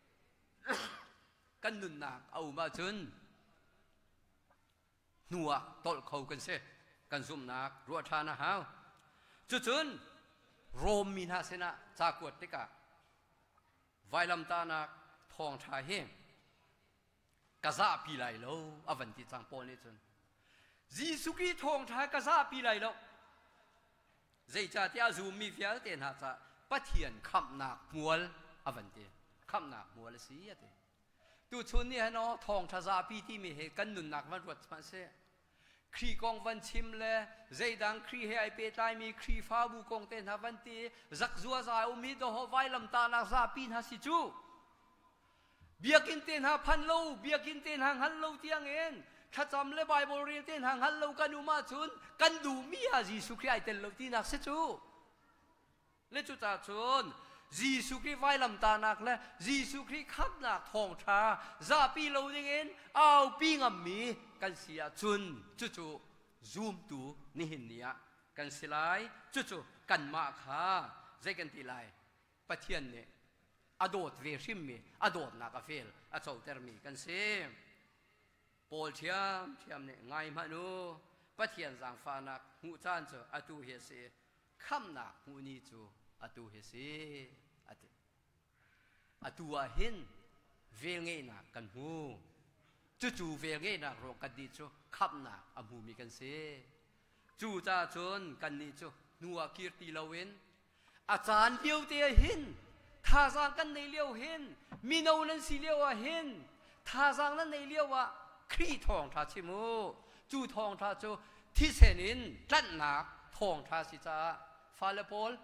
kan nun nak au ma chun nuwa tol khâu kan se kan zum nak ru tha na ha chu chun rom min ha sena cha kuat tika vailam ta na thong tha he kaza pi lai lo avanti chang pol ni chun Jesus Christ thong tha kaza pi lai lo zai cha tia zu mi fial ten ha cha pathian kham nak mual avanti kham nak mual si ate tu chun ni no thong tha za pi ti mi he kan nun nak man rot ma se khri kong van chim le zai dang khri he ai pe tai mi khri fa bu kong ten ha van ti zak zua za mi do ho vai lam ta na za pin ha si chu biakin ten ha phan lo biakin ten hang han lo tiang en tha cham le Bible ri ten hang han lo kan uma chun kan du mi ha Jesus Christ ten lo ti nak se chu le chu ta chun Jesus Christ vai lam ta nak le Jesus Christ khap nak thong tha za pi lo ding en au pi ngam mi kan sia chun chu chu zoom tu ni hin nia กันสิไลจู่ๆกันมาค่ะใจกันทีไรปะเทียนเนี่ยอโดดเวริมมีอโดดนักเฟลอโจเตอร์มีกันเสียโปลเทียมเนี่ยไงมานูปะเทียนสังฟานักหูจานจูอตูเฮเสคำนักหูนี้จูอตูเฮเสอตูอาหินเวลเงนักกันหูจู่ๆเวลเงนักโรกันดีจูคำนักอมูมีกันเสียจู่จ้าจนกันนี้จูนัวกีรติลาเวนอาจารย์เลี้ยวเตียหินท่าทางกันในเลี้ยวหินมีโนนั้นสีเลี้ยวหินท่าทางนั้นในเลี้ยวว่าครีทองท่าชิมูจู่ทองท่าจูที่เสนินจันหนักทองท่าสิจ้าฟาเลโปล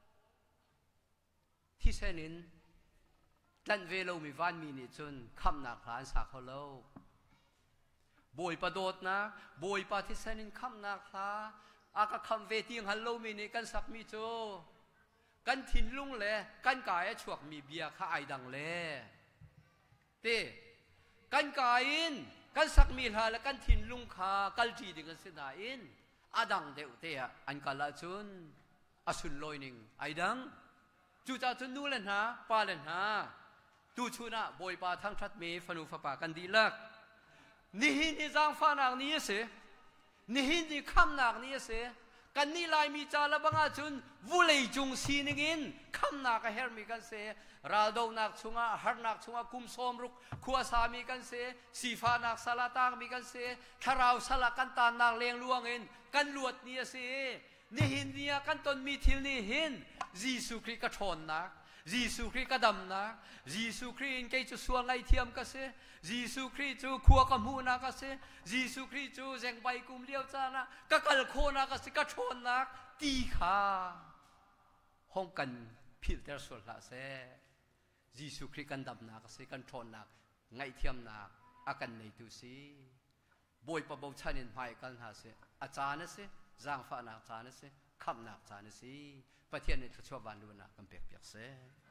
ที่เสนินจันเวโลมีวันมีนิจุนคำหนักหลานสักเขาเล่าบอยประโดดนะบอยปาที่เสนินคำหนักหลาอากาคำเวทีฮัลโลมีนี่กันสักมีโจกันทินลุงเลยกันกายฉวกมีเบียร์ข้าไอดังเลยเต้กันกายินกันสักมีหาและกันทินลุงข้ากันจีดิกันเสนาอินอาดังเดวเตียอันกาลาจุนอสุนลอยนิงไอดังจู่จ้าจุนนู่นเลยนะปาเลยนะตูชูนะบอยปาทั้งทัดเมฟนูฟปากันดีลักนี่หินนี่จางฟ้านางนี้เสนี่หินนี่คำนางนี้เสกันนี่ลายมีจาระบังอาจุนวุเลยจุงซีนิงินคำนักเฮร์มีกันเสราดาวนักชุงอาฮาร์นักชุงอาคุมสมรุกขัวสามีกันเสสีฟ้านักสลัดตางมีกันเสทาราวสลักกันตานางเลี้ยงลวงเงินกันลวดนี่เสนี่หินนี่กันตนมีทิลนี่หินจีสุคริกชนนักจีสุคริกดำนักจีสุครินเกจูสวงไอเทียมกันเสจีสุคริจูขัวกำหูนักกันเสจีสุคริจูเจงใบกุมเลี้ยวจานะกะกัลโคนักกันเสกชนนักตีขาห้องกันพิลเตอร์สุลาเสจีสุคริกันดำนักกันเสกันชนนักไงเทียมนักอากันในตุสีบอยปะบชานินไพกันหาเสอาจารย์เสจางฟ้านักอาจารย์เสคำนักอาจารย์เสประเทศนี้ชั่ววันดูนะกันเปียกๆเส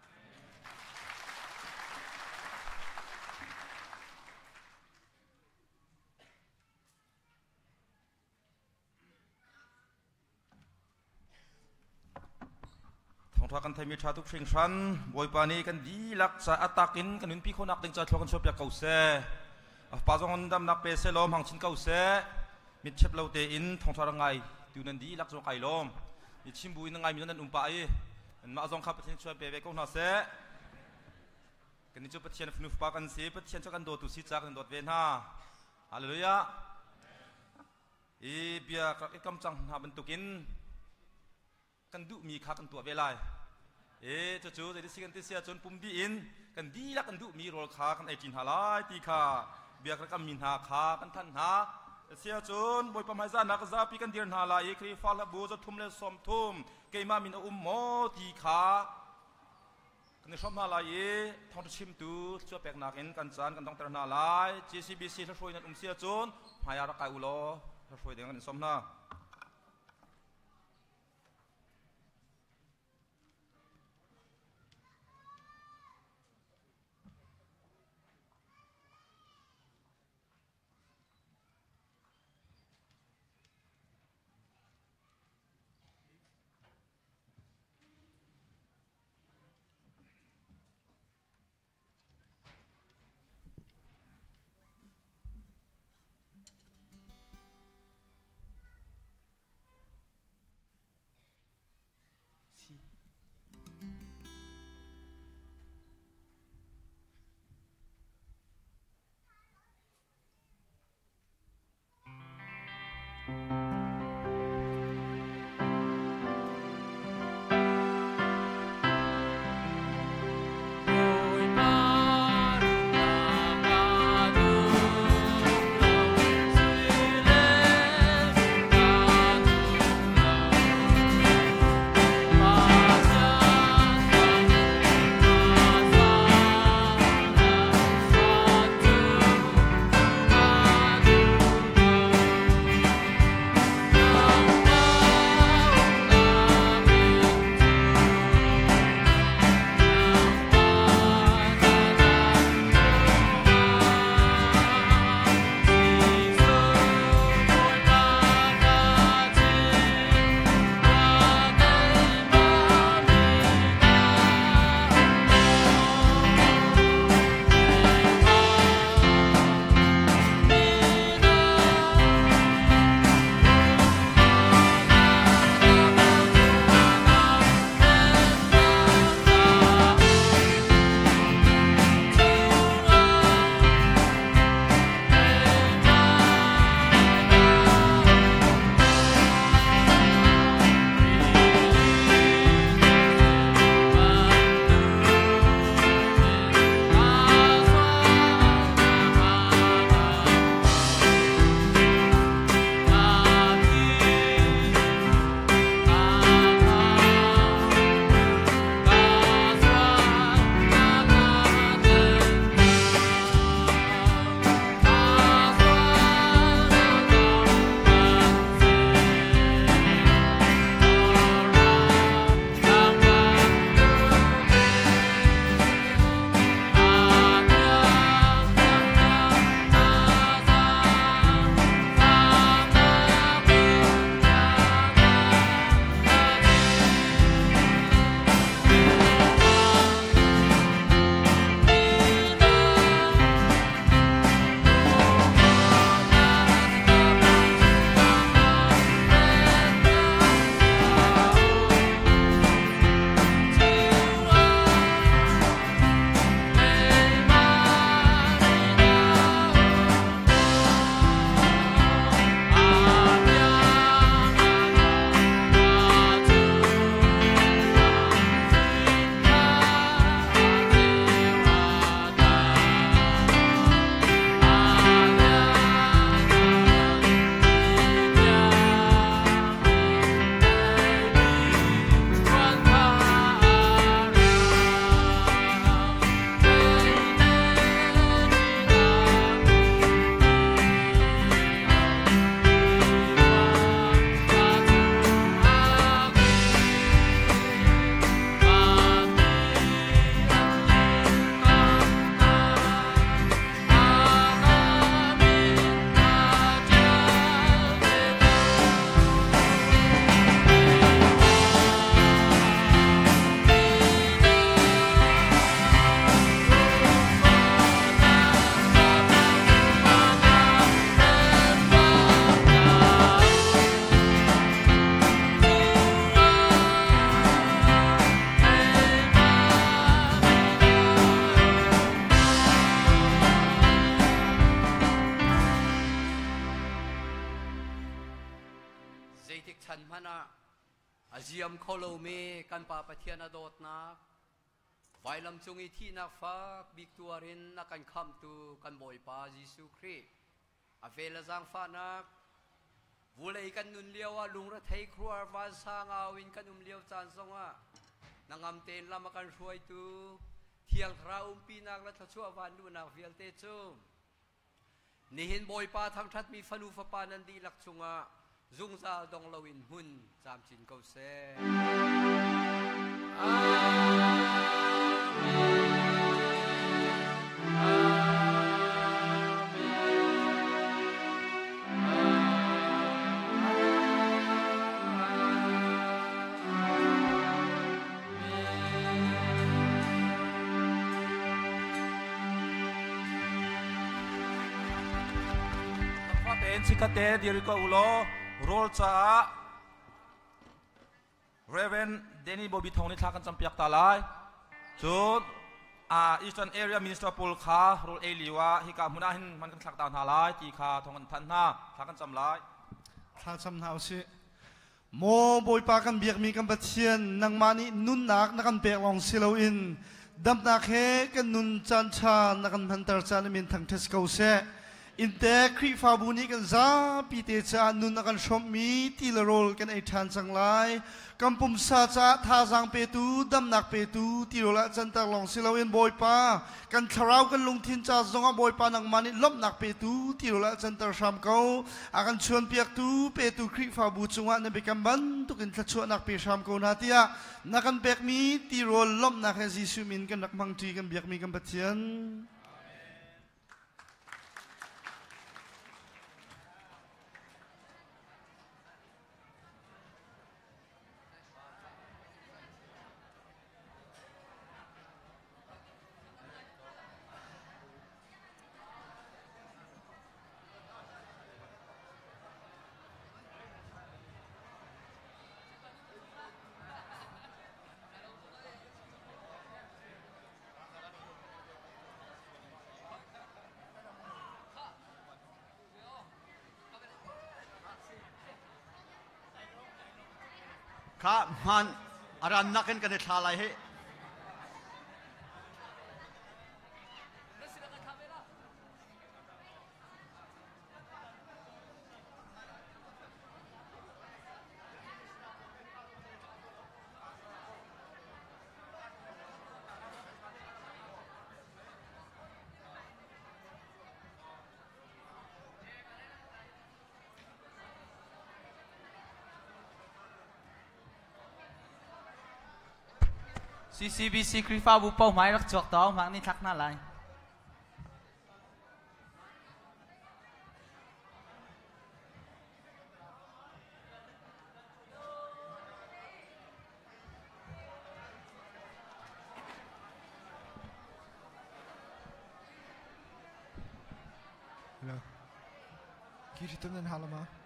ทองทอกันไทยมีชาทุกสิ่งชั้นบอยปานีกันดีลักษาอัตากินกันนุนพี่คนนักดึงจัดทอกันชอบอยากเก่าเสปาจงดำนักเปเซลมหังชินเก่าเสมิดเชฟเราเตอินทองทอรังไงดูนันดีลักษาไก่ลมมิดชิมบุยนังไงมีนันอุ้มไปมาจงขับประเทศช่วยเปย์ก็น่าเสกันนี่จุดประเทศฟนุฟปากันเสประเทศจะกันโดดตุสิจากกันโดดเวนฮาฮาเลลูยาเบียร์กับกำจังหาบรรทุกินกันดุมีขากันตัวเวลาจู่ๆจะได้สิกันที่เสียจนปุ่มดีอินกันดีละกันดุมีโรลขากันไอจินหาลายตีขาเบียร์กับมินหาขากันทันหาเสียจนบอยประมาณนักซาปีกันเดียนหาลายครีฟ้าละบูจะทุ่มเลยสมทุ่มเกยมามินอุ้มโมตีขากันในชอบหาลายท้องชิมตูช่วยแปลกหนักเอ็นกันจานกันต้องเตือนหาลาย JCBC ถ้าช่วยนั่นเสียจนหายารักไก่อุโลถ้าช่วยเดี๋ยวกันสมหน้ายมโคโลเมกันป่าปะเทียนอดดนักไว้ลำจงอีที่นักฟักบิกตัวรินนักกันคำตูกันบ่อยป่ายิสุคริอาเวลจังฟ้านักวุเลยกันนุนเลียวว่าลุงระเทยครัววาสางอาวินกันเลียวจานสงะนางอำเตนลำกันช่วยตูเที่ยงคราปีนักและทัชัววันดูนักเวียลเตจุมนี่เห็นบ่อยป่าทั้งทัดมีฟนูฟปานันดีหลักจงะซุงซาดงลวินหุนจามจินเกาเซสิกเตดิริโกอุโลโรลจ้าเรเวนเดนี่บอบิทองนี่ทักกันจำเปียกตาลายจุดEastern Area Minister ปุลคาโรลเอลิวะฮิกามุนาหินมันกันทักดาวนาลายจีคาทองกันทันนาทักกันจำลายทักจำหนาวสิโมบอยปากันเบียกมีกันปะเทียนนังมานี่นุนนักนักกันเปียกลองซิโลอินดับนักเฮกันนุนจันชานักกันพันตร์จานมินทั้งเทสเกาเซอินเตอร์ครีฟาบุนีกันซาปีเตจานุนนักชมมีตีละโรลกันไอทันสังไลกัมปุมซาจาท่าสังเปตูดัมนักเปตูตีโรละจันตร์ลองสิลาวินบอยปากันทราวกันลงทินจาซงบอยปานังมานิลบนักเปตูตีโรละจันตร์ชามเกาอากันชวนเปียกตูเปตูครีฟาบูจงวันนเบกัมบันตุกินทัชวนักเปชามเกานาเตียนักกันเบกมีตีโรลลบนักเฮซิสุมินกันนักมังจีกันเบียกมีกันปะเทียนข้ามันอารันนักกันในทาลายให้ CCBC คริฟ้าบุปผาหมายรักจอกต้องมังนี่ทักน่าไรกี่ที่ต้นนั้นฮาลมา